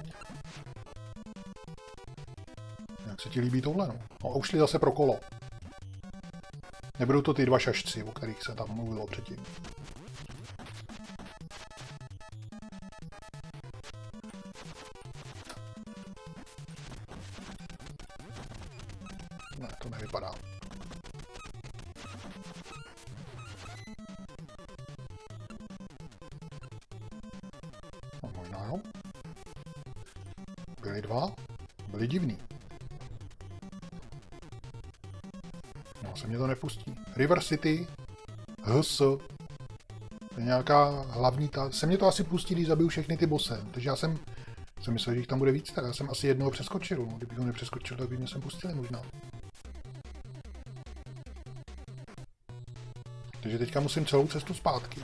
Jak se ti líbí tohle, no? No a už šli zase pro kolo. Nebudou to ty dva šašci, o kterých se tam mluvilo předtím. Ne, to nevypadá. No, možná jo. Byli dva. Byli divný. No, se mě to nepustí. River City. H S. To je nějaká hlavní ta... Se mě to asi pustí, když zabiju všechny ty bosse. Takže já jsem... jsem myslel, že jich tam bude víc, tak já jsem asi jednoho přeskočil. No, kdybych ho nepřeskočil, tak by mě sem pustili možná. Takže teďka musím celou cestu zpátky.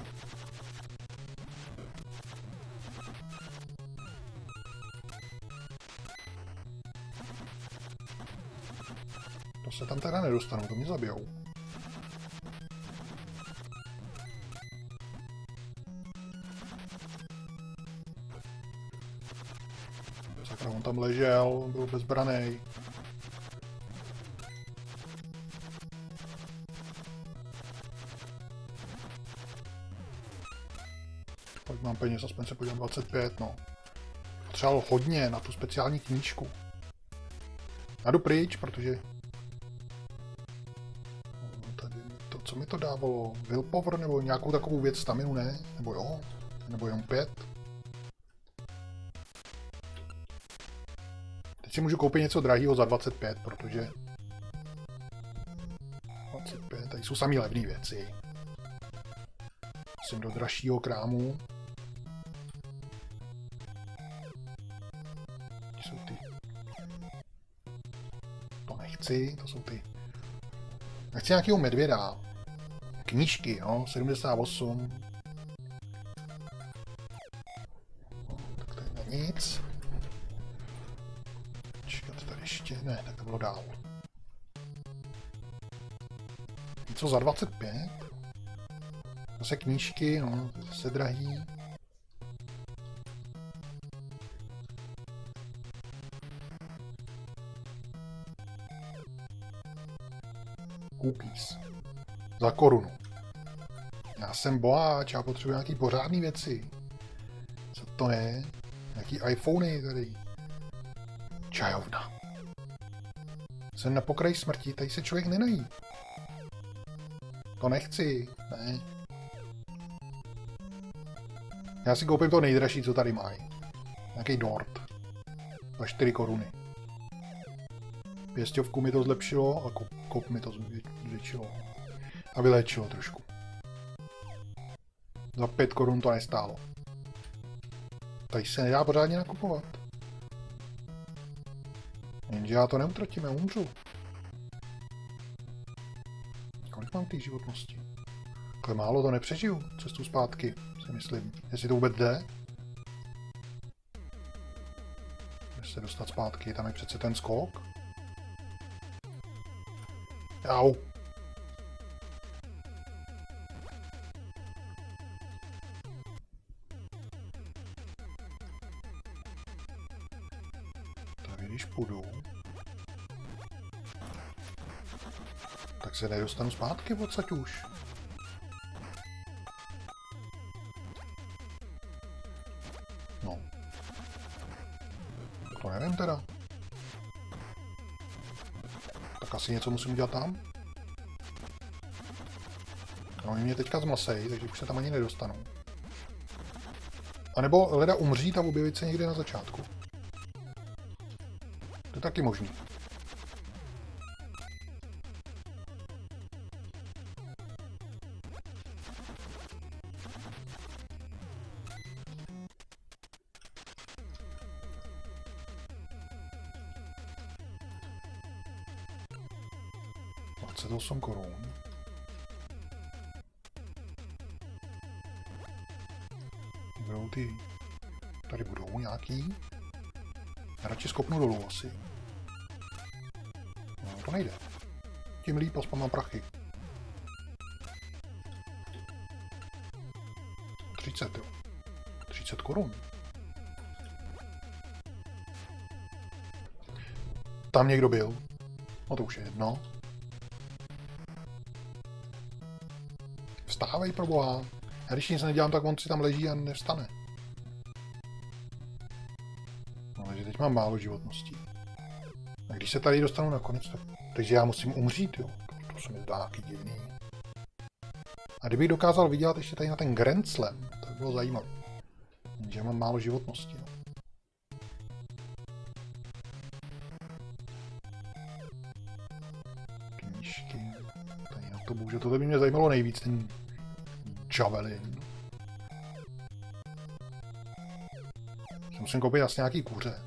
To se tam teda nedostanu, to mě zabijou. tam ležel, byl bezbranej. Kolik mám peněz, aspoň se podívám, dvacet pět, no. Potřeboval hodně na tu speciální knížku. Já jdu pryč, protože... No, tady to, co mi to dávalo? Willpower nebo nějakou takovou věc, staminu, ne? Nebo jo? Nebo jenom pět? Teď si můžu koupit něco drahého za dvacet pět, protože... dvacet pět, tady jsou samý levné věci. Jsem do dražšího krámu. Jsou ty... To nechci, to jsou ty... Nechci nějakého medvěda. Knížky, no, sedmdesát osm. Tak to je nic. Čekat tady ještě, ne, tak to bylo dál. Něco za dvacet pět? Zase knížky, no, zase drahý. Koupíš. Za korunu. Já jsem boháč, já potřebuji nějaký pořádný věci. Co to je? Nějaký iPhony tady. Čajovna. Jsem na pokraji smrti, tady se člověk nenají. To nechci, ne. Já si koupím to nejdražší, co tady mají. Nějaký dort. Za čtyři koruny. Pěstovku mi to zlepšilo a kop, kop mi to zvětšilo. A vyléčilo trošku. Za pět korun to nestálo. Tady se nedá pořádně nakupovat. Jenže já to neutratím, já umřu. Kolik mám té životnosti? Takhle málo to nepřežiju, cestu zpátky, si myslím. Jestli to vůbec jde. Když se dostat zpátky, tam je přece ten skok. Au. Tady když půjdu, tak se nedostanu zpátky odsaď už. No. To nevím teda. Tak asi něco musím udělat tam. No, oni mě teďka zmlasejí, takže už se tam ani nedostanu. A nebo leda umřít a objevit se někde na začátku. To je taky možný. dvacet osm korun. Budou ty... Tady budou nějaký. Já radši skopnu dolů asi. No, to nejde. Tím líp, aspoň mám prachy. třicet, jo. třicet korun. Tam někdo byl. No to už je jedno. Vstávej, proboha. Já když nic nedělám, tak on si tam leží a nevstane. No, takže teď mám málo životností. A když se tady dostanu nakonec, tak... Takže já musím umřít, jo. To, to se mi zdá nějaký divný. A kdybych dokázal vydělat ještě tady na ten Grand Slam, to by bylo zajímavé. Jenže mám málo životností, jo. Knížky. Tady na to bohužel, tohle by mě zajímalo nejvíc, ten Javelin. Musím koupit asi nějaký kuře.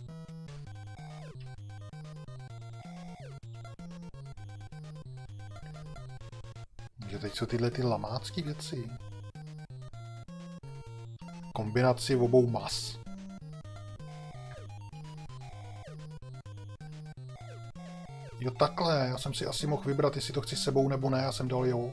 Takže teď jsou tyhle ty lamácké věci. Kombinaci obou mas. Jo takhle, já jsem si asi mohl vybrat, jestli to chci s sebou nebo ne, já jsem dal jo.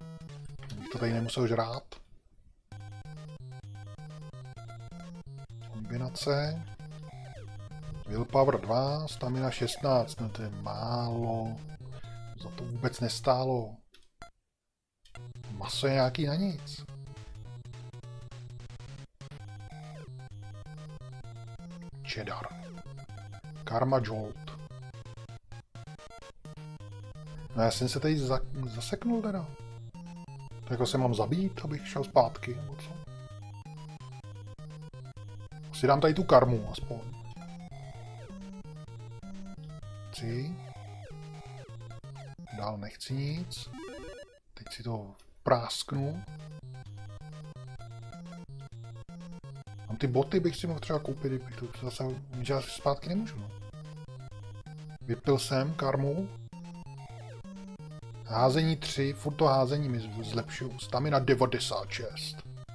Bych to tady nemusel žrát. kombinace. Willpower dva, stamina šestnáct, no to je málo. Za to vůbec nestálo. Maso je nějaký na nic. Cheddar. Karma Jolt. No já jsem se tady za, zaseknul teda. To jako se mám zabít, abych šel zpátky, nebo co? Si dám tady tu karmu, aspoň. Chci. Dál nechci nic. Teď si to prásknu. Mám ty boty, bych si mohl třeba koupit, kdybych to zase, že já zpátky nemůžu. No. Vypil jsem karmu. Házení tři, furt to házení mi zlepšuju. Stamina devadesát šest.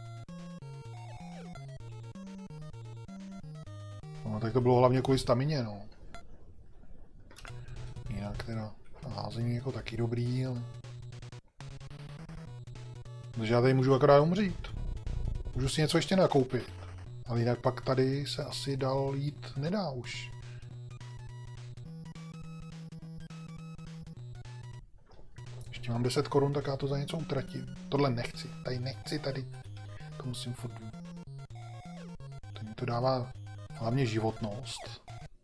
No tak to bylo hlavně kvůli stamině, no. Jinak teda házení jako taky dobrý, ale... Takže já tady můžu akorát umřít. Můžu si něco ještě nakoupit. Ale jinak pak tady se asi dál jít nedá už. Ještě mám deset korun, tak já to za něco utratím. Tohle nechci. Tady nechci, tady to musím furt... To mi to dává hlavně životnost.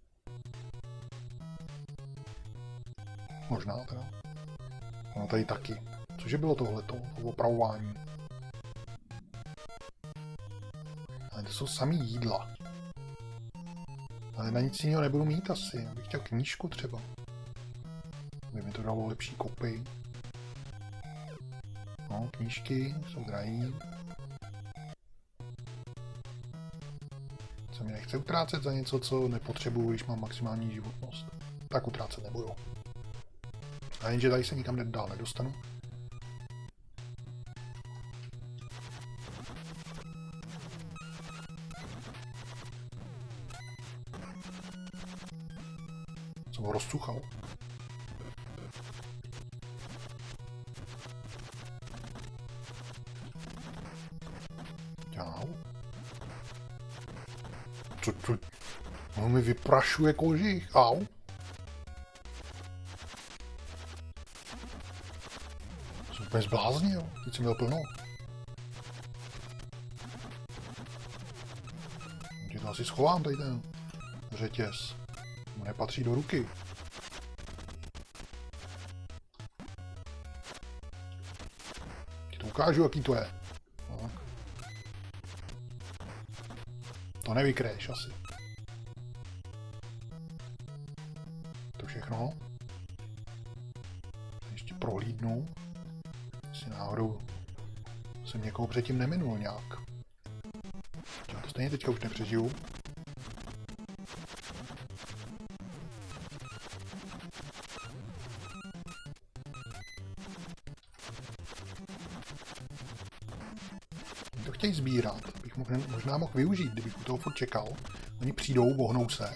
Možná teda. No tady taky. Cože bylo tohleto? To opravování. Ale to jsou samý jídla. Ale na nic jiného nebudu mít asi. Bych chtěl knížku třeba. By mi to dalo lepší kopy. No, knížky jsou drahý. Se mi nechce utrácet za něco, co nepotřebuju, když mám maximální životnost. Tak utrácet nebudu. A jenže tady se nikam dál nedostanu. Jsem ho rozcuchal. Čau. Co to? On mi vyprašuje kožich. Au. Jsem úplně zbláznil. Teď jsem měl plno. Teď to asi schovám tady ten řetěz. Mu nepatří do ruky. Ti to ukážu, jaký to je. Tak. To nevykryješ asi. To všechno. Ještě prohlídnu. Jestli náhodou jsem někoho předtím neminul nějak. Já to stejně teďka už nepřežiju. To chtějí sbírat, bych mohl, možná mohl využít, kdybych u toho furt čekal. Oni přijdou, vohnou se.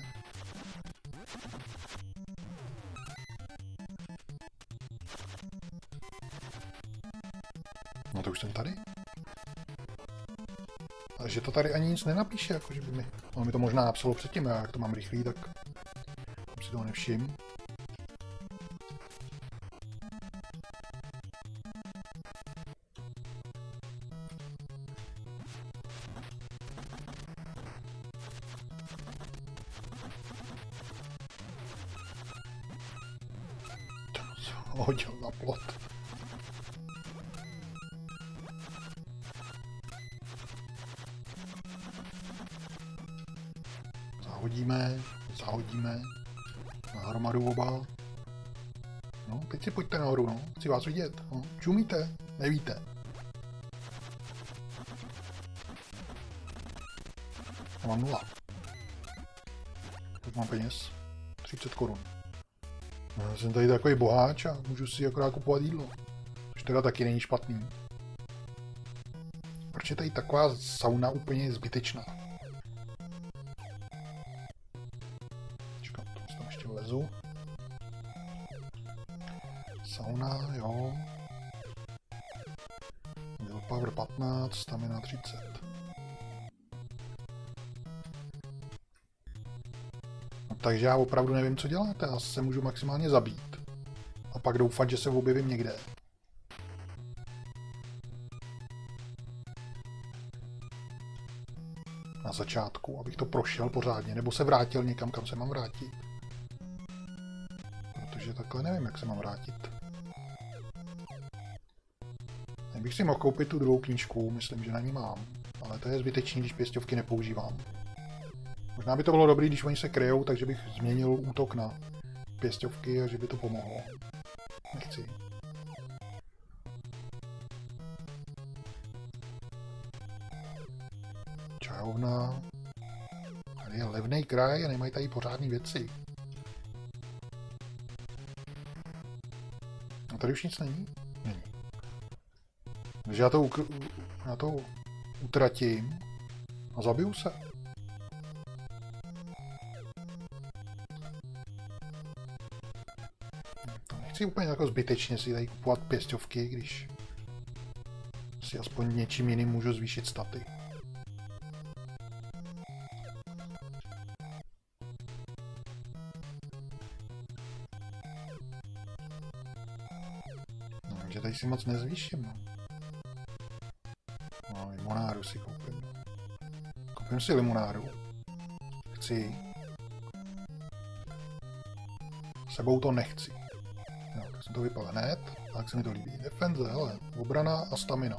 No to už jsem tady. A že to tady ani nic nenapíše, jako že by mi... No mi to možná napsalo předtím, já jak to mám rychlý, tak si toho nevšim. Hodil na plot. Zahodíme, zahodíme na hromadu oba. No, teď si pojďte nahoru, no. Chci vás vidět. No. Čumíte? Nevíte. Já mám nula. Teď mám peněz. třicet korun. Já jsem tady takový boháč a můžu si akorát kupovat jídlo. Což teda taky není špatný. Proč je tady taková sauna úplně zbytečná? Čekám, to tam ještě vlezu. Sauna, jo. Willpower patnáct, stamina třicet. Takže já opravdu nevím, co dělat. Já se můžu maximálně zabít. A pak doufat, že se objevím někde. Na začátku, abych to prošel pořádně, nebo se vrátil někam, kam se mám vrátit. Protože takhle nevím, jak se mám vrátit. Bych si mohl koupit tu druhou knížku, myslím, že na ní mám. Ale to je zbytečný, když pěsťovky nepoužívám. Možná by to bylo dobré, když oni se kryjou, takže bych změnil útok na pěsťovky a že by to pomohlo. Nechci. Čajovna. Tady je levnej kraj a nemají tady pořádné věci. A tady už nic není? Není. Takže já to, ukr- já to utratím a zabiju se. To nechci úplně jako zbytečně si tady kupovat pěsťovky, když si aspoň něčím jiným můžu zvýšit staty. No, takže tady si moc nezvýším. No. No, limonádu si koupím. Koupím si limonádu. Chci. Sebou to nechci. No, tak jsem to vypal hned, tak se mi to líbí. Defenze, hele, obrana a stamina.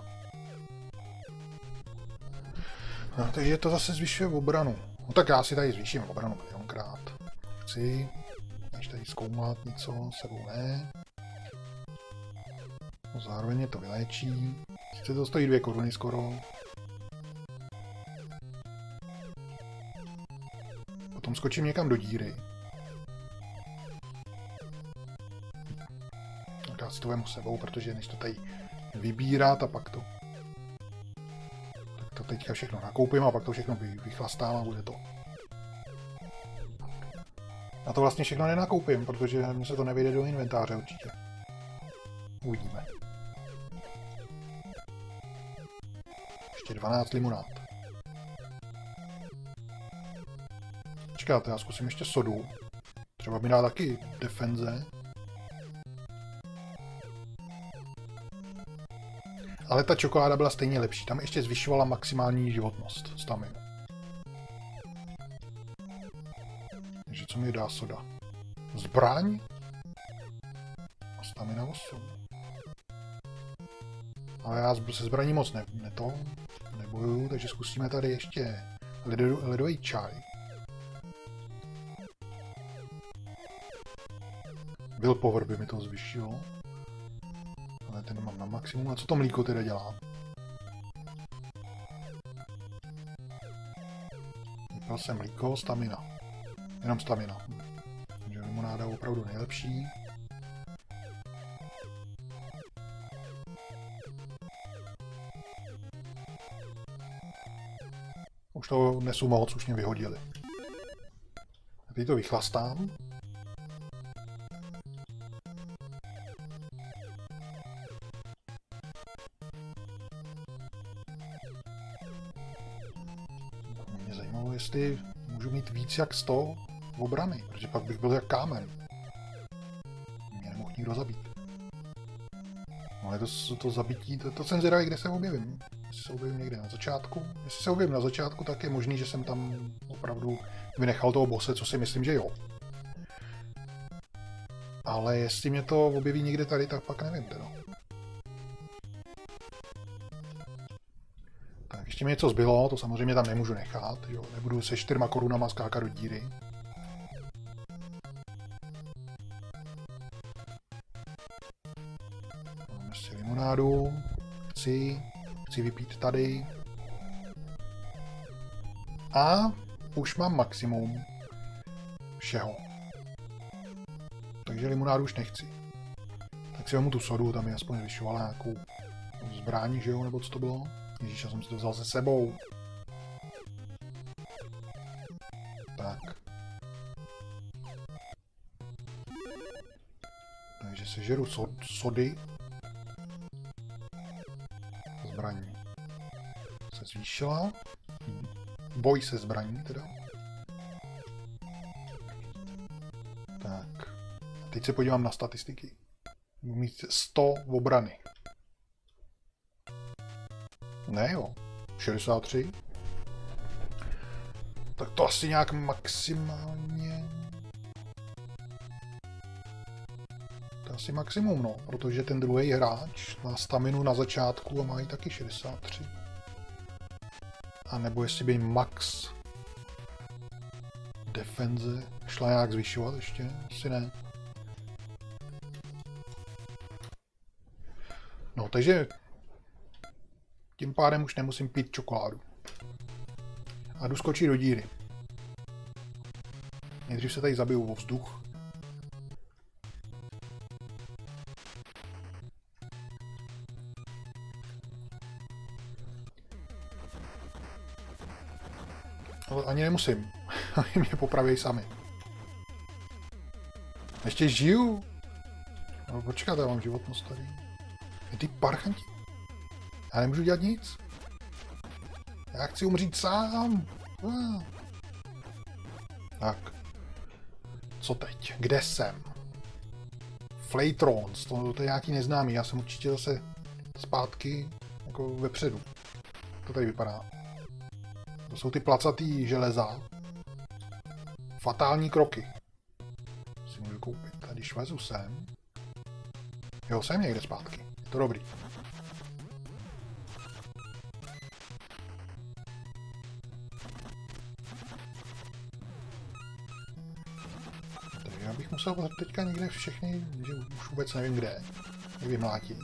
No, takže to zase zvyšuje obranu. No tak já si tady zvýším obranu milionkrát. Chci. Než tady zkoumat něco, sebou ne. No, zároveň je to vyléčí. Sice to stojí dvě koruny skoro. Potom skočím někam do díry. Tak já si to vemu sebou, protože než to tady vybírat a pak to... Tak to teďka všechno nakoupím a pak to všechno vychlastám a bude to. Já to vlastně všechno nenakoupím, protože mně se to nevyjde do inventáře určitě. Uvidíme. Ještě dvanáct limonád. Čekáte, já zkusím ještě sodu. Třeba mi dá taky defenze. Ale ta čokoláda byla stejně lepší. Tam ještě zvyšovala maximální životnost staminu. Takže co mi dá soda? Zbraň? A stamina osm. Ale já se zbraní moc ne, ne to, nebojuju, takže zkusíme tady ještě ledo, ledový čaj. Willpower by mi to zvyšilo. Ale ten mám na maximum. A co to mlíko teda dělá? Vypal jsem mlíko, stamina. Jenom stamina. Takže limonáda opravdu nejlepší. Už to nesu moc, už mě vyhodili. A teď to vychlastám. Mě zajímalo, jestli můžu mít víc jak sto obrany, protože pak bych byl jak kámen. Mě nemohl nikdo zabít. No ale to, to zabití, to, to jsem zvědavý, kde se objevím. Jestli se objevím někde na začátku. Jestli se objevím na začátku, tak je možný, že jsem tam opravdu vynechal toho bose, co si myslím, že jo. Ale jestli mě to objeví někde tady, tak pak nevím teda. Tak ještě mi něco zbylo, to samozřejmě tam nemůžu nechat, jo. Nebudu se čtyřma korunama skákat do díry. Máme si limonádu. Chci. Chci vypít tady. A už mám maximum všeho. Takže limonádu už nechci. Tak si vemu tu sodu, tam je aspoň zvyšovala nějakou zbraň, že jo, nebo co to bylo? Ježíš, já jsem si to vzal se sebou. Tak. Takže sežeru so sody. Zbraní se zvýšila. Boj se zbraní teda. Teď se podívám na statistiky. Budu mít sto obrany. Ne jo, šedesát tři. Tak to asi nějak maximálně... To je asi maximum, no, protože ten druhý hráč má staminu na začátku a má ji taky šedesát tři. A nebo jestli by max defenze šla nějak zvyšovat ještě, asi ne. No, takže tím pádem už nemusím pít čokoládu. A jdu skočit do díry. Nejdřív se tady zabiju o vzduch. Ale ani nemusím. Oni mě popraví sami. Ještě žiju? No, počkat, já mám životnost tady. Je ty parchanti. Já nemůžu dělat nic. Já chci umřít sám. Ah. Tak. Co teď? Kde jsem? Flaytrons. To, to je nějaký neznámý. Já jsem určitě zase zpátky jako vepředu. To tady vypadá. To jsou ty placatý železa. Fatální kroky. Si můžu koupit. A když vezu sem... Jo, jsem někde zpátky. Je to dobrý. Takže já bych musel teďka někde všechny, že už vůbec nevím kde, je vymlátit.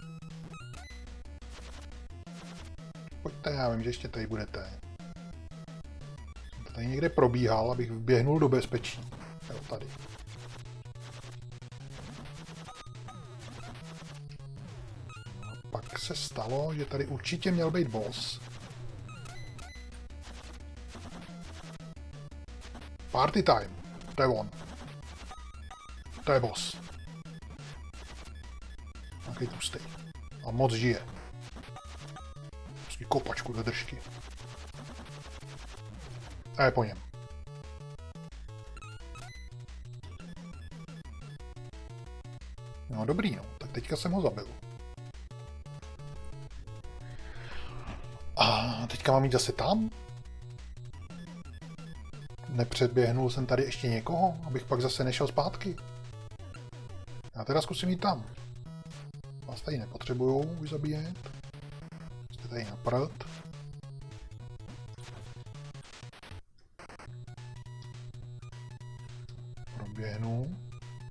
Pojďte, já vím, že ještě tady budete. Jsem tady někde probíhal, abych vběhnul do bezpečí. Jo, tady. Pak se stalo, že tady určitě měl být boss. Party time. To je on. To je boss. Takový tlustý. A moc žije. Prostě kopačku do držky. A je po něm. No dobrý, no. Tak teďka jsem ho zabil. A teďka mám jít zase tam? Nepředběhnul jsem tady ještě někoho, abych pak zase nešel zpátky. Já teda zkusím jít tam. Vás tady nepotřebuju už zabíjet. Jste tady na prd. Proběhnu.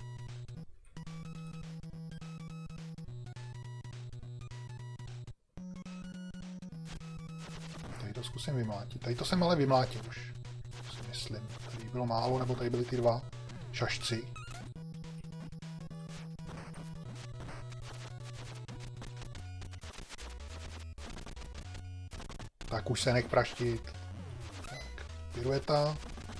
Tady to zkusím vymlátit. Tady to jsem ale vymlátil už. Si myslím. Tady bylo málo, nebo tady byly ty dva šašci. Tak už se nech praštit. Tak, pirueta.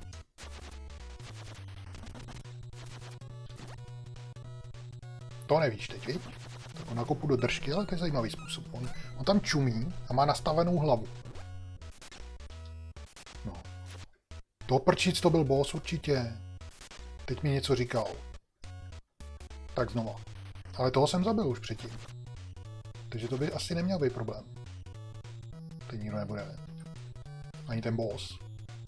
To nevíš teď, viď? Tak on nakopu do držky, ale to je zajímavý způsob. On, on tam čumí a má nastavenou hlavu. No. To prčic to byl boss určitě. Teď mi něco říkal. Tak znova. Ale toho jsem zabil už předtím. Takže to by asi neměl být problém. Teď nikdo nebude. Ani ten boss.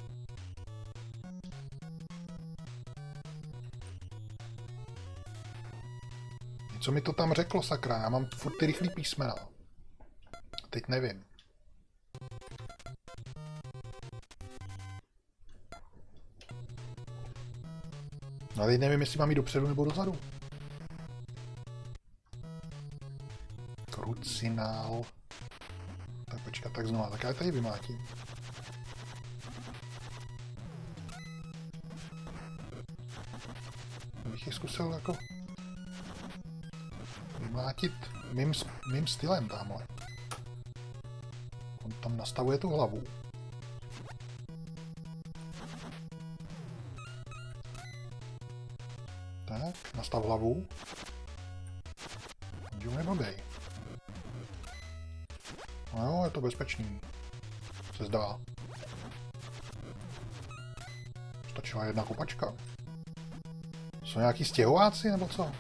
Co mi to tam řeklo, sakra? Já mám furt ty rychlý písmena. Teď nevím. Ale teď nevím, jestli mám jít dopředu nebo dozadu. Krucinál. Tak počkat, tak znova. Tak já tady vymátím. Bych je zkusil jako... vymlátit mým, mým stylem tamhle. On tam nastavuje tu hlavu. Tak, nastav hlavu. Jdu neblbej. No jo, je to bezpečný. Se zdá. Stačila jedna kopačka. Jsou nějaký stěhováci, nebo co?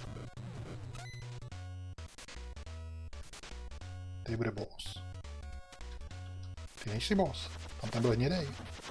Tady bude boss. Ty nejsi boss. Tam ten byl hnědej.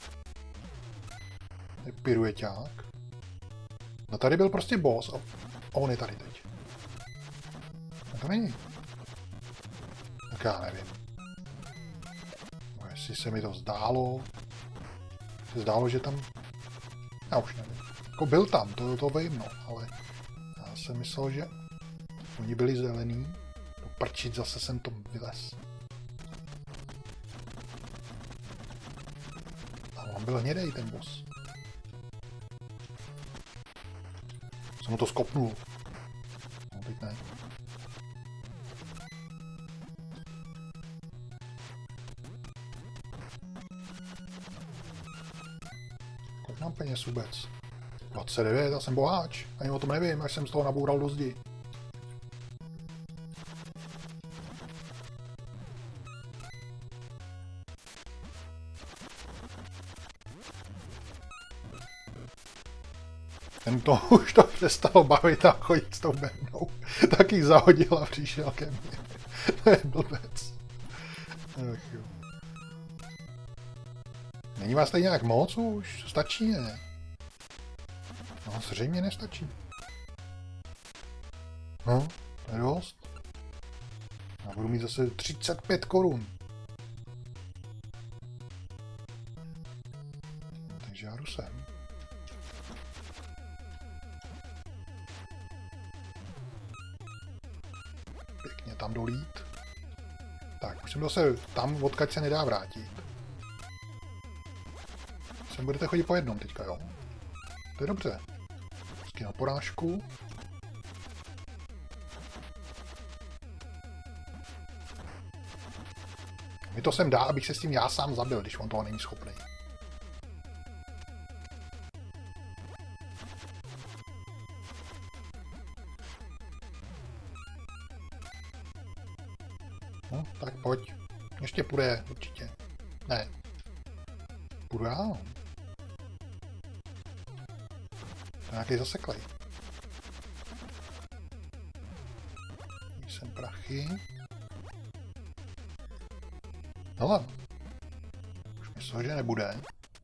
Tady pirueťák. No tady byl prostě boss a on je tady teď. A to není. Tak já nevím. No, jestli se mi to zdálo. Se zdálo, že tam... Já už nevím. Jako byl tam, to, to vím, no, ale já jsem myslel, že oni byli zelený. No prčit, zase jsem to vylez. A on byl hnědej, ten boss. Jsem mu to skopnul. No teď ne. Kolik mám peněz vůbec? dvacet devět, já jsem boháč. Ani o tom nevím, až jsem z toho naboural do zdi. Ten to už to přestalo bavit a chodit s tou bednou. Tak ji zahodil a přišel ke mně. To je blbec. Ach jo. Není vás tady nějak moc už? Stačí, ne? No, zřejmě nestačí. No, to je dost. Já budu mít zase třicet pět korun. No, takže já jdu sem. Pěkně tam dolít. Tak, musím zase tam, odkud se nedá vrátit. Sem budete chodit po jednom teďka, jo? To je dobře. Vždycky na porážku. Mi to sem dá, abych se s tím já sám zabil, když on toho není schopný. No, tak pojď. Ještě půjde, určitě. Ne. Půjdu já. To je nějaký zaseklej. Jsem prachy. Hele. Už myslel, že nebude.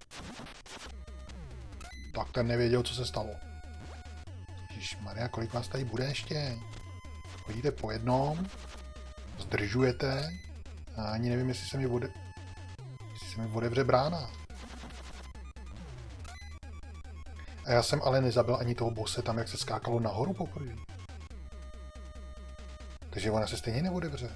Tak ten nevěděl, co se stalo. Ježišmarja, kolik vás tady bude ještě? Chodíte po jednom. Zdržujete. A ani nevím, jestli se mi ode... jestli se mi odevře brána. A já jsem ale nezabil ani toho bose tam, jak se skákalo nahoru poprvé. Takže ona se stejně neodevře.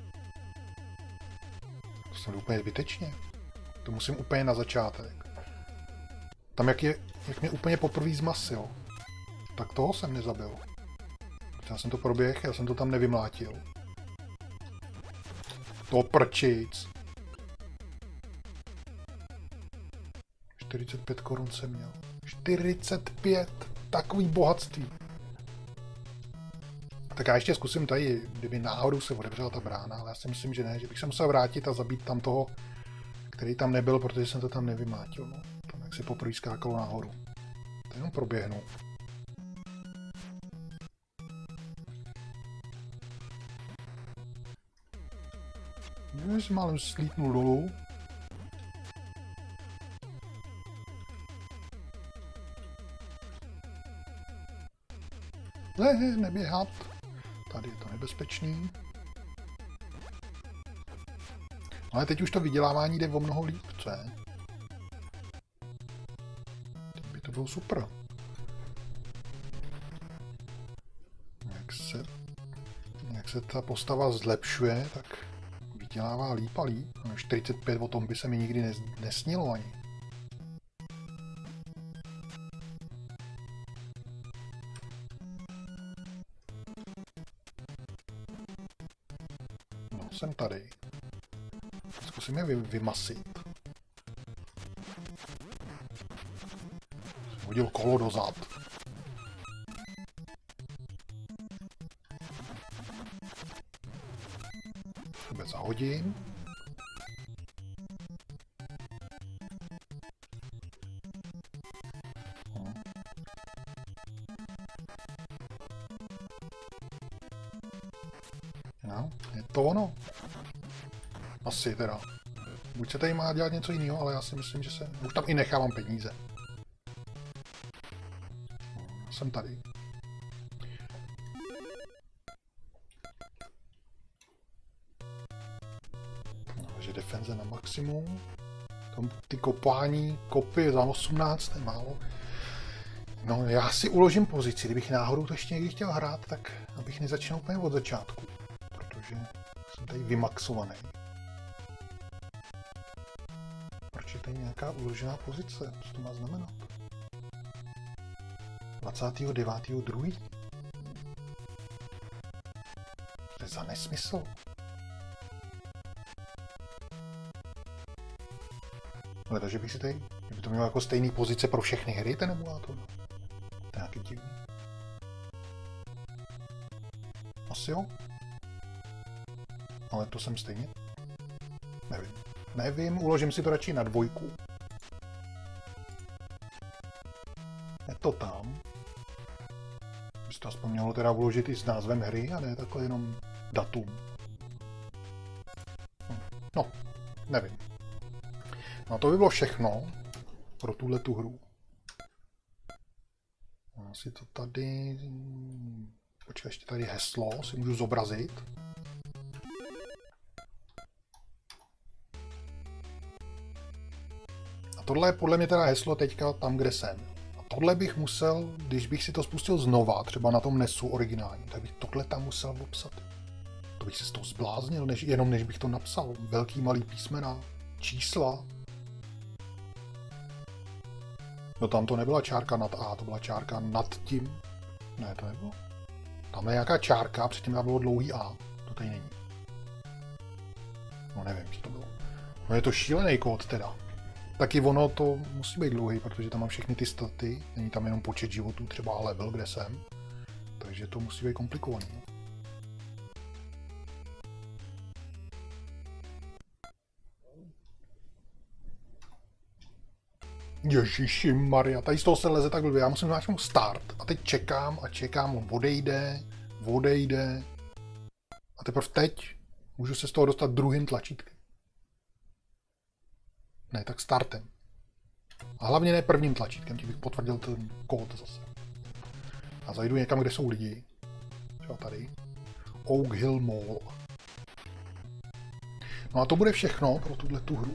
To jsem úplně zbytečně. To musím úplně na začátek. Tam, jak, je, jak mě úplně poprvé zmasil, tak toho jsem nezabil. Já jsem to proběhl, já jsem to tam nevymlátil. To prčic. čtyřicet pět korun jsem měl. čtyřicet pět! Takový bohatství. Tak já ještě zkusím tady, kdyby náhodou se otevřela ta brána, ale já si myslím, že ne, že bych se musel vrátit a zabít tam toho, který tam nebyl, protože jsem to tam nevymlátil. No. Tam jak si poprvé skákalo nahoru. To jenom proběhnu. Já jsem málem slítnul dolů. Ne, neběhat. Tady je to nebezpečný. Ale teď už to vydělávání jde o mnoho líp, co je? Teď by to bylo super. Jak se, jak se ta postava zlepšuje, tak vydělává líp a líp. No, čtyřicet pět, o tom by se mi nikdy nes, nesnilo ani. Jsem tady. Zkusím je vy, vymasit. Jsem hodil kolo dozad. Sebe zahodím. No. No, je to ono. Asi teda. Buď se tady má dělat něco jiného, ale já si myslím, že se... Už tam i nechávám peníze. Jsem tady. No, takže defenze na maximum. Tam ty kopání, kopy za osmnáct, je málo. No, já si uložím pozici, kdybych náhodou to ještě někdy chtěl hrát, tak abych nezačal úplně od začátku. Protože jsem tady vymaxovaný. Proč je tady nějaká uložená pozice? Co to má znamenat? dvacátého devátého druhého To je za nesmysl. Ale takže bych si tady, kdyby to mělo jako stejný pozice pro všechny hry, ten emulátor. To je nějaký divný. Asi jo. Ale to jsem stejně. Nevím. Nevím, uložím si to radši na dvojku. Je to tam. By se to aspoň mělo teda uložit i s názvem hry, a ne takhle jenom datum. No, nevím. No to by bylo všechno pro tuhle tu hru. Asi to tady... Počkej, ještě tady heslo si můžu zobrazit. A tohle je podle mě teda heslo teďka tam, kde jsem. A tohle bych musel, když bych si to spustil znova, třeba na tom nesu originální, tak bych tohle tam musel obsat. To bych se z toho zbláznil, než, jenom než bych to napsal. Velký, malý písmena, čísla. No tam to nebyla čárka nad A, to byla čárka nad tím. Ne, to nebylo. Tam je nějaká čárka, předtím tam bylo dlouhý A. To tady není. No nevím, co to bylo. No je to šílený kód teda. Taky ono to musí být dlouhý, protože tam mám všechny ty staty. Není tam jenom počet životů, třeba level, kde jsem. Takže to musí být komplikovaný. Ježiši Maria, tady z toho se leze tak blbě, já musím zmáčknout start a teď čekám a čekám, on odejde, odejde a teprve teď můžu se z toho dostat druhým tlačítkem. Ne, tak startem. A hlavně ne prvním tlačítkem, tím bych potvrdil ten kód zase. A zajdu někam, kde jsou lidi. Třeba tady. Oak Hill Mall. No a to bude všechno pro tuhle tu hru.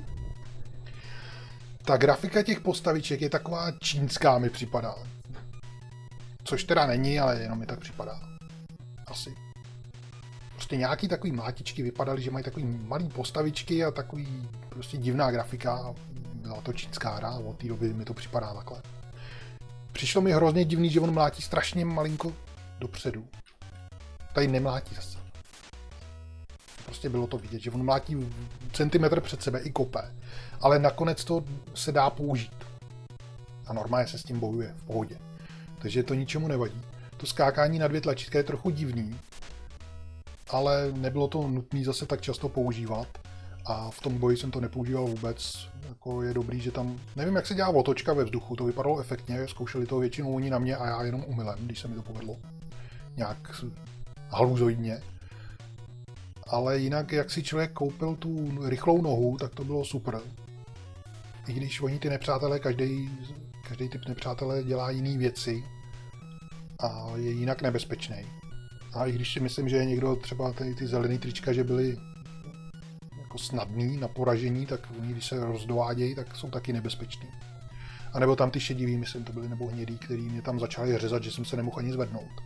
Ta grafika těch postaviček je taková čínská, mi připadá. Což teda není, ale jenom mi tak připadá. Asi. Prostě nějaký takový mlátičky vypadaly, že mají takový malý postavičky a takový prostě divná grafika. Byla to čínská hra a od té doby mi to připadá takhle. Přišlo mi hrozně divný, že on mlátí strašně malinko dopředu. Tady nemlátí zase. Prostě bylo to vidět, že on mlátí centimetr před sebe i kope. Ale nakonec to se dá použít. A normálně se s tím bojuje v pohodě. Takže to ničemu nevadí. To skákání na dvě tlačítka je trochu divný. Ale nebylo to nutné zase tak často používat. A v tom boji jsem to nepoužíval vůbec. Jako je dobrý, že tam... Nevím, jak se dělá otočka ve vzduchu. To vypadalo efektně. Zkoušeli to většinou oni na mě a já jenom umylem, když se mi to povedlo. Nějak halúzoidně. Ale jinak, jak si člověk koupil tu rychlou nohu, tak to bylo super. I když oni ty nepřátelé, každý, každý typ nepřátelé dělá jiné věci a je jinak nebezpečný. A i když si myslím, že je někdo třeba ty, ty zelený trička, že byly jako snadný na poražení, tak oni, když se rozdovádějí, tak jsou taky nebezpeční. A nebo tam ty šedivý, myslím, to byly nebo hnědý, který mě tam začali řezat, že jsem se nemohl ani zvednout.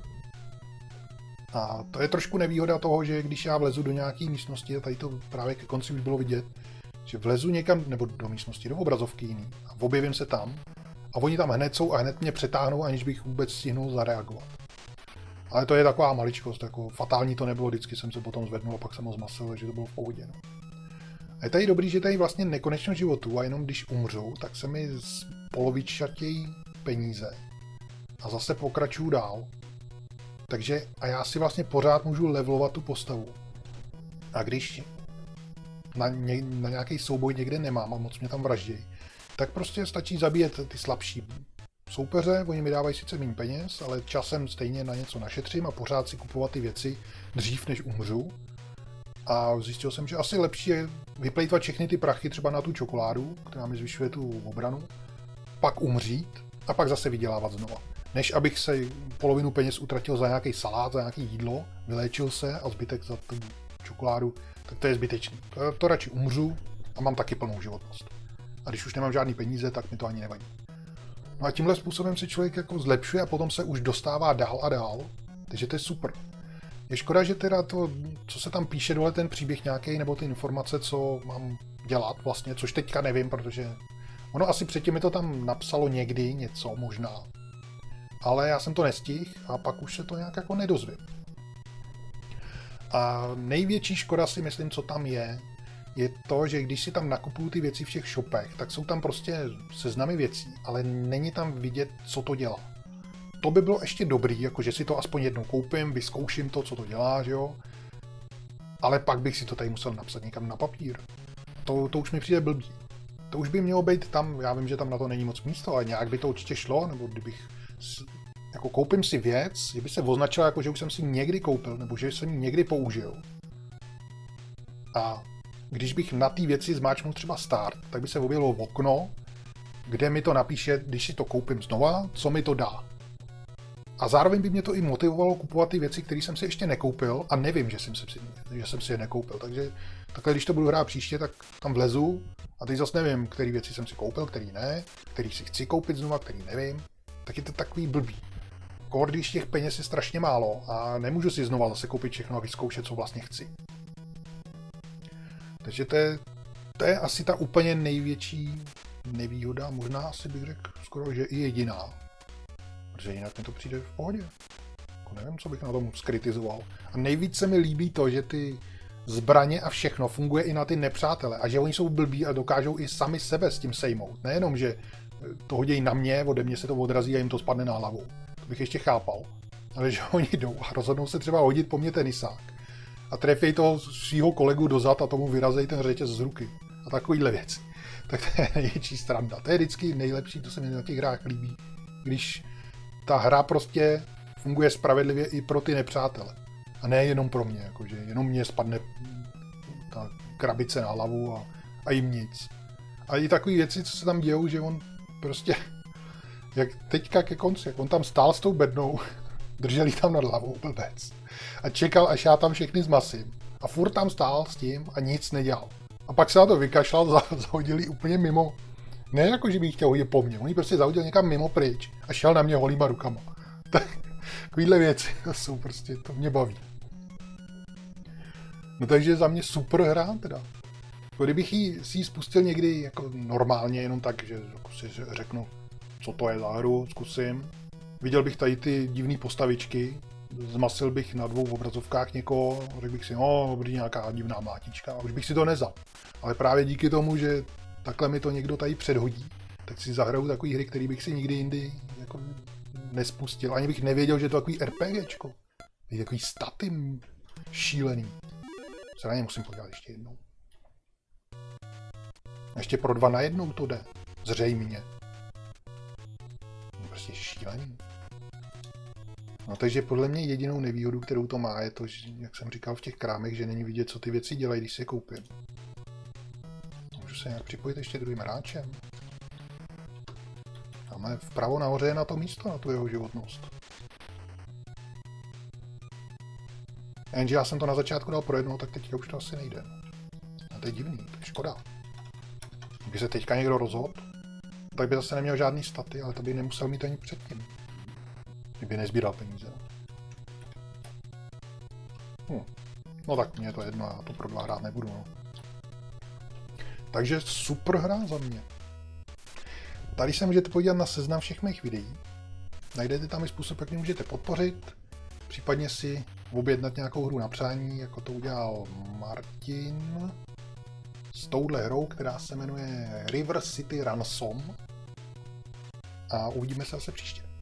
A to je trošku nevýhoda toho, že když já vlezu do nějaké místnosti, a tady to právě ke konci už bylo vidět, že vlezu někam, nebo do místnosti, do obrazovky jiný, a objevím se tam, a oni tam hned jsou a hned mě přetáhnou, aniž bych vůbec stihnul zareagovat. Ale to je taková maličkost, jako fatální to nebylo, vždycky jsem se potom zvednul a pak jsem ho zmasil, takže to bylo v pohodě. No. A je tady dobrý, že tady vlastně nekonečno životu a jenom když umřou, tak se mi polovičatějí peníze a zase pokračuju dál. Takže a já si vlastně pořád můžu levelovat tu postavu. A když na, ně, na nějaký souboj někde nemám a moc mě tam vraždějí, tak prostě stačí zabíjet ty slabší soupeře, oni mi dávají sice méně peněz, ale časem stejně na něco našetřím a pořád si kupovat ty věci dřív, než umřu. A zjistil jsem, že asi lepší je vyplejtvat všechny ty prachy třeba na tu čokoládu, která mi zvyšuje tu obranu, pak umřít a pak zase vydělávat znova. Než abych se polovinu peněz utratil za nějaký salát, za nějaké jídlo, vyléčil se a zbytek za tu čokoládu, tak to je zbytečný. To, to radši umřu a mám taky plnou životnost. A když už nemám žádný peníze, tak mi to ani nevadí. No a tímhle způsobem se člověk jako zlepšuje a potom se už dostává dál a dál. Takže to je super. Je škoda, že teda to, co se tam píše dole, ten příběh nějaký, nebo ty informace, co mám dělat vlastně, což teďka nevím, protože ono asi předtím mi to tam napsalo někdy něco, možná. Ale já jsem to nestihl a pak už se to nějak jako nedozvím. A největší škoda si myslím, co tam je, je to, že když si tam nakupuju ty věci v těch shopech, tak jsou tam prostě seznamy věcí, ale není tam vidět, co to dělá. To by bylo ještě dobrý, jakože si to aspoň jednou koupím, vyzkouším to, co to dělá, že jo. Ale pak bych si to tady musel napsat někam na papír. To, to už mi přijde blbý. To už by mělo být tam, já vím, že tam na to není moc místo, ale nějak by to určitě šlo, nebo kdybych jako koupím si věc, kdyby se označila jako, že už jsem si někdy koupil, nebo že jsem ji někdy použil. A když bych na té věci zmáčknul třeba start, tak by se objevilo okno, kde mi to napíše, když si to koupím znova, co mi to dá. A zároveň by mě to i motivovalo kupovat ty věci, které jsem si ještě nekoupil a nevím, že jsem si, že jsem si je nekoupil. Takže takhle, když to budu hrát příště, tak tam vlezu a teď zase nevím, které věci jsem si koupil, který ne, který si chci koupit znova, který nevím. Tak je to takový blbý. Kor, když těch peněz je strašně málo a nemůžu si znova zase koupit všechno a vyzkoušet, co vlastně chci. Takže to je, to je asi ta úplně největší nevýhoda, možná asi bych řekl skoro, že i jediná. Protože jinak mi to přijde v pohodě. Jako nevím, co bych na tom skritizoval. A nejvíc se mi líbí to, že ty zbraně a všechno funguje i na ty nepřátele a že oni jsou blbí a dokážou i sami sebe s tím sejmout. Nejenom, že to hodí na mě, ode mě se to odrazí a jim to spadne na hlavu. To bych ještě chápal. Ale že oni jdou a rozhodnou se třeba hodit po mně tenisák a trefej toho svýho kolegu dozad a tomu vyrazej ten řetěz z ruky. A takovýhle věci. Tak to je největší sranda. To je vždycky nejlepší, to se mi na těch hrách líbí. Když ta hra prostě funguje spravedlivě i pro ty nepřátele. A ne jenom pro mě, jakože jenom mě spadne ta krabice na hlavu a, a jim nic. A i takové věci, co se tam dějou, že on prostě, jak teďka ke konci, jak on tam stál s tou bednou, držel jí tam nad hlavou, blbec. A čekal, až já tam všechny zmasím. A furt tam stál s tím a nic nedělal. A pak se na to vykašlal, zahodil jí úplně mimo. Ne jako, že by jí chtěl hodit po mně, on jí prostě zahodil někam mimo pryč a šel na mě holýma rukama. Tak, takovýhle věci jsou prostě, to mě baví. No takže za mě super hra teda. Kdybych jí, si ji spustil někdy jako normálně, jenom tak, že jako si řeknu, co to je za hru, zkusím. Viděl bych tady ty divné postavičky, zmasil bych na dvou obrazovkách někoho, řekl bych si, no, dobrý, nějaká divná mátička, a už bych si to nezal. Ale právě díky tomu, že takhle mi to někdo tady předhodí, tak si zahraju takový hry, který bych si nikdy jindy jako nespustil. Ani bych nevěděl, že je to takový RPGčko. Je takový staty šílený. Se na ně musím podívat ještě jednou. Ještě pro dva na jednou to jde. Zřejmě. Prostě šílený. No takže podle mě jedinou nevýhodu, kterou to má, je to, že, jak jsem říkal v těch krámech, že není vidět, co ty věci dělají, když si je koupím. Můžu se nějak připojit ještě druhým hráčem. Máme vpravo nahoře je na to místo, na tu jeho životnost. Jenže já jsem to na začátku dal pro jednou, tak teďka už to asi nejde. A to je divný, to je škoda. Kdyby se teďka někdo rozhodl, tak by zase neměl žádný staty, ale to by nemusel mít ani předtím. Kdyby nezbíral peníze. Hm. No tak mně je to jedno, já to pro dva hrát nebudu. No. Takže super hra za mě. Tady se můžete podívat na seznam všech mých videí. Najdete tam i způsob, jak mě můžete podpořit. Případně si objednat nějakou hru na přání, jako to udělal Martin s touhle hrou, která se jmenuje River City Ransom. A uvidíme se zase příště.